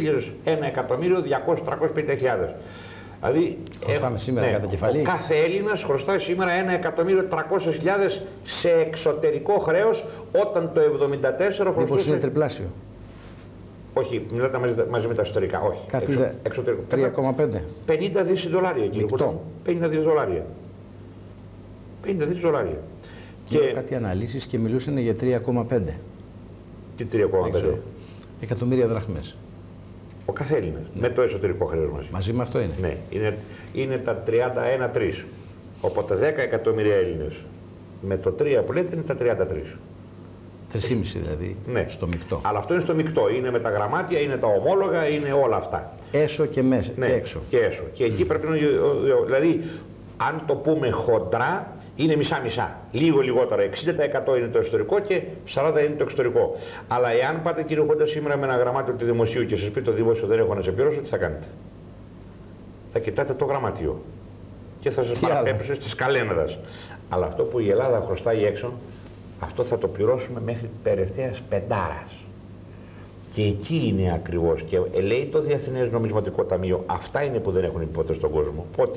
1.200.000-350.000. Δηλαδή σήμερα κατά κεφαλή. Ο κάθε Έλληνας χρωστάει σήμερα 1.300.000 σε εξωτερικό χρέος, όταν το 74 χρωστούσε. Μήπως είναι τριπλάσιο? Όχι, μιλάτε μαζί με τα εσωτερικά, όχι. Εξωτερικό. 3,5. 50 δις δολάρια, κύριε Κούτο. 50 δις δολάρια. 50 δις δολάρια. Και κάτι αναλύσεις και μιλούσαν για 3,5. Τι 3,5? Εκατομμύρια δραχμές. Ο κάθε Έλληνας, με το εσωτερικό χρέος μαζί. Μαζί με αυτό είναι. Ναι, είναι τα 31-3. Οπότε 10 εκατομμύρια Έλληνες με το 3 που λέτε είναι τα 33. 3,5 δηλαδή, ναι, στο μεικτό. Αλλά αυτό είναι στο μεικτό. Είναι με τα γραμμάτια, είναι τα ομόλογα, είναι όλα αυτά. Έσω και μέσα, ναι, και έξω. Και έσω. Και εκεί πρέπει να. Δηλαδή, αν το πούμε χοντρά, είναι μισά-μισά. Λίγο λιγότερα. 60% είναι το εσωτερικό και 40% είναι το εξωτερικό. Αλλά εάν πάτε, κύριε Χόντα, σήμερα με ένα γραμμάτιο του δημοσίου και σας πει το δημόσιο δεν έχω να σε πληρώσω, τι θα κάνετε? Θα κοιτάτε το γραμμάτιο και θα σας παραπέμψω στις καλένδρας. Αλλά αυτό που η Ελλάδα χρωστάει έξω, αυτό θα το πληρώσουμε μέχρι τελευταίας πεντάρας. Και εκεί είναι ακριβώς. Και λέει το Διεθνές Νομισματικό Ταμείο, αυτά είναι που δεν έχουν ποτέ στον κόσμο. Πότε?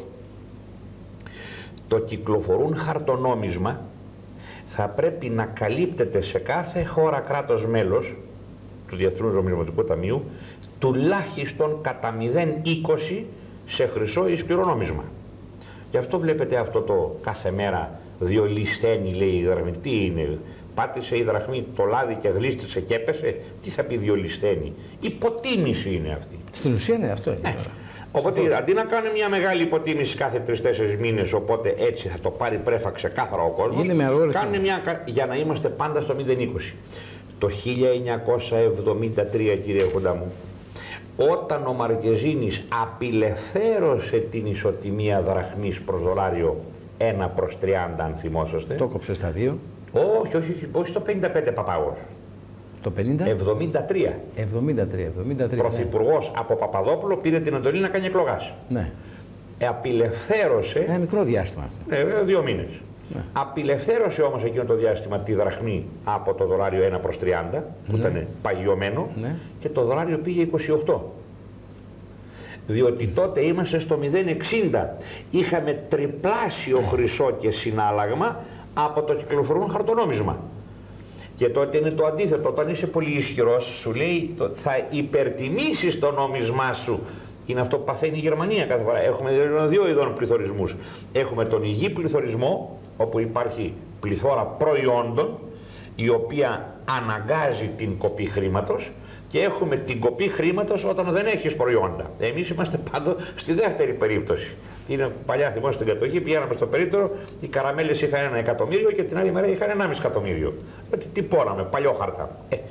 Το κυκλοφορούν χαρτονόμισμα θα πρέπει να καλύπτεται σε κάθε χώρα κράτος μέλος του Διεθνούς Νομισματικού Ταμείου τουλάχιστον κατά 0,20 σε χρυσό ή σκληρό νόμισμα. Γι' αυτό βλέπετε αυτό το κάθε μέρα διολυσθένει, λέει η δραχμή. Τι είναι? Πάτησε η δραχμή το λάδι και γλίστησε και έπεσε. Τι θα πει διολυσθένει? Υποτίμηση είναι αυτή. Στην ουσία είναι αυτό. Είναι. Οπότε αντί να κάνουν μια μεγάλη υποτίμηση κάθε 3-4 μήνες, οπότε έτσι θα το πάρει πρέφα ξεκάθαρα ο κόσμος, κάνουν μια, για να είμαστε πάντα στο 0,20. Το 1973, κύριε Κοντά μου, όταν ο Μαρκεζίνης απελευθέρωσε την ισοτιμία δραχμής προς δολάριο 1/30, αν θυμόσαστε. Το κόψε στα 2. Όχι στο 55 Παπάγος. Το 50? 73. 73. Πρωθυπουργός από Παπαδόπουλο πήρε την εντολή να κάνει εκλογάς. Ναι. Απελευθέρωσε. Ένα μικρό διάστημα. 2 μήνες. Ναι. Απελευθέρωσε όμως εκείνο το διάστημα τη δραχμή από το δολάριο 1/30, που ήταν παγιωμένο, και το δολάριο πήγε 28. Διότι τότε είμαστε στο 0,60. Είχαμε τριπλάσιο χρυσό και συνάλλαγμα από το κυκλοφορούν χαρτονόμισμα. Και τότε είναι το αντίθετο. Όταν είσαι πολύ ισχυρός, σου λέει θα υπερτιμήσεις το νόμισμά σου Είναι αυτό που παθαίνει η Γερμανία κάθε φορά. Έχουμε δύο ειδών πληθωρισμούς. Έχουμε τον υγιή πληθωρισμό, όπου υπάρχει πληθώρα προϊόντων, η οποία αναγκάζει την κοπή χρήματος, και έχουμε την κοπή χρήματος όταν δεν έχεις προϊόντα. Εμείς είμαστε πάντα στη δεύτερη περίπτωση. Είναι παλιά, θυμόσαστε στην κατοχή, πηγαίναμε στο περίπτερο, οι καραμέλες είχαν 1 εκατομμύριο και την άλλη μέρα είχαν 1,5 εκατομμύριο. Τι πόραμε, παλιόχαρτα.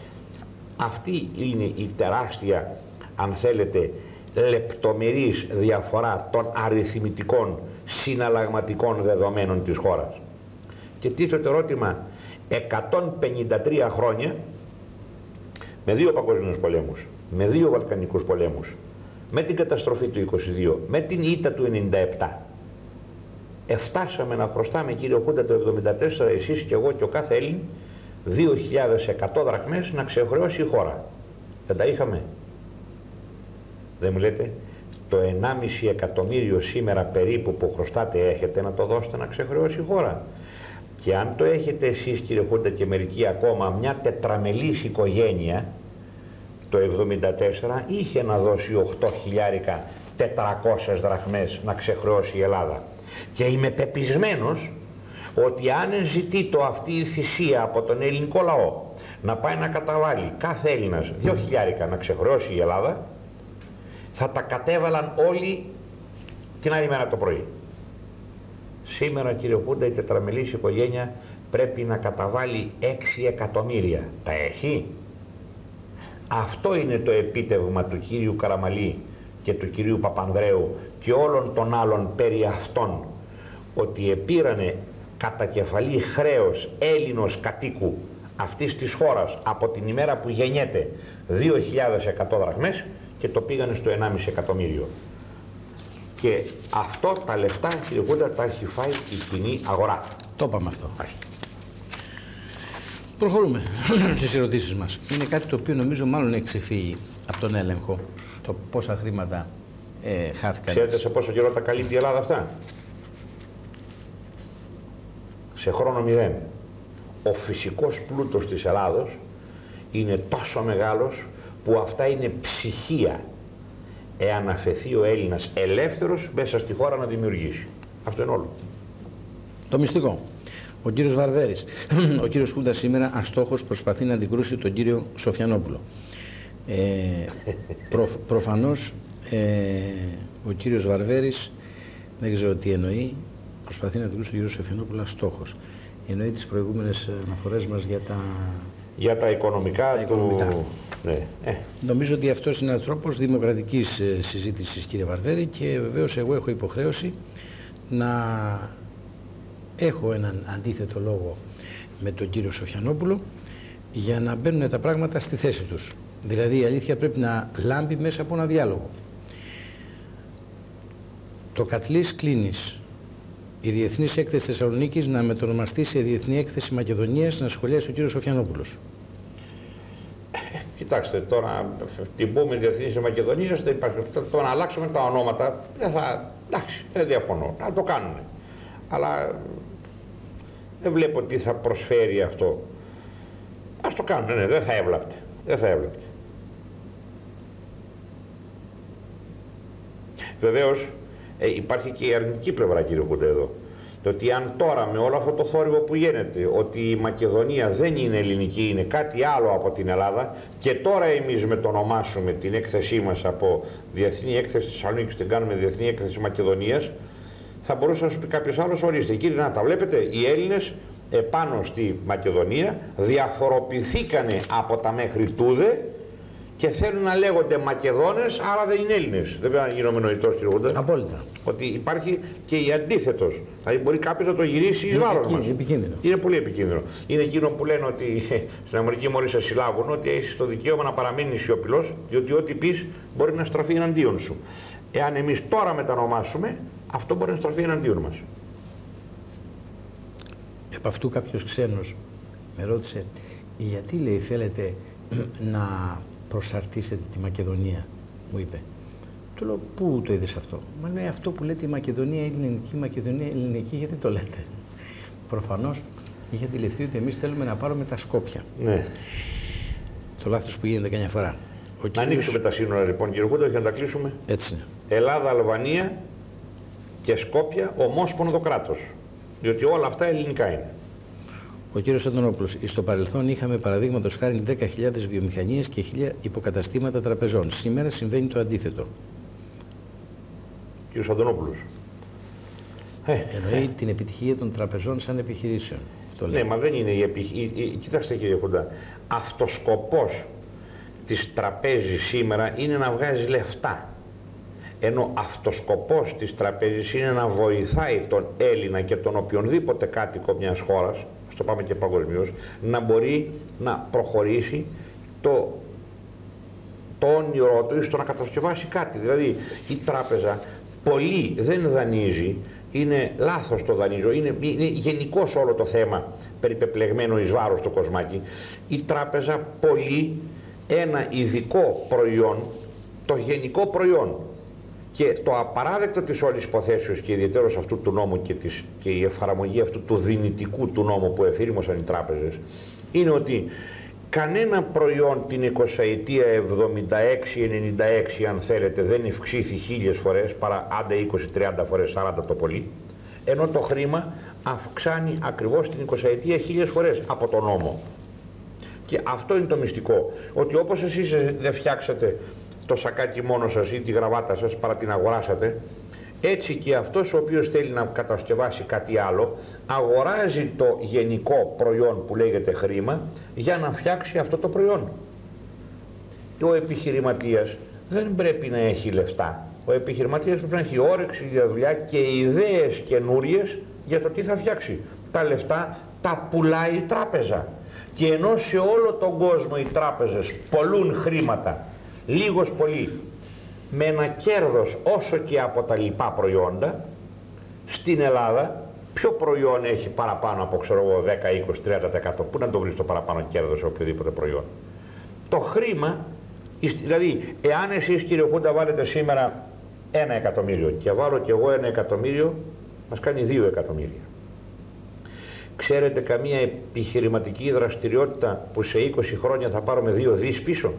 Αυτή είναι η τεράστια, αν θέλετε, λεπτομερής διαφορά των αριθμητικών συναλλαγματικών δεδομένων της χώρας. Και τίθεται το ερώτημα, 153 χρόνια, με 2 παγκόσμιους πολέμους, με 2 βαλκανικούς πολέμους, με την καταστροφή του 22, με την ήττα του 97, φτάσαμε να χρωστάμε, κύριε Χούντα, το 74, εσείς και εγώ και ο κάθε Έλλην, 2.100 δραχμές να ξεχρεώσει η χώρα. Δεν τα είχαμε? Δεν μου λέτε? Το 1,5 εκατομμύριο σήμερα περίπου που χρωστάτε έχετε να το δώσετε να ξεχρεώσει η χώρα? Και αν το έχετε εσείς, κύριε Χούντα, και μερικοί ακόμα, μια τετραμελής οικογένεια το 74 είχε να δώσει 8.400 δραχμές να ξεχρεώσει η Ελλάδα. Και είμαι πεπισμένος ότι αν ζητεί αυτή η θυσία από τον ελληνικό λαό να πάει να καταβάλει κάθε Έλληνας 2.000 να ξεχρεώσει η Ελλάδα, θα τα κατέβαλαν όλοι την άλλη μέρα το πρωί. Σήμερα, κύριε Χούντα, η τετραμελής οικογένεια πρέπει να καταβάλει 6 εκατομμύρια. Τα έχει? Αυτό είναι το επίτευγμα του κύριου Καραμαλή και του κυρίου Παπανδρέου και όλων των άλλων περί αυτών, ότι επήρανε κατά κεφαλή χρέος Έλληνος κατοίκου αυτής της χώρας από την ημέρα που γεννιέται 2.100 δραχμές και το πήγανε στο 1,5 εκατομμύριο. Και αυτό τα λεφτά, κύριε Χούντα, τα έχει φάει η κοινή αγορά. Το είπαμε αυτό. Προχωρούμε στις ερωτήσεις μας. Είναι κάτι το οποίο νομίζω μάλλον έχει ξεφύγει από τον έλεγχο. Το πόσα χρήματα χάθηκαν. Ξέρετε σε πόσο καιρό τα καλύπτει η Ελλάδα αυτά? Σε χρόνο 0. Ο φυσικός πλούτος της Ελλάδος είναι τόσο μεγάλος που αυτά είναι ψυχία, εάν αφαιθεί ο Έλληνας ελεύθερος μέσα στη χώρα να δημιουργήσει. Αυτό είναι όλο. Το μυστικό. Ο κύριος Βαρβέρης, ο κύριος Χούντα σήμερα αστόχως προσπαθεί να αντικρούσει τον κύριο Σοφιανόπουλο. Προφανώς ο κύριος Βαρβέρης δεν ξέρω τι εννοεί, προσπαθεί να αντικρούσει τον κύριο Σοφιανόπουλο αστόχως. Εννοεί τις προηγούμενες αναφορές μας για τα οικονομικά του... Ναι. Νομίζω ότι αυτός είναι ένας τρόπος δημοκρατικής συζήτησης, κύριε Βαρβέρη, και βεβαίως εγώ έχω υποχρέωση να έχω έναν αντίθετο λόγο με τον κύριο Σοφιανόπουλο για να μπαίνουν τα πράγματα στη θέση τους. Δηλαδή η αλήθεια πρέπει να λάμπει μέσα από ένα διάλογο. Το Κατλής Κλίνης, η Διεθνής Έκθεση Θεσσαλονίκης να μετονομαστεί σε Διεθνή Έκθεση Μακεδονίας, να σχολιάσει ο κύριος Σοφιανόπουλος. Κοιτάξτε, τώρα την πούμε Διεθνής Μακεδονίας, δεν υπάρχει. Το να αλλάξουμε τα ονόματα, εντάξει, δεν διαφωνώ, να το κάνουν. Αλλά δεν βλέπω τι θα προσφέρει αυτό. Ας το κάνουν, ναι, δεν θα έβλαπτε. Δεν θα έβλαπτε. Βεβαίως υπάρχει και η αρνητική πλευρά, κύριε Χούντα, εδώ. Το ότι αν τώρα με όλο αυτό το θόρυβο που γίνεται, ότι η Μακεδονία δεν είναι ελληνική, είναι κάτι άλλο από την Ελλάδα, και τώρα εμείς μετονομάσουμε την έκθεσή μας από Διεθνή Έκθεση Θεσσαλονίκης, την κάνουμε Διεθνή Έκθεση Μακεδονίας, θα μπορούσε να σου πει κάποιος άλλος, ορίστε, κύριε, να τα βλέπετε, οι Έλληνες επάνω στη Μακεδονία διαφοροποιηθήκανε από τα μέχρι τούδε και θέλουν να λέγονται Μακεδόνες, άρα δεν είναι Έλληνες. Δεν πρέπει να γίνομαι νοητός, κύριε Χούντα. Απόλυτα. Ότι υπάρχει και η αντίθετος. Δηλαδή μπορεί κάποιος να το γυρίσει εις βάρος μας. Επικίνδυνο. Είναι πολύ επικίνδυνο. Είναι εκείνο που λένε ότι στην Αμερική μόλις σε συλλάβουν, ότι έχεις το δικαίωμα να παραμείνεις σιωπηλός, διότι ό,τι πεις μπορεί να στραφεί εναντίον σου. Εάν εμείς τώρα μετανομάσουμε, αυτό μπορεί να στραφεί εναντίον μας. Επ' αυτού κάποιος ξένος με ρώτησε, γιατί, λέει, θέλετε να προσαρτήσετε τη Μακεδονία, μου είπε. Του λέω, πού το είδες αυτό? Μα λέει, αυτό που λέτε η Μακεδονία ελληνική, Μακεδονία ελληνική, γιατί το λέτε? Προφανώς είχε αντιληφθεί ότι εμείς θέλουμε να πάρουμε τα Σκόπια. Ναι. Το λάθος που γίνεται καμιά φορά. Να ανοίξουμε τα σύνορα λοιπόν, κύριε Χούντα, για να τα κλείσουμε. Έτσι. Ελλάδα, Αλβανία και Σκόπια, ομόσπονδο κράτος. Διότι όλα αυτά ελληνικά είναι. Ο κύριος Αντωνόπουλος, στο παρελθόν είχαμε παραδείγματος χάρη 10.000 βιομηχανίες και 1.000 υποκαταστήματα τραπεζών. Σήμερα συμβαίνει το αντίθετο. Κύριος Αντωνόπουλος. Εννοεί την επιτυχία των τραπεζών σαν επιχειρήσεων. Ναι, μα δεν είναι η επιχείρηση. Κοιτάξτε κύριε Χούντα, αυτοσκοπός της τραπέζης σήμερα είναι να βγάζει λεφτά. Ενώ αυτοσκοπός της τραπέζης είναι να βοηθάει τον Έλληνα και τον οποιονδήποτε κάτοικο μιας χώρας, στο πάμε και παγκοσμίως, να μπορεί να προχωρήσει το όνειρό του στο να κατασκευάσει κάτι. Δηλαδή η τράπεζα πολύ δεν δανείζει, είναι λάθος το δανείζω, είναι γενικώς όλο το θέμα περιπεπλεγμένο εις βάρος το κοσμάκι. Η τράπεζα πωλεί ένα ειδικό προϊόν, το γενικό προϊόν. Και το απαράδεκτο της όλης υποθέσεως και ιδιαίτερως αυτού του νόμου και η εφαρμογή αυτού του δυνητικού του νόμου που εφήρμοσαν οι τράπεζες είναι ότι κανένα προϊόν την 20ετία 76-96 αν θέλετε δεν ευξήθη 1000 φορές παρά άντε 20-30 φορές, 40 το πολύ, ενώ το χρήμα αυξάνει ακριβώς την 20ετία 1000 φορές από τον νόμο. Και αυτό είναι το μυστικό, ότι όπως εσείς δεν φτιάξατε το σακάκι μόνο σας ή τη γραβάτα σας παρά την αγοράσατε, έτσι και αυτός ο οποίος θέλει να κατασκευάσει κάτι άλλο αγοράζει το γενικό προϊόν που λέγεται χρήμα για να φτιάξει αυτό το προϊόν. Ο επιχειρηματίας δεν πρέπει να έχει λεφτά. Ο επιχειρηματίας πρέπει να έχει όρεξη για δουλειά και ιδέες καινούριες για το τι θα φτιάξει. Τα λεφτά τα πουλάει η τράπεζα. Και ενώ σε όλο τον κόσμο οι τράπεζες πωλούν χρήματα λίγος πολύ με ένα κέρδος όσο και από τα λοιπά προϊόντα, στην Ελλάδα ποιο προϊόν έχει παραπάνω από 10, 20, 30%? Πού να το βρεις το παραπάνω κέρδος σε οποιοδήποτε προϊόν? Το χρήμα, δηλαδή εάν εσείς κύριε Χούντα βάλετε σήμερα 1 εκατομμύριο και βάλω κι εγώ 1 εκατομμύριο, μας κάνει 2 εκατομμύρια. Ξέρετε καμία επιχειρηματική δραστηριότητα που σε 20 χρόνια θα πάρουμε 2 δις πίσω?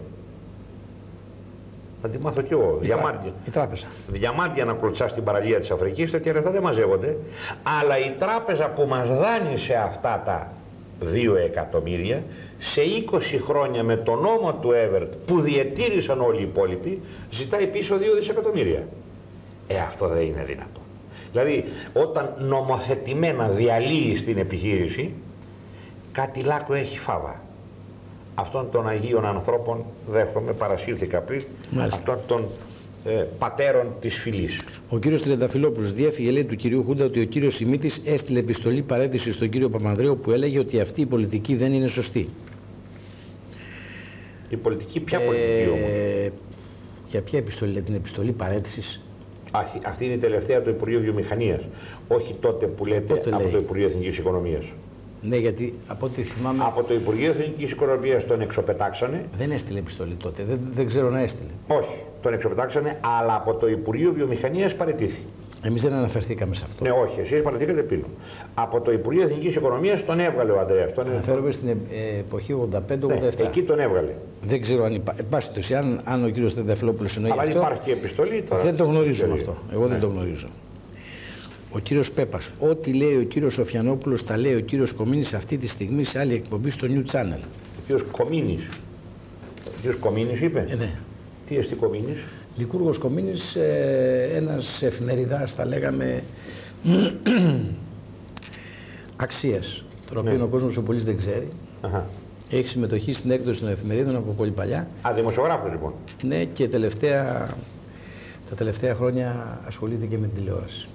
Να τη μάθω κι εγώ. Διαμάντια. Η τράπεζα. Διαμάντια να κλωτσά στην παραλία της Αφρικής, τέτοια λεφτά δεν μαζεύονται. Αλλά η τράπεζα που μας δάνεισε αυτά τα 2 εκατομμύρια, σε 20 χρόνια με τον νόμο του Έβερτ που διετήρησαν όλοι οι υπόλοιποι, ζητάει πίσω 2 δισεκατομμύρια. Αυτό δεν είναι δυνατό. Δηλαδή, όταν νομοθετημένα διαλύει την επιχείρηση, κάτι λάκκο έχει φάβα. Αυτών των Αγίων ανθρώπων δέχομαι, παρασύρθηκα πριν, αυτών των πατέρων της φυλής. Ο κύριος Τριανταφυλόπουλος διέφυγε, λέει, του κυρίου Χούντα ότι ο κύριος Σιμίτης έστειλε επιστολή παρέτηση στον κύριο Παπανδρέου που έλεγε ότι αυτή η πολιτική δεν είναι σωστή. Η πολιτική, ποια πολιτική όμως? Για ποια επιστολή, λέει, την επιστολή παρέτησης? Αυτή είναι η τελευταία του Υπουργείου Βιομηχανίας, όχι τότε που λέτε από το Υπουργείο Εθνικής Οικονομίας. Ναι, γιατί από ό,τι θυμάμαι... Από το Υπουργείο Εθνικής Οικονομίας τον εξοπετάξανε. Δεν έστειλε επιστολή τότε, δεν ξέρω να έστειλε. Όχι, τον εξοπετάξανε, αλλά από το Υπουργείο Βιομηχανίας παραιτήθη. Εμείς δεν αναφερθήκαμε σε αυτό. Ναι, όχι, εσείς παραιτηθήκατε πίσω. Από το Υπουργείο Εθνικής Οικονομίας τον έβγαλε ο Ανδρέας. Αναφέρομαι στην εποχή 85-87. Ναι, εκεί τον έβγαλε. Δεν ξέρω αν υπάρχει. Αν ο κύριος Τριανταφυλόπουλος εννοεί αυτό. Αλλά υπάρχει και επιστολή τώρα. Δεν το γνωρίζουμε αυτό. Εγώ δεν το γνωρίζω. Ο κύριος Πέπας, ό,τι λέει ο κύριος Σοφιανόπουλος τα λέει ο κύριος Κομίνης αυτή τη στιγμή σε άλλη εκπομπή στο New Channel. Ο κύριος Κομίνης. Ο κύριος Κομίνης είπε. Ναι. Τι εστί Κομίνης? Λικούργος Κομίνης, ένας εφημεριδάς, θα λέγαμε, αξίας, τον οποίο ο κόσμος ο πολύς δεν ξέρει. Έχει συμμετοχή στην έκδοση των εφημερίδων από πολύ παλιά. Δημοσιογράφος λοιπόν. Ναι, και τα τελευταία χρόνια ασχολείται και με την τηλεόραση.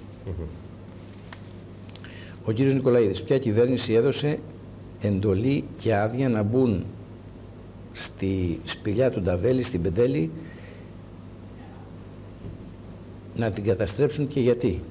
Ο κύριος Νικολαίδης, ποια κυβέρνηση έδωσε εντολή και άδεια να μπουν στη σπηλιά του Νταβέλη, στην Πεντέλη, να την καταστρέψουν και γιατί?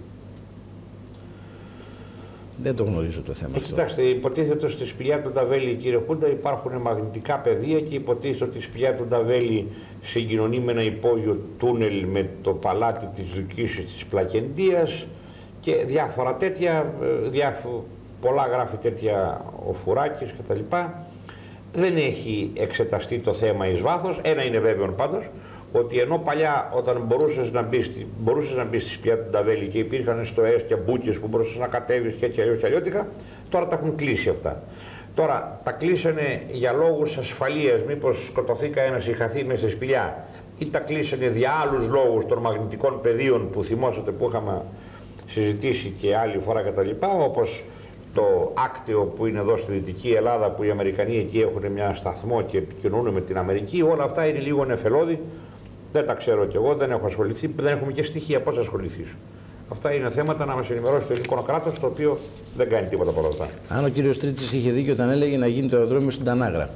Δεν το γνωρίζω το θέμα αυτό. Κοιτάξτε, υποτίθεται ότι στη σπηλιά του Νταβέλη, κύριε Χούντα, υπάρχουν μαγνητικά πεδία και υποτίθεται ότι η σπηλιά του Νταβέλη συγκοινωνεί με ένα υπόγειο τούνελ με το παλάτι της Δουκίσης της Πλακεντίας και διάφορα τέτοια, πολλά γράφει τέτοια ο Φουράκης κτλ. δεν έχει εξεταστεί το θέμα εις βάθος. Ένα είναι βέβαιο πάντως, ότι ενώ παλιά όταν μπορούσες να μπεις στη σπηλιά του Νταβέλη και υπήρχαν στοές και μπούκες που μπορούσες να κατέβεις και έτσι αλλιώς και αλλιώτικα, τώρα τα έχουν κλείσει αυτά. Τώρα τα κλείσανε για λόγους ασφαλείας, μήπως σκοτωθεί κανένας ή χαθεί μέσα στη σπηλιά, ή τα κλείσανε για άλλους λόγους των μαγνητικών πεδίων που θυμόσατε που είχαμε συζητήσει και άλλη φορά κτλ. Όπως το άκτιο που είναι εδώ στη Δυτική Ελλάδα, που οι Αμερικανοί εκεί έχουν μια σταθμό και επικοινωνούν με την Αμερική. Όλα αυτά είναι λίγο νεφελώδη. Δεν τα ξέρω κι εγώ, δεν έχω ασχοληθεί, δεν έχουμε και στοιχεία. Πώς ασχοληθείς? Αυτά είναι θέματα να μας ενημερώσει το ελληνικό κράτος, το οποίο δεν κάνει τίποτα από όλα αυτά. Αν ο κύριος Τρίτσης είχε δίκιο όταν έλεγε να γίνει το αεροδρόμιο στην Τανάγρα.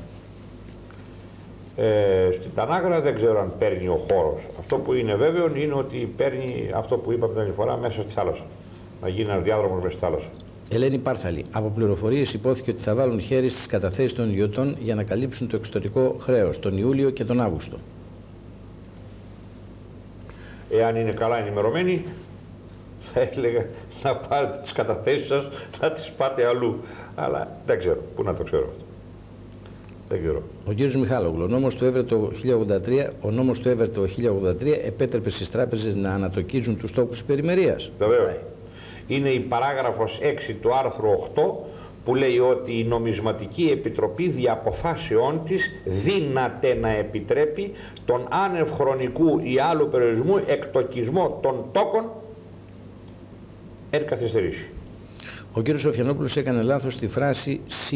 Στην Τανάγρα δεν ξέρω αν παίρνει ο χώρος. Αυτό που είναι βέβαιο είναι ότι παίρνει αυτό που είπαμε την άλλη φορά, μέσα στη θάλασσα. Να γίνει ένα διάδρομο μέσα στη θάλασσα. Ελένη Πάρθαλη. Από πληροφορίες υπόθηκε ότι θα βάλουν χέρι στις καταθέσεις των ιδιωτών για να καλύψουν το εξωτερικό χρέος τον Ιούλιο και τον Αύγουστο. Εάν είναι καλά ενημερωμένοι, θα έλεγα να πάρετε τις καταθέσεις σας, να τις πάτε αλλού. Αλλά δεν ξέρω. Πού να το ξέρω αυτό. Δεν ξέρω. Ο κύριος Μιχάλογλου, ο νόμος του Εύερ το 1083 επέτρεπε στις τράπεζες να ανατοκίζουν τους τόκους υπερημερίας. Βεβαίως. Είναι η παράγραφος 6 του άρθρου 8 που λέει ότι η Νομισματική Επιτροπή δι' αποφάσεών της δύναται να επιτρέπει τον άνευ χρονικού ή άλλου περιορισμού εκτοκισμό των τόκων εν καθυστερήσει. Ο κύριος Σοφιανόπουλος έκανε λάθος στη φράση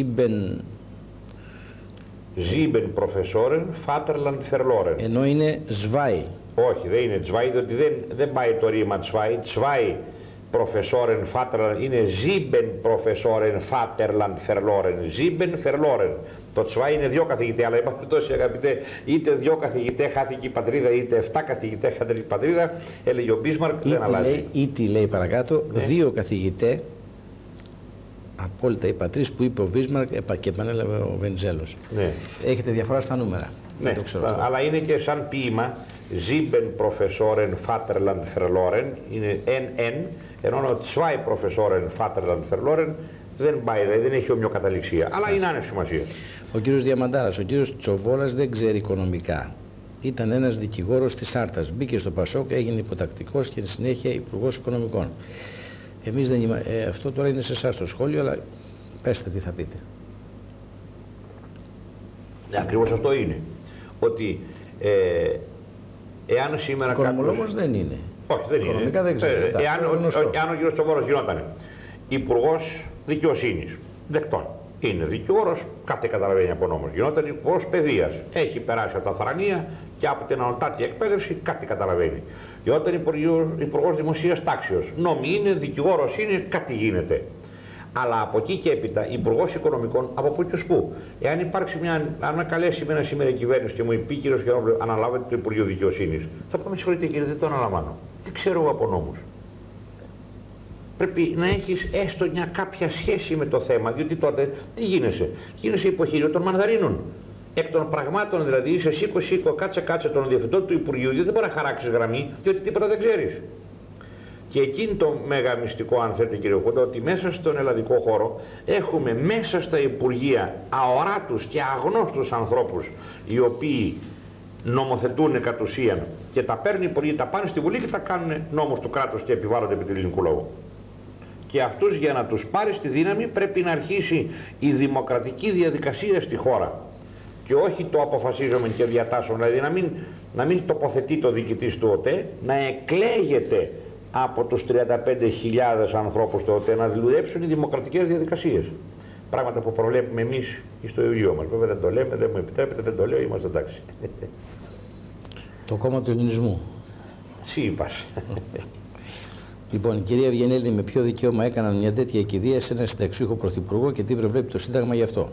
Sieben Professoren Vaterland verloren. Ενώ είναι Zwei. Όχι, δεν είναι Zwei, διότι δεν πάει το ρήμα Zwei Professoren Vaterland, είναι Sieben Professoren Vaterland verloren. Sieben verloren. Το Zwei είναι 2 καθηγητές, αλλά υπάρχουν τόσοι αγαπητέ, είτε 2 καθηγητές χάθηκε η πατρίδα, είτε 7 καθηγητές χάθηκε η πατρίδα, έλεγε ο Μπίσμαρκ, δεν αλλάζει. Ήτι λέει παρακάτω, 2 καθηγητές, απόλυτα οι πατρίς που είπε ο Μπίσμαρκ και επανέλαβε ο Βενιζέλος. Ναι. Έχετε διαφορά στα νούμερα. Ναι, το ξέρω αλλά είναι και σαν ποίημα Sieben Professoren Vaterland verloren, είναι NN, ενώ ο Zwei Professoren Vaterland verloren δεν πάει, δεν έχει ομοιοκαταληξία, αλλά είναι άνευ σημασία. Ο κύριος Διαμαντάρας, ο κύριος Τσοβόλας δεν ξέρει οικονομικά. Ήταν ένας δικηγόρος της Άρτας, μπήκε στο Πασόκ, έγινε υποτακτικός και στη συνέχεια υπουργός οικονομικών. Εμείς δεν είμαστε, αυτό τώρα είναι σε εσάς το σχόλιο, αλλά πέστε τι θα πείτε. Ακριβώς αυτό είναι. Ότι εάν σήμερα οικονομολόγος δεν είναι. Όχι, δεν είναι. Δεν ξέρω. Εάν ο κ. Τσοβόλος γινόταν υπουργός δικαιοσύνης, δεκτών, είναι δικηγόρος, κάθε καταλαβαίνει από νόμος. Γινόταν υπουργός παιδείας, έχει περάσει από τα θρανία και από την ανωτάτη εκπαίδευση, κάτι καταλαβαίνει. Γινόταν υπουργός δημοσίας τάξεως, νόμοι είναι, δικηγόρος είναι, κάτι γίνεται. Αλλά από εκεί και έπειτα, υπουργός οικονομικών, από πού και ως πού. Εάν υπάρξει αν με καλέσει εμένα σήμερα η κυβέρνηση και μου είπε, κύριος Γιαννόπουλο, αναλάβετε το Υπουργείο Δικαιοσύνης, θα πω, με συγχωρείτε κύριε, δεν το αναλαμβάνω. Τι ξέρω εγώ από νόμους. Πρέπει να έχεις έστω μια κάποια σχέση με το θέμα, διότι τότε τι γίνεσαι. Γίνεσαι υποχείριο των μανδαρίνων. Εκ των πραγμάτων δηλαδή, είσαι σήκω, κάτσε τον διευθυντό του Υπουργείου, δεν μπορεί να χαράξει γραμμή, διότι τίποτα δεν ξέρεις. Και εκείνη το μέγα μυστικό, αν θέλετε κύριε Χούντα, ότι μέσα στον ελλαδικό χώρο έχουμε μέσα στα Υπουργεία αοράτους και αγνώστους ανθρώπους, οι οποίοι νομοθετούν κατ' ουσίαν και τα παίρνουν οι Υπουργοί, τα πάνε στη Βουλή και τα κάνουν νόμους του κράτους και επιβάλλονται επί του ελληνικού λόγου. Και αυτούς για να τους πάρει στη δύναμη πρέπει να αρχίσει η δημοκρατική διαδικασία στη χώρα. Και όχι το αποφασίζομαι και διατάσσομαι, δηλαδή να μην τοποθετεί το διοικητής του ΟΤΕ, να εκλέγεται από τους 35.000 ανθρώπους του ΟΤΕ να δουλέψουν οι δημοκρατικές διαδικασίες. Πράγματα που προβλέπουμε εμείς στο βιβλίο μας. Βέβαια δεν το λέμε, δεν μου επιτρέπετε, δεν το λέω, είμαστε εντάξει. Το κόμμα του ελληνισμού. Συ είπας. Λοιπόν, η κυρία Ευγενέλη, με ποιο δικαίωμα έκαναν μια τέτοια κηδεία σε ένα συνταξιούχο πρωθυπουργό και τι προβλέπει το Σύνταγμα γι' αυτό?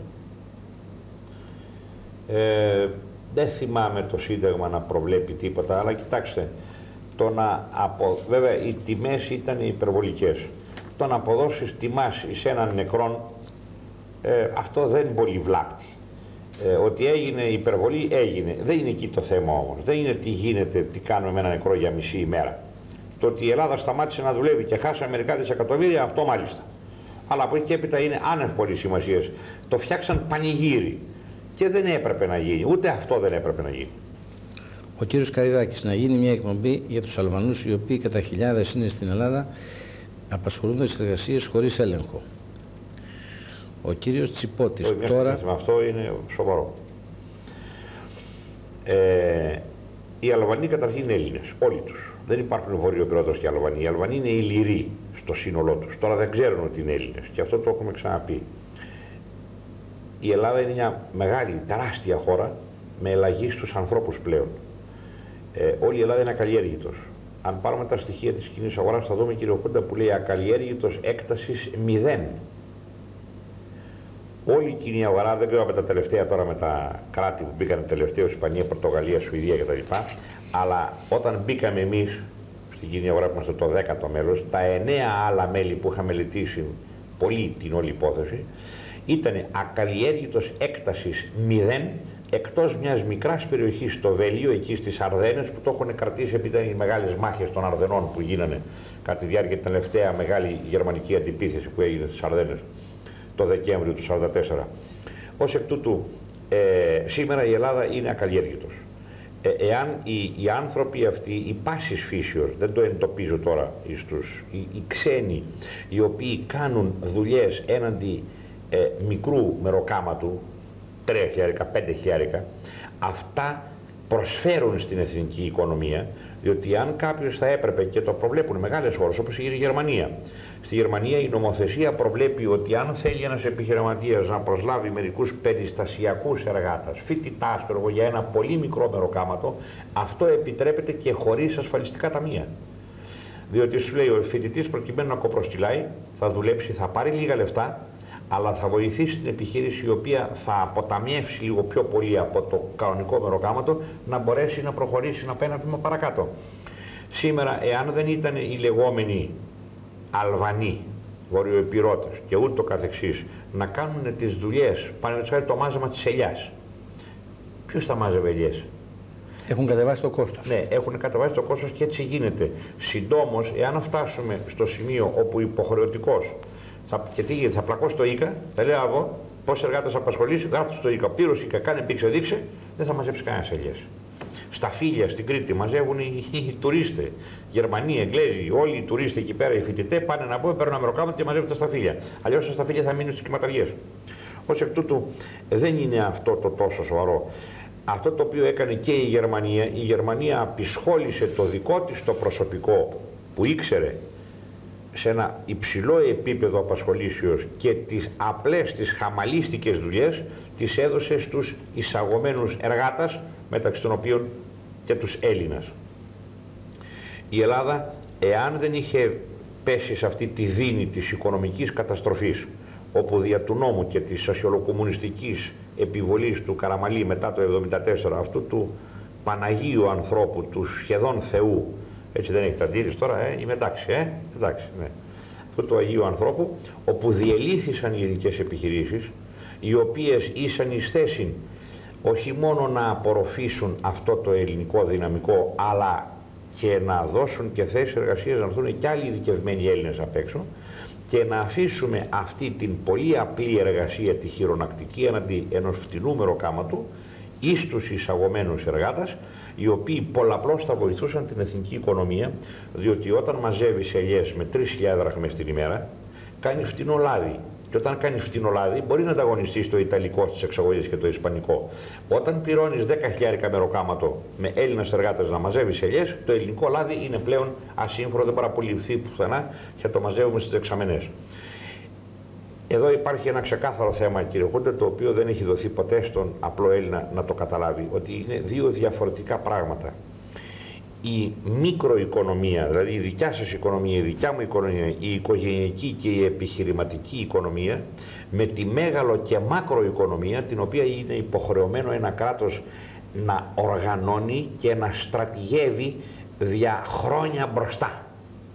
Δεν θυμάμαι το Σύνταγμα να προβλέπει τίποτα, αλλά κοιτάξτε, βέβαια οι τιμές ήταν υπερβολικές. Το να αποδώσεις τιμάς σε έναν νεκρόν, αυτό δεν πολύ βλάπτει. Ότι έγινε υπερβολή, έγινε. Δεν είναι εκεί το θέμα όμως. Δεν είναι τι γίνεται, τι κάνουμε με ένα νεκρό για μισή ημέρα. Το ότι η Ελλάδα σταμάτησε να δουλεύει και χάσει μερικά δισεκατομμύρια, αυτό μάλιστα. Αλλά από εκεί και έπειτα είναι άνευ πολύ σημασίας. Το φτιάξαν πανηγύρι. Και δεν έπρεπε να γίνει, ούτε αυτό δεν έπρεπε να γίνει. Ο κύριος Καριδάκης, να γίνει μια εκπομπή για τους Αλβανούς οι οποίοι κατά χιλιάδες είναι στην Ελλάδα, απασχολούνται στις εργασίες χωρίς έλεγχο. Ο κύριος Τσιπότης, τώρα... Αυτό είναι σοβαρό. Οι Αλβανοί καταρχήν είναι Έλληνες, όλοι τους. Δεν υπάρχουν βορειοπυρώτες και Αλβανοί. Οι Αλβανοί είναι Ιλληροί στο σύνολό τους. Τώρα δεν ξέρουν ότι είναι Έλληνες και αυτό το έχουμε ξαναπεί. Η Ελλάδα είναι μια μεγάλη, τεράστια χώρα με ελαχίστους ανθρώπους πλέον. Όλη η Ελλάδα είναι ακαλλιέργητος. Αν πάρουμε τα στοιχεία της κοινής αγοράς θα δούμε, κύριε Κούντα, που λέει ακαλλιέργητος έκτασης 0. Όλη η κοινή αγορά, δεν ξέρω με τα τελευταία τώρα με τα κράτη που μπήκαν τελευταίο, Ισπανία, Πορτογαλία, Σουηδία κτλ. Αλλά όταν μπήκαμε εμείς στην κοινή αγορά που είμαστε το 10ο μέλος, τα 9 άλλα μέλη που είχαν μελετήσει πολύ την όλη υπόθεση, ήταν ακαλλιέργητος έκτασης 0, εκτός μιας μικράς περιοχής στο Βέλγιο, εκεί στις Αρδένες, που το έχουν κρατήσει επειδή ήταν οι μεγάλες μάχες των Αρδενών που γίνανε κατά τη διάρκεια την τελευταία μεγάλη γερμανική αντιπίθεση που έγινε στις Αρδένες το Δεκέμβριο του 1944. Ως εκ τούτου, σήμερα η Ελλάδα είναι ακαλλιέργητος. Εάν οι άνθρωποι αυτοί, οι πάσης φύσεως, δεν το εντοπίζω τώρα οι ξένοι, οι οποίοι κάνουν δουλειές έναντι μικρού μεροκάματου, 3.000, 5.000, αυτά προσφέρουν στην εθνική οικονομία, διότι αν κάποιος θα έπρεπε, και το προβλέπουν μεγάλες χώρες όπως η Γερμανία. Στη Γερμανία η νομοθεσία προβλέπει ότι αν θέλει ένας επιχειρηματίας να προσλάβει μερικούς περιστασιακούς εργάτες, φοιτητάς για ένα πολύ μικρό μεροκάματο, αυτό επιτρέπεται και χωρίς ασφαλιστικά ταμεία. Διότι σου λέει ο φοιτητής προκειμένου να κοπροστιλάει, θα δουλέψει, θα πάρει λίγα λεφτά, αλλά θα βοηθήσει την επιχείρηση η οποία θα αποταμιεύσει λίγο πιο πολύ από το κανονικό μεροκάματο να μπορέσει να προχωρήσει, να πάει ένα βήμα παρακάτω. Σήμερα, εάν δεν ήταν οι λεγόμενοι Αλβανοί, βορειοεπυρώτες και ούτω καθεξής, να κάνουν τις δουλειές, παραδείγματος το μάζεμα της ελιάς. Ποιος θα μάζευε ελιές? Έχουν κατεβάσει το κόστος. Ναι, έχουν κατεβάσει το κόστος και έτσι γίνεται. Συντόμως, εάν φτάσουμε στο σημείο όπου υποχρεωτικός και τι γίνεται, θα πλακώσει το ΙΚΑ, θα λέω εγώ πόσοι εργάτες απασχολήσει, γράφει στο ΙΚΑ, πλήρωσε ΙΚΑ, κάνε πήξε δείξε, δεν θα μαζέψει κανένας ελιές. Στα Φίλια, στην Κρήτη, μαζεύουν οι τουρίστες. Γερμανοί, Εγγλέζοι, όλοι οι τουρίστες εκεί πέρα, οι φοιτητές πάνε να μπουν, παίρνουν ένα μεροκάματο και μαζεύουν τα σταφύλια. Αλλιώς τα σταφύλια θα μείνουν στις κυματαριές. Ως εκ τούτου δεν είναι αυτό το τόσο σοβαρό. Αυτό το οποίο έκανε και η Γερμανία απεισχόλησε το δικό της το προσωπικό που ήξερε σε ένα υψηλό επίπεδο απασχολήσεως και τις απλές, τις χαμαλίστικες δουλειές τις έδωσε στους εισαγωμένους εργάτες, μεταξύ των οποίων και τους Έλληνας. Η Ελλάδα, εάν δεν είχε πέσει σε αυτή τη δίνη της οικονομικής καταστροφής, όπου δια του νόμου και της σοσιαλοκομμουνιστικής επιβολής του Καραμαλή μετά το 1974, αυτού του Παναγίου ανθρώπου, του σχεδόν Θεού, έτσι δεν έχετε αντίρρηση τώρα, είμαι εντάξει, εντάξει, ναι. Αυτού του Αγίου ανθρώπου, όπου διελύθησαν οι ελληνικές επιχειρήσεις, οι οποίες ήσαν εις θέση όχι μόνο να απορροφήσουν αυτό το ελληνικό δυναμικό, αλλά και να δώσουν και θέσεις εργασίας, να έρθουν και άλλοι ειδικευμένοι Έλληνες απ' έξω, και να αφήσουμε αυτή την πολύ απλή εργασία, τη χειρονακτική, έναντι ενός φτηνού μεροκάματου, εις τους εισαγωμένους εργάτες, οι οποίοι πολλαπλώς θα βοηθούσαν την εθνική οικονομία, διότι όταν μαζεύεις ελιές με 3.000 δραχμές την ημέρα, κάνει φτηνό λάδι. Και όταν κάνει φτηνό λάδι, μπορεί να ανταγωνιστεί στο ιταλικό στις εξαγωγές και το ισπανικό. Όταν πληρώνεις 10.000 μεροκάματο με Έλληνες εργάτες να μαζεύεις ελιές, το ελληνικό λάδι είναι πλέον ασύμφορο, δεν παραπολιθεί πουθενά και το μαζεύουμε στις δεξαμενές. Εδώ υπάρχει ένα ξεκάθαρο θέμα, κύριε Κούντα, το οποίο δεν έχει δοθεί ποτέ στον απλό Έλληνα να το καταλάβει, ότι είναι δύο διαφορετικά πράγματα. Η μικροοικονομία, δηλαδή η δικιά σας οικονομία, η δικιά μου οικονομία, η οικογενειακή και η επιχειρηματική οικονομία, με τη μέγαλο και μακροοικονομία, την οποία είναι υποχρεωμένο ένα κράτος να οργανώνει και να στρατηγεύει δια χρόνια μπροστά.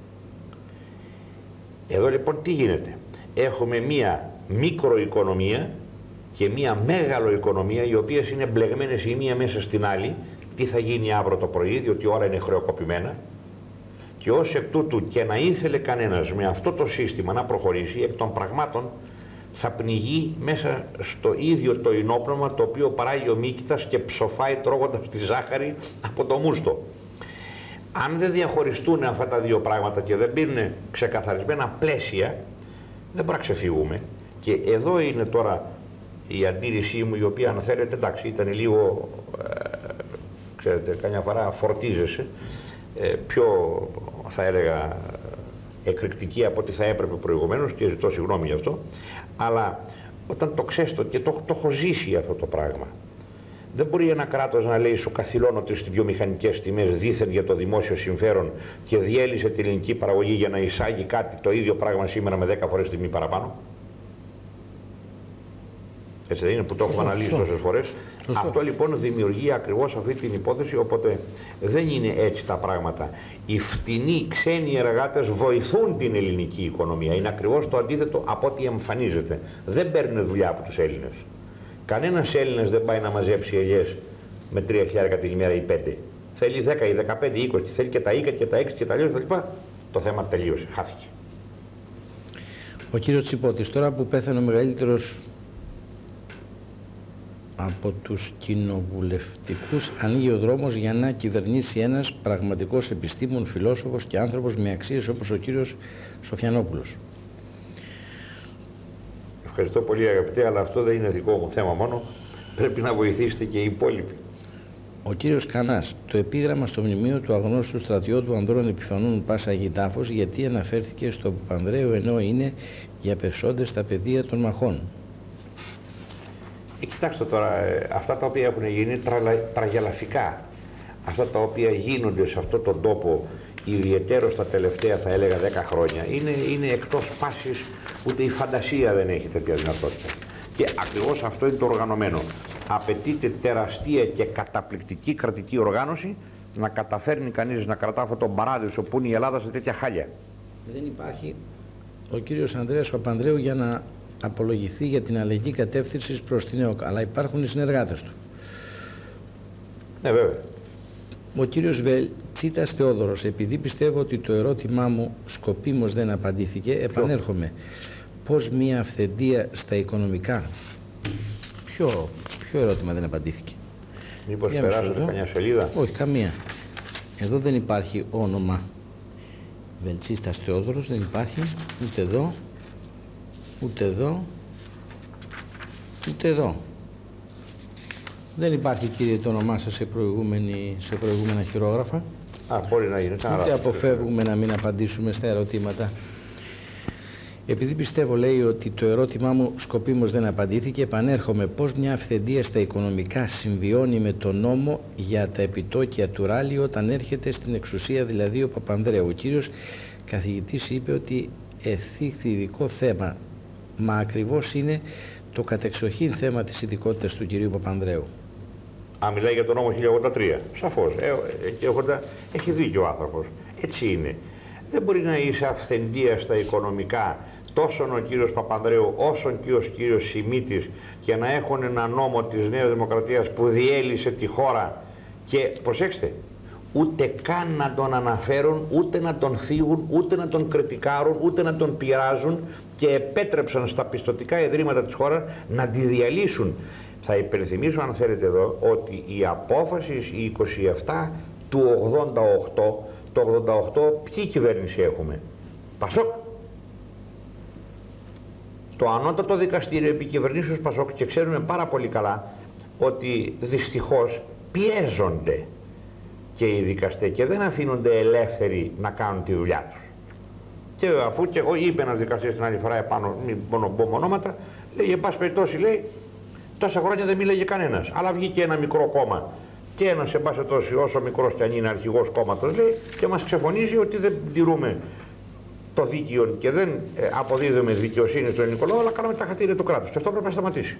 Εδώ λοιπόν τι γίνεται? Έχουμε μία μικροοικονομία και μία μέγαλο οικονομία, οι οποίες είναι μπλεγμένες η μία μέσα στην άλλη. Τι θα γίνει αύριο το πρωί, διότι η ώρα είναι χρεοκοπημένα, και ως εκ τούτου και να ήθελε κανένας με αυτό το σύστημα να προχωρήσει, εκ των πραγμάτων θα πνιγεί μέσα στο ίδιο το ινόπνευμα το οποίο παράγει ο Μύκητας και ψοφάει τρώγοντας τη ζάχαρη από το μούστο. Αν δεν διαχωριστούν αυτά τα δύο πράγματα και δεν μπαίνουν ξεκαθαρισμένα πλαίσια, δεν μπορούμε να ξεφύγουμε. Και εδώ είναι τώρα η αντίρρησή μου, η οποία, αν θέλετε, εντάξει, ήταν λίγο, ξέρετε, καμιά φορά φορτίζεσαι, πιο, θα έλεγα, εκρηκτική από ό,τι θα έπρεπε προηγουμένως, και ζητώ συγγνώμη γι' αυτό, αλλά όταν το ξέρεις και το έχω ζήσει αυτό το πράγμα, δεν μπορεί ένα κράτος να λέει σου καθυλώνω τις βιομηχανικές τιμές δήθεν για το δημόσιο συμφέρον και διέλυσε την ελληνική παραγωγή για να εισάγει κάτι το ίδιο πράγμα σήμερα με 10 φορές τιμή παραπάνω. Έτσι δεν είναι που το έχουμε αναλύσει τόσες φορές. Αυτό λοιπόν δημιουργεί ακριβώς αυτή την υπόθεση, οπότε δεν είναι έτσι τα πράγματα. Οι φτηνοί ξένοι εργάτες βοηθούν την ελληνική οικονομία. Είναι ακριβώς το αντίθετο από ό,τι εμφανίζεται. Δεν παίρνουν δουλειά από τους Έλληνες. Κανένας Έλληνας δεν πάει να μαζέψει ελιές με 3.000 την ημέρα ή 5. Θέλει 10 ή 15 ή 20, θέλει και τα 20 και τα 6 και τα λοιπά κτλ. Το θέμα τελείωσε, χάθηκε. Ο κύριος Τσιπώτης, τώρα που πέθανε ο μεγαλύτερος από τους κοινοβουλευτικούς, ανοίγει ο δρόμος για να κυβερνήσει ένας πραγματικός επιστήμον, φιλόσοφος και άνθρωπος με αξίες όπως ο κύριος Σοφιανόπουλος. Ευχαριστώ πολύ αγαπητέ, αλλά αυτό δεν είναι δικό μου θέμα μόνο. Πρέπει να βοηθήσετε και οι υπόλοιποι. Ο κύριος Κανάς, το επίγραμμα στο μνημείο του αγνώστου στρατιώτου ανδρών επιφανών Πάσα Γητάφος, γιατί αναφέρθηκε στο Παπανδρέου ενώ είναι για πεσόντες στα πεδία των μαχών. Κοιτάξτε τώρα, αυτά τα οποία έχουν γίνει είναι τραγελαφικά. Αυτά τα οποία γίνονται σε αυτόν τον τόπο, ιδιαιτέρως τα τελευταία, θα έλεγα, 10 χρόνια, είναι εκτός πάσης, ούτε η φαντασία δεν έχει τέτοια δυνατότητα. Και ακριβώς αυτό είναι το οργανωμένο. Απαιτείται τεραστία και καταπληκτική κρατική οργάνωση να καταφέρνει κανείς να κρατά αυτόν τον παράδεισο που είναι η Ελλάδα σε τέτοια χάλια. Δεν υπάρχει ο κύριος Ανδρέας Παπανδρέου για να απολογηθεί για την αλλαγή κατεύθυνση προς την ΕΟΚ, αλλά υπάρχουν οι συνεργάτες του. Ναι, βέβαια. Ο κύριος Τσίτας Θεόδωρος, επειδή πιστεύω ότι το ερώτημά μου σκοπίμως δεν απαντήθηκε, επανέρχομαι. Πώς μία αυθεντία στα οικονομικά? Ποιο ερώτημα δεν απαντήθηκε? Μήπως περάσατε καμιά σελίδα? Όχι, καμία. Εδώ δεν υπάρχει όνομα Βελτσίστας Θεόδωρος, δεν υπάρχει, ούτε εδώ, ούτε εδώ, ούτε εδώ. Δεν υπάρχει, κύριε, το όνομά σας σε προηγούμενα χειρόγραφα. Μπορεί να γίνει. Ούτε αποφεύγουμε να μην απαντήσουμε στα ερωτήματα. Επειδή πιστεύω, λέει, ότι το ερώτημά μου σκοπίμως δεν απαντήθηκε, επανέρχομαι. Πώς μια αυθεντία στα οικονομικά συμβιώνει με τον νόμο για τα επιτόκια του ράλι όταν έρχεται στην εξουσία, δηλαδή ο Παπανδρέου? Ο κύριος καθηγητής είπε ότι εθίχθη ειδικό θέμα, μα ακριβώς είναι το κατεξοχήν θέμα της ειδικότητας του κυρίου Παπανδρέου. Μιλάει για τον νόμο 1083. Σαφώς. Έχει δίκιο ο άνθρωπος. Έτσι είναι. Δεν μπορεί να είσαι αυθεντία στα οικονομικά τόσο ο κύριος Παπανδρέου όσο και ο κύριος Σιμίτης και να έχουν ένα νόμο της Νέας Δημοκρατίας που διέλυσε τη χώρα και, προσέξτε, ούτε καν να τον αναφέρουν, ούτε να τον θίγουν, ούτε να τον κριτικάρουν, ούτε να τον πειράζουν και επέτρεψαν στα πιστωτικά ιδρύματα της χώρας να τη διαλύσουν. Θα υπενθυμίσω, αν θέλετε εδώ, ότι η απόφαση η 27 του 88, το 88 ποιη κυβέρνηση έχουμε? Πασόκ. Το ανώτατο δικαστήριο επικυβερνήσεως Πασόκ, και ξέρουμε πάρα πολύ καλά ότι δυστυχώς πιέζονται και οι δικαστές και δεν αφήνονται ελεύθεροι να κάνουν τη δουλειά τους. Και αφού και εγώ είπε ένας δικαστής την άλλη φορά επάνω, μην πω ονόματα, λέει, εν πάση περιπτώσει, λέει, τόσα χρόνια δεν μίλαγε κανένας, αλλά βγήκε ένα μικρό κόμμα και ένας, εν πάση περιπτώσει, όσο μικρός και αν είναι αρχηγός κόμματος, λέει, και μας ξεφωνίζει ότι δεν τηρούμε το δίκαιο και δεν αποδίδουμε δικαιοσύνη στον ελληνικό λαό, αλλά κάνουμε τα χατήρια του κράτους. Και αυτό πρέπει να σταματήσει.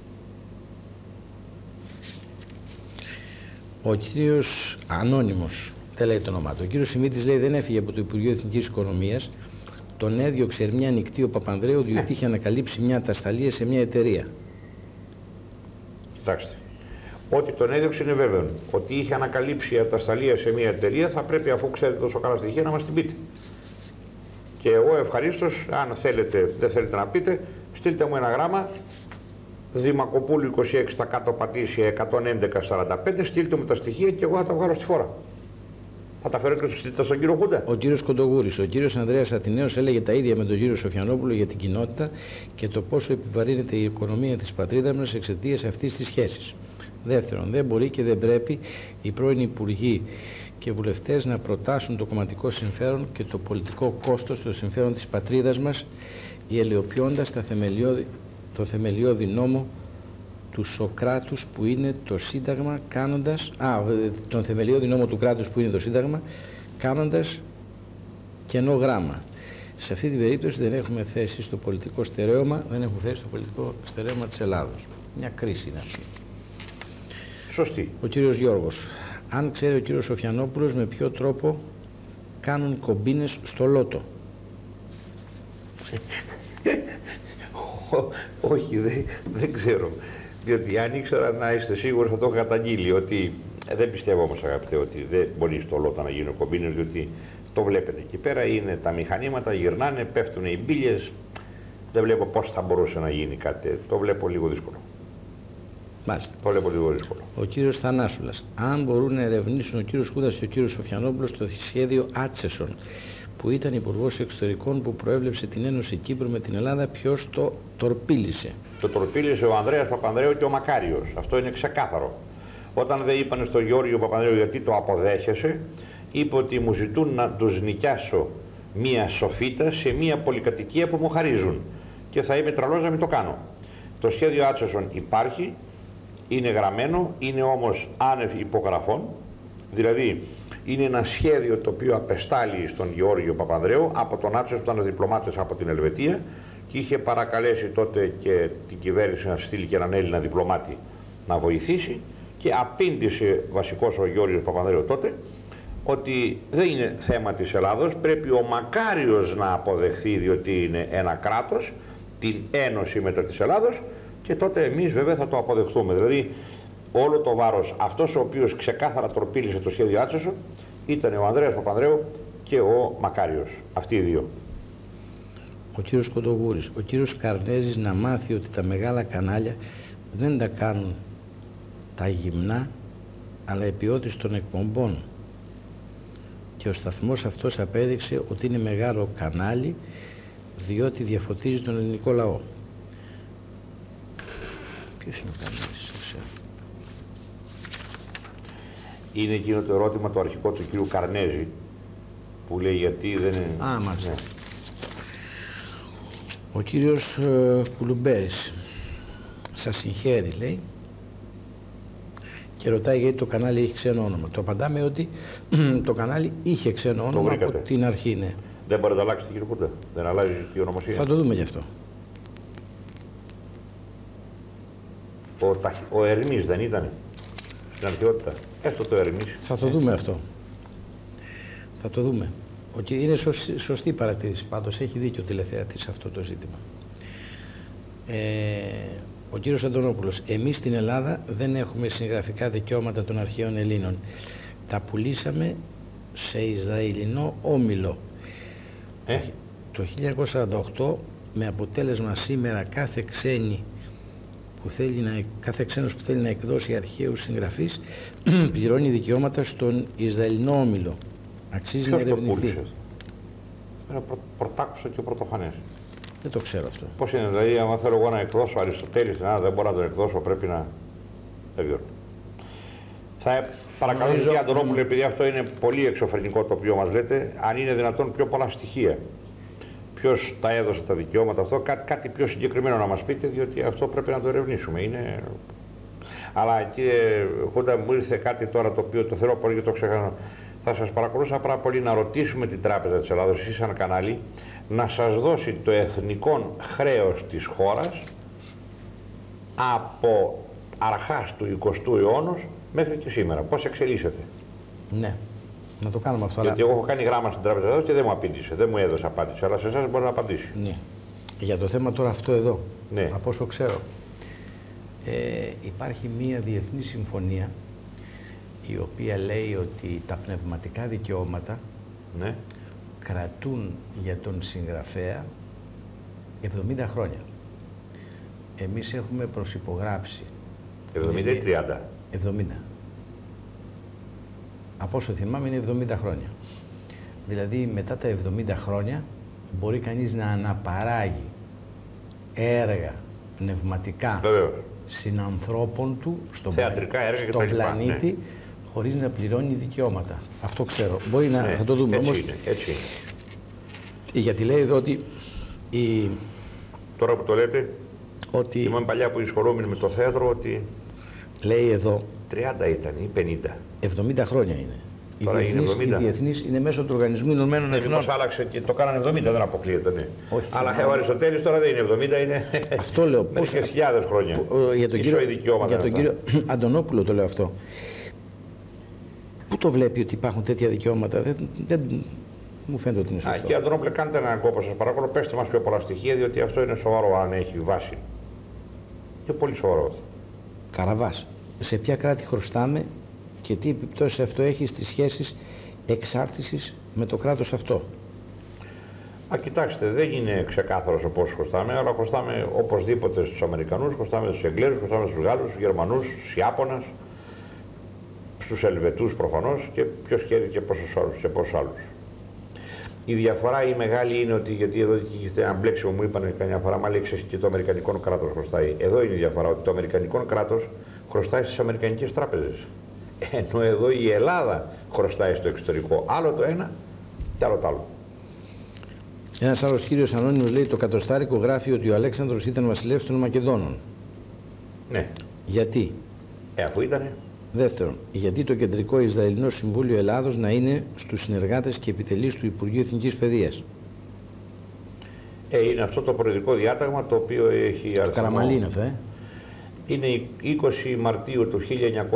Ο κύριος Ανώνυμος, δεν λέει το όνομά του. Ο κύριος Σιμίτης, λέει, δεν έφυγε από το Υπουργείο Εθνικής Οικονομίας. Τον έδιωξε ερμηνεία νυχτή ο Παπανδρέου, διότι είχε ανακαλύψει μια ατασταλία σε μια εταιρεία. Κοιτάξτε. Ότι τον έδιωξε είναι βέβαιο. Ότι είχε ανακαλύψει ατασταλία σε μια εταιρεία, θα πρέπει, αφού ξέρετε τόσο καλά στοιχεία, να μας την πείτε. Και εγώ ευχαρίστως, αν θέλετε, δεν θέλετε να πείτε, στείλτε μου ένα γράμμα, Δημακοπούλου 26 στα κάτω Πατήσια 111-45, στείλτε μου τα στοιχεία και εγώ θα τα βγάλω στη φόρα. Θα τα φέρω και στον κύριο Χούντα. Ο κύριος Κοντογούρης, ο κύριος Ανδρέας Αθηναίος έλεγε τα ίδια με τον κύριο Σοφιανόπουλο για την κοινότητα και το πόσο επιβαρύνεται η οικονομία της πατρίδας μας εξαιτίας αυτής της σχέσης. Δεύτερον, δεν μπορεί και δεν πρέπει οι πρώην υπουργοί και βουλευτές να προτάσουν το κομματικό συμφέρον και το πολιτικό κόστος των συμφέρον της πατρίδας μας, ελαιοποιώντας το θεμελιώδη νόμο του Σοκράτους που είναι το Σύνταγμα, τον θεμελιώδη νόμο του κράτους που είναι το Σύνταγμα, κάνοντας κενό γράμμα. Σε αυτή την περίπτωση δεν έχουμε θέση στο πολιτικό στερέωμα, της Ελλάδος. Μια κρίση είναι αυτή. Σωστή. Ο κύριος Γιώργος. Αν ξέρει ο κύριος Σοφιανόπουλος με ποιο τρόπο κάνουν κομπίνες στο Λότο. Όχι, δεν ξέρω. Διότι αν ήξερα να είστε σίγουροι θα το είχα καταγγείλει. Ότι δεν πιστεύω όμως, αγαπητέ, ότι δεν μπορεί στο Λότο να γίνουν κομπίνες, διότι το βλέπετε εκεί πέρα, είναι τα μηχανήματα, γυρνάνε, πέφτουν οι μπίλιες. Δεν βλέπω πώς θα μπορούσε να γίνει κάτι. Το βλέπω λίγο δύσκολο. Μάλιστα. Το βλέπω λίγο δύσκολο. Ο κύριος Θανάσουλας. Αν μπορούν να ερευνήσουν ο κύριος Χούντας και ο κύριος Σοφιανόπουλος το σχέδιο Άτσεσον, που ήταν υπουργός εξωτερικών, που προέβλεψε την Ένωση Κύπρου με την Ελλάδα, ποιος το τορπίλησε? Το τορπίλησε ο Ανδρέας Παπανδρέου και ο Μακάριος. Αυτό είναι ξεκάθαρο. Όταν δεν είπανε στον Γεώργιο Παπανδρέου γιατί το αποδέχεσαι, είπε ότι μου ζητούν να τους νοικιάσω μία σοφίτα σε μία πολυκατοικία που μου χαρίζουν και θα είμαι τραλός να μην το κάνω. Το σχέδιο Άτσεσον υπάρχει, είναι γραμμένο, είναι όμως άνευ υπογραφών, δηλαδή είναι ένα σχέδιο το οποίο απεστάλλει στον Γεώργιο Παπανδρέου από τον Άτσεσον, που ήταν διπλωμάτης από την Ελβετία και είχε παρακαλέσει τότε και την κυβέρνηση να στείλει και έναν Έλληνα διπλωμάτη να βοηθήσει και απήντησε βασικός ο Γεώργιος Παπανδρέου τότε ότι δεν είναι θέμα της Ελλάδος, πρέπει ο Μακάριος να αποδεχθεί, διότι είναι ένα κράτος, την ένωση μετά της Ελλάδος, και τότε εμείς βέβαια θα το αποδεχτούμε. Δηλαδή όλο το βάρος, αυτός ο οποίος ξεκάθαρα τροπήλησε το σχέδιο Άτσεσον, ήταν ο Ανδρέας Παπανδρέου και ο Μακάριος, αυτοί οι δύο. Ο κύριος Κοντογούρης. Ο κύριος Καρνέζης να μάθει ότι τα μεγάλα κανάλια δεν τα κάνουν τα γυμνά, αλλά η ποιότητα των εκπομπών. Και ο σταθμός αυτός απέδειξε ότι είναι μεγάλο κανάλι, διότι διαφωτίζει τον ελληνικό λαό. Ποιος είναι ο Καρνέζης, δεν ξέρω. Είναι εκείνο το ερώτημα το αρχικό του κύριου Καρνέζη, που λέει γιατί δεν είναι... Α, μάλιστα. Ναι. Ο κύριος Κουλουμπέρης σας συγχαίρει, λέει, και ρωτάει γιατί το κανάλι έχει ξένο όνομα. Το απαντάμε ότι το κανάλι είχε ξένο όνομα από την αρχή. Ναι. Δεν μπορεί να το αλλάξει, κύριε Κούντα. Δεν αλλάζει η ονομασία. Θα το δούμε γι' αυτό. Ο Ερμής δεν ήταν στην αρχαιότητα? Έστω το Ερμής. Θα το δούμε αυτό. Θα το δούμε. Είναι σωστή παρατήρηση, πάντως έχει δίκιο ο τηλεθεατής σε αυτό το ζήτημα. Ο κύριος Αντωνόπουλος. Εμείς στην Ελλάδα δεν έχουμε συγγραφικά δικαιώματα των αρχαίων Ελλήνων. Τα πουλήσαμε σε Ισραηλινό όμιλο. Το 1948, με αποτέλεσμα σήμερα κάθε ξένος που θέλει να εκδώσει αρχαίους συγγραφείς πληρώνει δικαιώματα στον Ισραηλινό όμιλο. Αξίζει να ερευνηθεί. Πρωτάκουσα και πρωτοφανές. Δεν το ξέρω αυτό. Πώς είναι, δηλαδή, άμα θέλω εγώ να εκδώσω Αριστοτέλη, δεν μπορώ να τον εκδώσω, πρέπει να... Δεν ξέρω. Θα παρακαλώ, κύριε Αντωνόπουλε, επειδή αυτό είναι πολύ εξωφρενικό το οποίο μας λέτε, αν είναι δυνατόν πιο πολλά στοιχεία. Ποιος τα έδωσε τα δικαιώματα αυτό, κάτι πιο συγκεκριμένο να μας πείτε, διότι αυτό πρέπει να το ερευνήσουμε. Είναι... Αλλά κύριε Χούντα, μου ήρθε κάτι τώρα το οποίο το θέλω πολύ και το ξέχασα. Θα σας παρακολούσα πάρα πολύ να ρωτήσουμε την Τράπεζα της Ελλάδος, εσείς σαν κανάλι, να σας δώσει το εθνικό χρέος της χώρας από αρχάς του 20ου αιώνα μέχρι και σήμερα. Πώς εξελίσσεται. Ναι, να το κάνουμε αυτό. Γιατί εγώ έχω κάνει γράμμα στην Τράπεζα της Ελλάδος και δεν μου απήντησε, δεν μου έδωσε απάντηση, αλλά σε εσάς μπορεί να απαντήσει. Ναι. Για το θέμα τώρα αυτό εδώ, ναι. Από όσο ξέρω, υπάρχει μία διεθνή συμφωνία η οποία λέει ότι τα πνευματικά δικαιώματα, ναι, κρατούν για τον συγγραφέα 70 χρόνια. Εμείς έχουμε προσυπογράψει. 70 ή 30? 70. Από όσο θυμάμαι είναι 70 χρόνια. Δηλαδή μετά τα 70 χρόνια μπορεί κανείς να αναπαράγει έργα πνευματικά συνανθρώπων του στον πλανήτη, χωρίς να πληρώνει δικαιώματα. Αυτό ξέρω. Μπορεί να θα το δούμε όμως. Έτσι είναι. Γιατί λέει εδώ ότι τώρα που το λέτε, ότι θυμάμαι παλιά που ασχολούμενοι με το θέατρο ότι λέει εδώ 30 ήταν ή 50. 70 χρόνια είναι. Τώρα είναι 70. Η διεθνής είναι μέσω του Οργανισμού Ηνωμένων Εθνών. Μήπως άλλαξε και το κάνανε 70, δεν αποκλείεται. Ναι. Όχι, αλλά ο Αριστοτέλης τώρα δεν είναι 70, είναι αυτό λέω, μερικές χιλιάδες χρόνια. Για τον κύριο Αντωνόπουλο το λέω αυτό. Πού το βλέπει ότι υπάρχουν τέτοια δικαιώματα? Δεν μου φαίνεται ότι είναι σωστό. Κύριε Αντωνόπουλε, κάντε έναν κόπο σας παρακαλώ, πέστε μας πιο πολλά στοιχεία, διότι αυτό είναι σοβαρό αν έχει βάση. Είναι πολύ σοβαρό. Καραβάς, σε ποια κράτη χρωστάμε και τι επιπτώσεις αυτό έχει στις σχέσεις εξάρτησης με το κράτος αυτό? Κοιτάξτε, δεν είναι ξεκάθαρος ο πώς χρωστάμε, αλλά χρωστάμε οπωσδήποτε στους Αμερικανούς, χρωστάμε στους Εγγλέζους, χρωστάμε στους Γάλλους, στους Γερμανούς, στους Ιάπωνας, στους Ελβετούς προφανώς και ποιος ξέρει και πόσους άλλους. Η διαφορά η μεγάλη είναι ότι, γιατί εδώ είχε ένα μπλέξιμο μου είπαν καμιά φορά, μα λέει και το Αμερικανικό κράτος χρωστάει. Εδώ είναι η διαφορά, ότι το Αμερικανικό κράτος χρωστάει στις Αμερικανικές τράπεζες. Ενώ εδώ η Ελλάδα χρωστάει στο εξωτερικό. Άλλο το ένα και άλλο το άλλο. Ένας άλλος κύριος ανώνυμος λέει: το κατοστάρικο γράφει ότι ο Αλέξανδρος ήταν βασιλεύς των Μακεδόνων. Ναι. Γιατί? Αφού ήτανε. Δεύτερον, γιατί το Κεντρικό Ισραηλινό Συμβούλιο Ελλάδος να είναι στους συνεργάτες και επιτελείς του Υπουργείου Εθνικής Παιδείας? Είναι αυτό το προεδρικό διάταγμα το οποίο έχει αριθμό. Καραμαλή είναι αυτό, Είναι 20 Μαρτίου του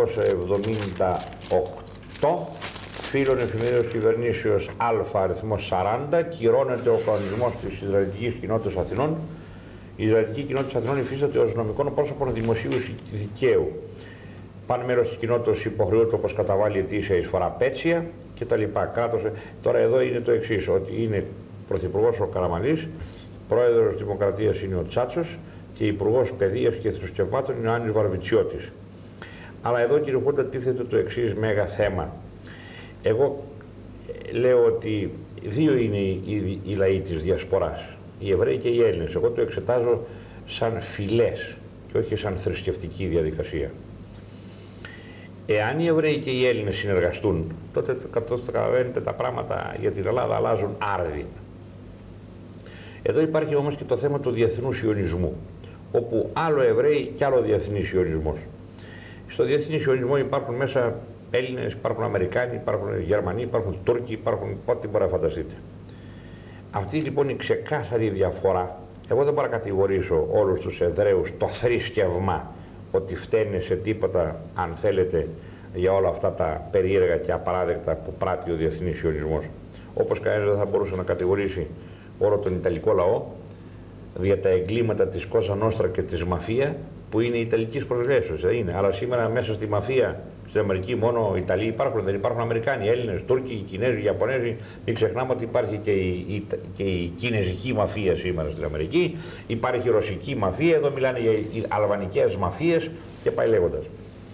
1978, φύλων εφημερίδος κυβερνήσεως Α αριθμός 40, κυρώνεται ο κανονισμός της Ισραηλιτικής Κοινότητας Αθηνών. Η Ισραηλιτική Κοινότητα Αθηνών υφίσταται ως νομικών πρόσωπων δημοσίου δικαίου. Πάνε μέρος της κοινότητας υποχρεούται όπως καταβάλει ετήσια εισφορά πέτσια κτλ. Τώρα εδώ είναι το εξής, ότι είναι πρωθυπουργός ο Καραμαλής, πρόεδρος Δημοκρατίας είναι ο Τσάτσος και υπουργός Παιδείας και Θρησκευμάτων είναι ο Άννης Βαρβιτσιώτης. Αλλά εδώ κύριε Χούντα τίθεται το εξής μέγα θέμα. Εγώ λέω ότι δύο είναι οι λαοί της Διασποράς, οι Εβραίοι και οι Έλληνες. Εγώ το εξετάζω σαν φυλές και όχι σαν θρησκευτική διαδικασία. Εάν οι Εβραίοι και οι Έλληνες συνεργαστούν, τότε καταλαβαίνετε τα πράγματα για την Ελλάδα αλλάζουν άρδιν. Εδώ υπάρχει όμως και το θέμα του διεθνούς ιονισμού, όπου άλλο Εβραίοι και άλλο διεθνής ιονισμός. Στο διεθνή ιονισμό υπάρχουν μέσα Έλληνες, υπάρχουν Αμερικάνοι, υπάρχουν Γερμανοί, υπάρχουν Τούρκοι, υπάρχουν ό,τι μπορεί να φανταστείτε. Αυτή λοιπόν η ξεκάθαρη διαφορά, εγώ δεν μπορώ να κατηγορήσω όλους τους Εβραίους το θρησκευμά ότι φταίνε σε τίποτα, αν θέλετε, για όλα αυτά τα περίεργα και απαράδεκτα που πράττει ο διεθνής ιονισμός. Όπως κανένας δεν θα μπορούσε να κατηγορήσει όλο τον Ιταλικό λαό για τα εγκλήματα της Κόζα Νόστρα και της μαφία που είναι Ιταλικής προσλέσεως. Αλλά σήμερα μέσα στη μαφία στην Αμερική μόνο Ιταλοί υπάρχουν, δεν υπάρχουν Αμερικάνοι, Έλληνες, Τούρκοι, Κινέζοι, Ιαπωνέζοι. Μην ξεχνάμε ότι υπάρχει και η κινέζικη μαφία σήμερα στην Αμερική, υπάρχει η ρωσική μαφία, εδώ μιλάνε για οι αλβανικές μαφίες και πάει λέγοντας.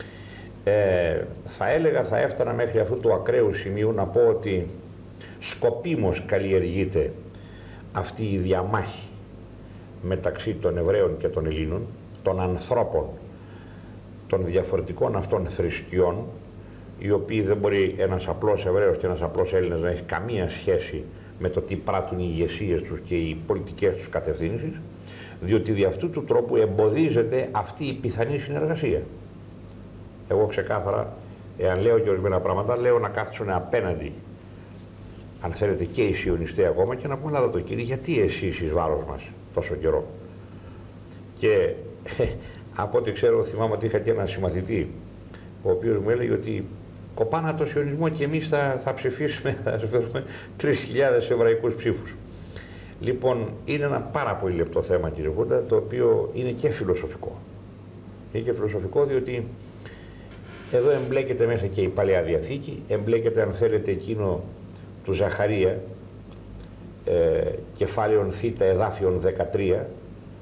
Θα έλεγα, θα έφτανα μέχρι αυτού του ακραίου σημείου να πω ότι σκοπίμως καλλιεργείται αυτή η διαμάχη μεταξύ των Εβραίων και των Ελλήνων, των ανθρώπων, των διαφορετικών αυτών θρησκειών, οι οποίοι δεν μπορεί ένας απλός Εβραίος και ένας απλός Έλληνας να έχει καμία σχέση με το τι πράττουν οι ηγεσίες τους και οι πολιτικές τους κατευθύνσεις, διότι δι' αυτού του τρόπου εμποδίζεται αυτή η πιθανή συνεργασία. Εγώ ξεκάθαρα, εάν λέω και ορισμένα πράγματα, λέω να κάθισουν απέναντι, αν θέλετε, και οι σιωνιστές ακόμα και να πούμε, αλλά το κύριε, γιατί εσείς εις βάρος μας τόσο καιρό? Και από ό,τι ξέρω, θυμάμαι ότι είχα και ένα συμμαθητή, ο οποίος μου έλεγε ότι κοπάνα το σιωνισμό και εμείς θα ψηφίσουμε, θα φέρουμε 3.000 εβραϊκούς ψήφους. Λοιπόν, είναι ένα πάρα πολύ λεπτό θέμα, κύριε Χούντα, το οποίο είναι και φιλοσοφικό. Είναι και φιλοσοφικό διότι εδώ εμπλέκεται μέσα και η Παλαιά Διαθήκη, εμπλέκεται, αν θέλετε, εκείνο του Ζαχαρία, κεφάλαιον Θ, εδάφιον 13,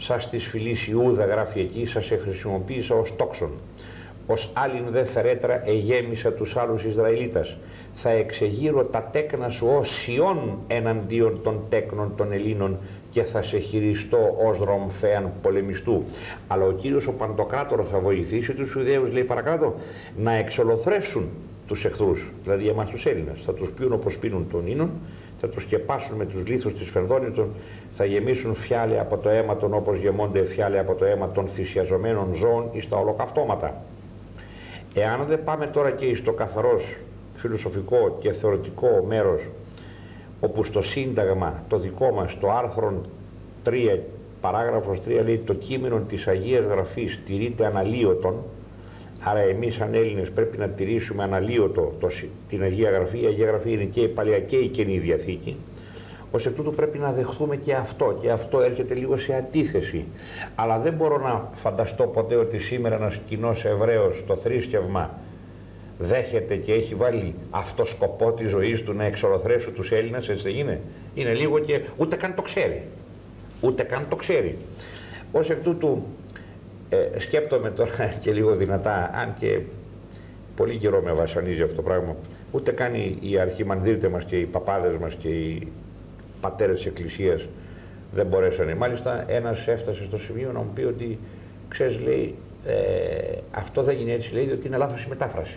σας της φυλής Ιούδα, γράφει εκεί, σας χρησιμοποίησα ως τόξον. Ως άλλην δε φερέτρα εγέμισα τους άλλους Ισραηλίτας. Θα εξεγείρω τα τέκνα σου ως Σιών εναντίον των τέκνων των Ελλήνων και θα σε χειριστώ ως ρομφέαν πολεμιστού. Αλλά ο Κύριος ο Παντοκράτορος θα βοηθήσει τους Ιουδαίους, λέει παρακάτω, να εξολοθρεύσουν τους εχθρούς, δηλαδή εμάς τους Έλληνες. Θα τους πιούν όπως πίνουν των ίνων, θα τους σκεπάσουν με τους λίθους της Φερδόνητων, θα γεμίσουν φιάλια από το αίμα των όπως γεμώνται φιάλια από το αίμα των θυσιαζομένων ζώων εις τα ολοκαυτώματα. Εάν δεν πάμε τώρα και στο καθαρός φιλοσοφικό και θεωρητικό μέρος, όπου στο Σύνταγμα το δικό μας, το άρθρο 3, παράγραφος 3 λέει το κείμενο της Αγίας Γραφής τηρείται αναλύωτον, άρα εμείς σαν Έλληνες πρέπει να τηρήσουμε αναλύωτο την Αγία Γραφή. Η Αγία Γραφή είναι και η Παλαιά και η Καινή Διαθήκη. Ως εκ τούτου πρέπει να δεχθούμε και αυτό έρχεται λίγο σε αντίθεση. Αλλά δεν μπορώ να φανταστώ ποτέ ότι σήμερα ένας κοινός Εβραίος στο θρήσκευμα δέχεται και έχει βάλει αυτό σκοπό της ζωής του να εξολοθρεύσει τους Έλληνες, έτσι δεν είναι? Είναι λίγο και ούτε καν το ξέρει. Ούτε καν το ξέρει. Ως εκ τούτου σκέπτομαι τώρα και λίγο δυνατά, αν και πολύ καιρό με βασανίζει αυτό το πράγμα, ούτε καν οι αρχιμανδρίτες μας και οι παπάδες μας και οι πατέρες της Εκκλησίας δεν μπορέσανε. Μάλιστα ένας έφτασε στο σημείο να μου πει ότι ξέρεις, λέει, αυτό δεν γίνει έτσι, λέει, διότι είναι λάθος η μετάφραση.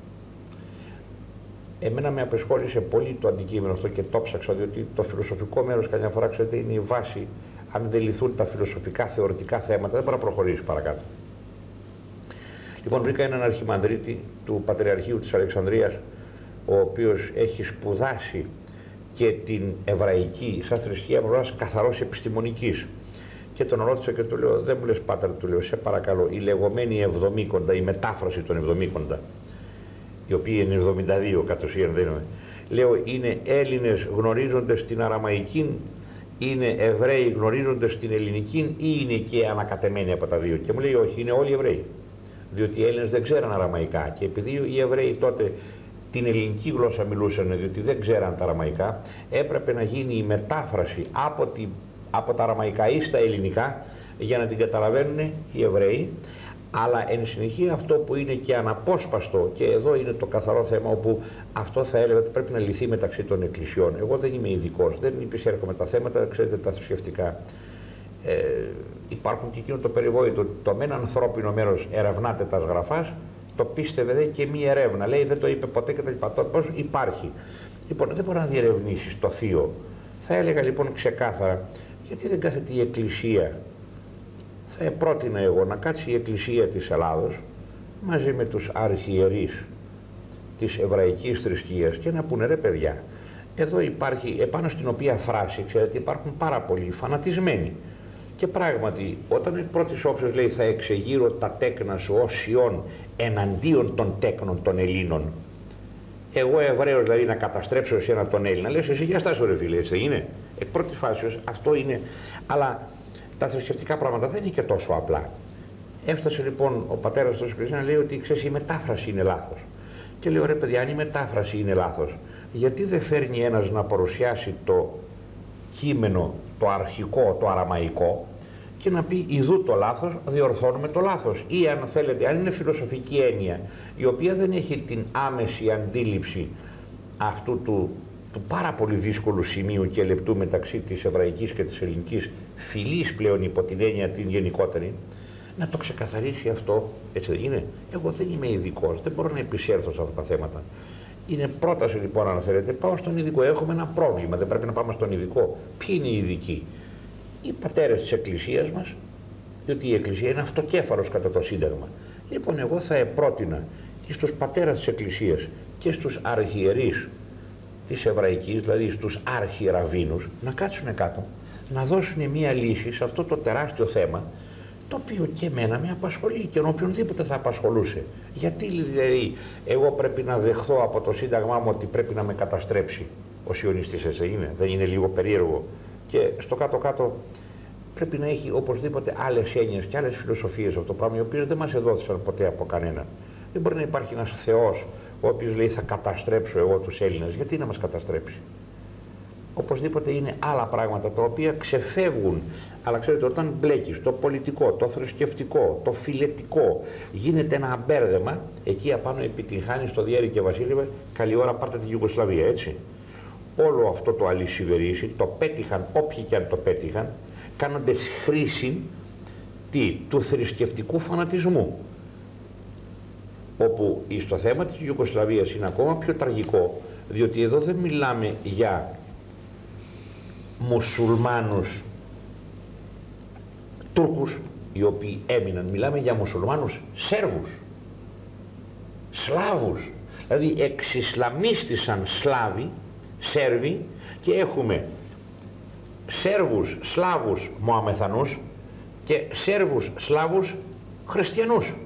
Εμένα με απεσχόλησε πολύ το αντικείμενο αυτό και το ψάξα, διότι το φιλοσοφικό μέρος καμιά φορά, ξέρετε, είναι η βάση. Αν δεν λυθούν τα φιλοσοφικά θεωρητικά θέματα δεν μπορεί να προχωρήσει παρακάτω. Λοιπόν, βρήκα έναν αρχιμανδρίτη του Πατριαρχείου της Αλεξανδρίας, ο οποίος έχει σπουδάσει και την εβραϊκή σαν θρησκεία από καθαρός επιστημονικής. Και τον ρώτησα και του λέω, δεν μου λες πάτερ, του λέω, σε παρακαλώ, η λεγόμενη Εβδομήκοντα, η μετάφραση των Εβδομήκοντα, η οποία είναι 72 κατ' ουσίαν, δεν είναι. Λέω, είναι Έλληνες γνωρίζοντες την Αραμαϊκή, είναι Εβραίοι γνωρίζοντες την Ελληνική ή είναι και ανακατεμένοι από τα δύο? Και μου λέει, όχι, είναι όλοι Εβραίοι. Διότι οι Έλληνες δεν ξέραν Αραμαϊκά και επειδή οι Εβραίοι τότε την ελληνική γλώσσα μιλούσαν, διότι δεν ξέραν τα Αραμαϊκά, έπρεπε να γίνει η μετάφραση από τα Αραμαϊκά ή στα ελληνικά για να την καταλαβαίνουν οι Εβραίοι. Αλλά εν συνεχεία αυτό που είναι και αναπόσπαστο, και εδώ είναι το καθαρό θέμα, όπου αυτό θα έλεγα ότι πρέπει να λυθεί μεταξύ των εκκλησιών. Εγώ δεν είμαι ειδικός, δεν υπησέρχομαι τα θέματα, ξέρετε, τα θρησκευτικά. Υπάρχουν και εκείνο το περιβόητο, το μεν ανθρώπινο μέρος ερευνάται τα γραφάς, το πίστευε δε και μία ερεύνα, λέει δεν το είπε ποτέ κτλ. Πώς υπάρχει? Λοιπόν, δεν μπορεί να διερευνήσεις το θείο. Θα έλεγα λοιπόν ξεκάθαρα, γιατί δεν κάθεται η Εκκλησία? Θα πρότεινα εγώ να κάτσει η Εκκλησία της Ελλάδος μαζί με τους αρχιερείς της εβραϊκής θρησκείας και να πούνε, ρε παιδιά, εδώ υπάρχει, επάνω στην οποία φράση, ξέρετε, υπάρχουν πάρα πολλοί φανατισμένοι. Και πράγματι, όταν εκ πρώτης όψεως λέει θα εξεγείρω τα τέκνα σου ως Σιών εναντίον των τέκνων των Ελλήνων, εγώ Εβραίος δηλαδή να καταστρέψω εσένα τον Έλληνα, λες εσύ για στάσου ρε φίλε, έτσι δεν είναι? Εκ πρώτης φάσεως αυτό είναι, αλλά τα θρησκευτικά πράγματα δεν είναι και τόσο απλά. Έφτασε λοιπόν ο πατέρας του Εκκλησίας να λέει ότι ξέρεις, η μετάφραση είναι λάθος. Και λέω, ρε παιδιά, αν η μετάφραση είναι λάθος, γιατί δεν φέρνει ένας να παρουσιάσει το κείμενο, το αρχικό, το αραμαϊκό, και να πει ιδού το λάθος, διορθώνουμε το λάθος? Ή αν θέλετε, αν είναι φιλοσοφική έννοια η οποία δεν έχει την άμεση αντίληψη αυτού του πάρα πολύ δύσκολου σημείου και λεπτού μεταξύ της εβραϊκής και της ελληνικής φυλής πλέον υπό την έννοια την γενικότερη, να το ξεκαθαρίσει αυτό, έτσι δεν είναι? Εγώ δεν είμαι ειδικός, δεν μπορώ να επισέλθω σε αυτά τα θέματα. Είναι πρόταση λοιπόν, αν θέλετε, πάω στον ειδικό. Έχουμε ένα πρόβλημα, δεν πρέπει να πάμε στον ειδικό? Ποιοι είναι οι ειδικοί? Οι πατέρες της Εκκλησίας μας, διότι η Εκκλησία είναι αυτοκέφαλος κατά το Σύνταγμα. Λοιπόν, εγώ θα επρότεινα και στους πατέρες της Εκκλησίας και στους αρχιερείς της Εβραϊκής, δηλαδή στους αρχιεραβίνους, να κάτσουν κάτω, να δώσουν μια λύση σε αυτό το τεράστιο θέμα, το οποίο και εμένα με απασχολεί και οποιονδήποτε θα απασχολούσε. Γιατί δηλαδή εγώ πρέπει να δεχθώ από το Σύνταγμά μου ότι πρέπει να με καταστρέψει ο σιωνιστής, έτσι είναι? Δεν είναι λίγο περίεργο? Και στο κάτω-κάτω πρέπει να έχει οπωσδήποτε άλλες έννοιες και άλλες φιλοσοφίες αυτό το πράγμα, οι οποίες δεν μας εδόθησαν ποτέ από κανέναν. Δεν μπορεί να υπάρχει ένας Θεός ο οποίος λέει θα καταστρέψω εγώ τους Έλληνες. Γιατί να μας καταστρέψει? Οπωσδήποτε είναι άλλα πράγματα τα οποία ξεφεύγουν. Αλλά ξέρετε, όταν μπλέκεις το πολιτικό, το θρησκευτικό, το φιλετικό, γίνεται ένα μπέρδεμα, εκεί απάνω επιτυγχάνεις το Διέρη και Βασίλευε, καλή ώρα πάρτε τη Ιουγκοσλαβία, έτσι. Όλο αυτό το αλυσιβερίσι, το πέτυχαν όποιοι και αν το πέτυχαν, κάνοντας χρήση του θρησκευτικού φανατισμού. Όπου στο θέμα της Ιουγκοσλαβίας είναι ακόμα πιο τραγικό, διότι εδώ δεν μιλάμε για μουσουλμάνους Τούρκους οι οποίοι έμειναν, μιλάμε για μουσουλμάνους Σέρβους, Σλάβους, δηλαδή εξισλαμίστησαν Σλάβοι, Σέρβοι, και έχουμε Σέρβους, Σλάβους, Μωαμεθανούς και Σέρβους, Σλάβους, Χριστιανούς.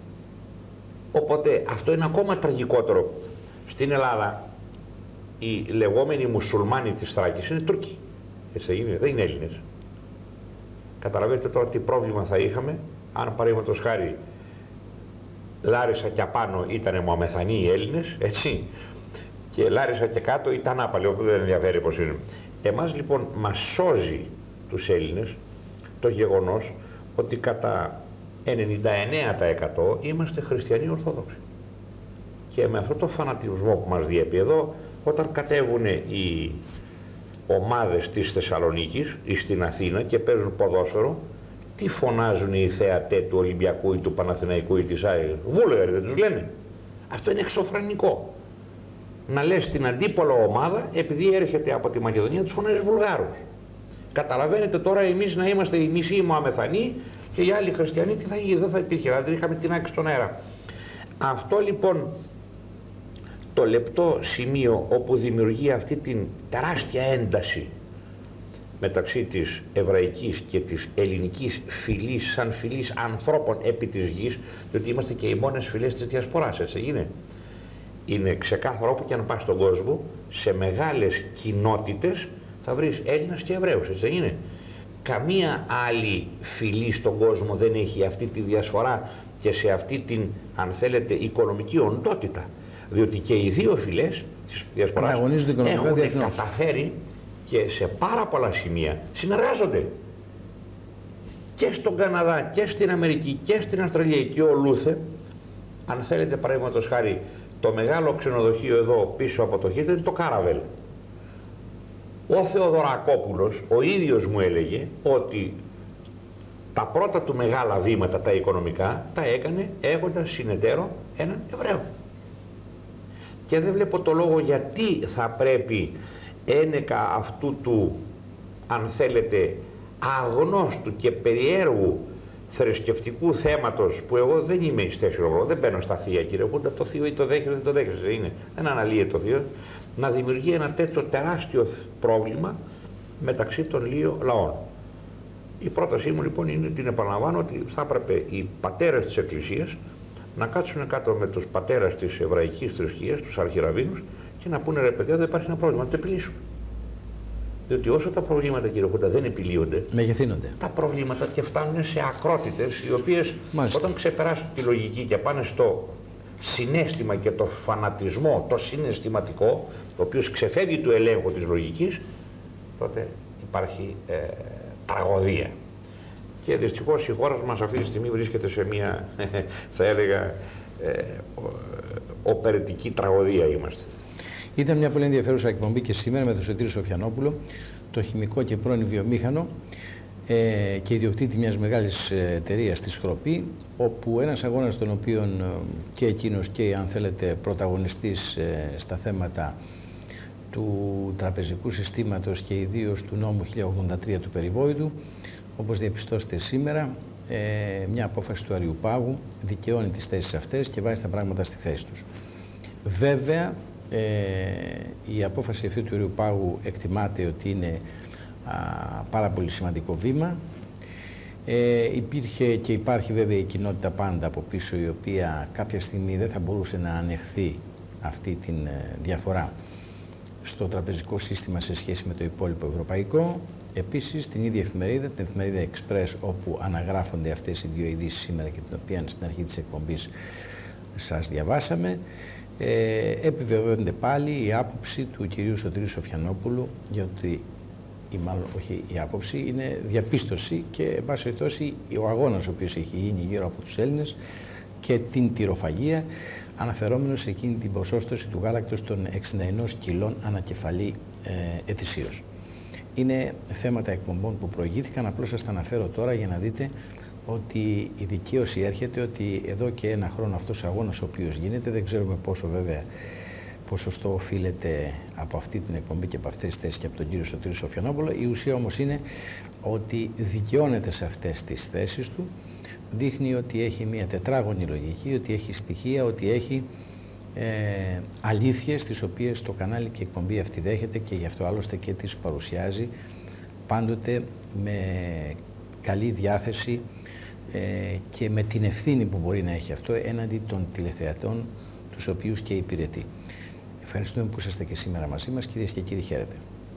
Οπότε αυτό είναι ακόμα τραγικότερο. Στην Ελλάδα οι λεγόμενοι μουσουλμάνοι της Θράκης είναι Τούρκοι. Έτσι δεν είναι Έλληνες. Καταλαβαίνετε τώρα τι πρόβλημα θα είχαμε αν παραδείγματος χάρη Λάρισα και απάνω ήταν Μωαμεθανοί οι Έλληνες, έτσι, και Λάρισα και κάτω ήταν άπαλοι, όπου δεν ενδιαφέρει πως είναι. Εμάς λοιπόν μας σώζει τους Έλληνες το γεγονός ότι κατά 99% είμαστε χριστιανοί Ορθόδοξοι. Και με αυτό το φανατισμό που μας διέπει εδώ, όταν κατέβουν οι ομάδες της Θεσσαλονίκης ή στην Αθήνα και παίζουν ποδόσφαιρο, τι φωνάζουν οι θεατέ του Ολυμπιακού ή του Παναθηναϊκού ή της ΑΕΚ? Βούλγαροι δεν τους λένε? Αυτό είναι εξωφρενικό. Να λες την αντίπολο ομάδα, επειδή έρχεται από τη Μακεδονία, τους φωνάζεις Βουλγάρους. Καταλαβαίνετε τώρα εμείς να είμαστε οι μισοί Μωαμεθανοί και οι άλλοι χριστιανοί, τι θα γίνει? Δεν θα υπήρχε, δηλαδή είχαμε την άκρη στον αέρα. Αυτό λοιπόν το λεπτό σημείο όπου δημιουργεί αυτή την τεράστια ένταση μεταξύ της εβραϊκής και της ελληνικής φυλής, σαν φυλής ανθρώπων επί της γης, διότι είμαστε και οι μόνες φυλές της διασποράς, έτσι είναι. Είναι ξεκάθαρο, όπου και αν πας στον κόσμο, σε μεγάλες κοινότητες θα βρεις Έλληνας και Εβραίους, έτσι είναι. Καμία άλλη φυλή στον κόσμο δεν έχει αυτή τη διασφορά και σε αυτή την, αν θέλετε, οικονομική οντότητα. Διότι και οι δύο φυλές της διασποράς έχουν καταφέρει και σε πάρα πολλά σημεία συνεργάζονται. Και στον Καναδά και στην Αμερική και στην Αυστραλία και ο Λούθε, αν θέλετε παραδείγματος χάρη, το μεγάλο ξενοδοχείο εδώ πίσω από το Χίτλερ είναι το Κάραβελ. Ο Θεοδωρακόπουλος ο ίδιος μου έλεγε ότι τα πρώτα του μεγάλα βήματα τα οικονομικά τα έκανε έχοντας συνεταίρο έναν Εβραίο. Και δεν βλέπω το λόγο γιατί θα πρέπει ένεκα αυτού του, αν θέλετε, αγνώστου και περιέργου θρησκευτικού θέματος, που εγώ δεν είμαι εις θέσιο, δεν μπαίνω στα θεία, κύριε Κούντα, το θείο ή το δέχεσαι δεν το δέχεσαι, είναι, δεν αναλύεται το θείο, να δημιουργεί ένα τέτοιο τεράστιο πρόβλημα μεταξύ των δύο λαών. Η πρότασή μου λοιπόν είναι, την επαναλαμβάνω, ότι θα έπρεπε οι πατέρες της Εκκλησίας να κάτσουν κάτω με τους πατέρες της εβραϊκής θρησκείας, τους αρχιραβίνους, και να πούνε: ρε παιδιά, δεν υπάρχει ένα πρόβλημα, να το επιλύσουμε. Διότι όσο τα προβλήματα, κύριε Κούντα, δεν επιλύονται, μεγεθύνονται. Τα προβλήματα και φτάνουν σε ακρότητες, οι οποίες όταν ξεπεράσουν τη λογική και πάνε στο συναίσθημα και το φανατισμό, το συναισθηματικό, το οποίο ξεφεύγει του ελέγχου της λογικής, τότε υπάρχει τραγωδία. Και δυστυχώς η χώρα μας αυτή τη στιγμή βρίσκεται σε μια, θα έλεγα, οπερετική τραγωδία είμαστε. Ήταν μια πολύ ενδιαφέρουσα εκπομπή και σήμερα με τον Σωτήρη Σοφιανόπουλο, το χημικό και πρώην βιομήχανο και ιδιοκτήτη μιας μεγάλης εταιρείας στη Σκροπή, όπου ένας αγώνας τον οποίον και εκείνος και, αν θέλετε, πρωταγωνιστής στα θέματα του τραπεζικού συστήματος και ιδίως του νόμου 1083 του περιβόητου, όπως διαπιστώσετε σήμερα, μια απόφαση του Αριουπάγου δικαιώνει τις θέσεις αυτές και βάζει τα πράγματα στη θέση τους. Βέβαια, η απόφαση αυτή του Αριουπάγου εκτιμάται ότι είναι πάρα πολύ σημαντικό βήμα. Υπήρχε και υπάρχει βέβαια η κοινότητα πάντα από πίσω, η οποία κάποια στιγμή δεν θα μπορούσε να ανεχθεί αυτή την διαφορά στο τραπεζικό σύστημα σε σχέση με το υπόλοιπο ευρωπαϊκό. Επίσης, την ίδια εφημερίδα, την εφημερίδα Express, όπου αναγράφονται αυτές οι δύο ειδήσεις σήμερα και την οποία στην αρχή της εκπομπής σας διαβάσαμε, επιβεβαιώνεται πάλι η άποψη του κυρίου Σωτήρη Σοφιανόπουλου, γιατί μάλλον όχι η άποψη, είναι διαπίστωση και εν πάση περιπτώσει ο αγώνας ο οποίος έχει γίνει γύρω από τους Έλληνες και την τυροφαγία, αναφερόμενος σε εκείνη την ποσόστοση του γάλακτος των 61 κιλών ανακεφαλή ετησίως. Είναι θέματα εκπομπών που προηγήθηκαν, απλώς σας τα αναφέρω τώρα για να δείτε ότι η δικαίωση έρχεται, ότι εδώ και ένα χρόνο αυτός ο αγώνας ο οποίος γίνεται, δεν ξέρουμε πόσο βέβαια ποσοστό οφείλεται από αυτή την εκπομπή και από αυτές τις θέσεις και από τον κύριο Σωτήρη Σοφιανόπουλο. Η ουσία όμως είναι ότι δικαιώνεται σε αυτές τις θέσεις του, δείχνει ότι έχει μια τετράγωνη λογική, ότι έχει στοιχεία, ότι έχει αλήθειες τις οποίες το κανάλι και η εκπομπή αυτή δέχεται και γι' αυτό άλλωστε και τις παρουσιάζει πάντοτε με καλή διάθεση και με την ευθύνη που μπορεί να έχει αυτό έναντι των τηλεθεατών τους οποίους και υπηρετεί. Ευχαριστούμε που είσαστε και σήμερα μαζί μας, κυρίες και κύριοι, χαίρετε.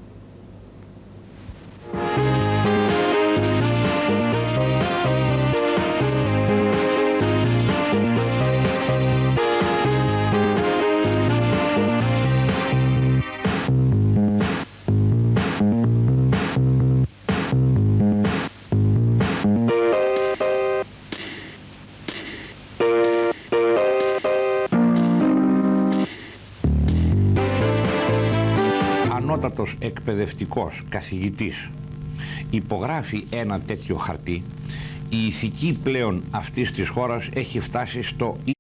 Εκπαιδευτικός καθηγητής υπογράφει ένα τέτοιο χαρτί, η ηθική πλέον αυτής της χώρας έχει φτάσει στο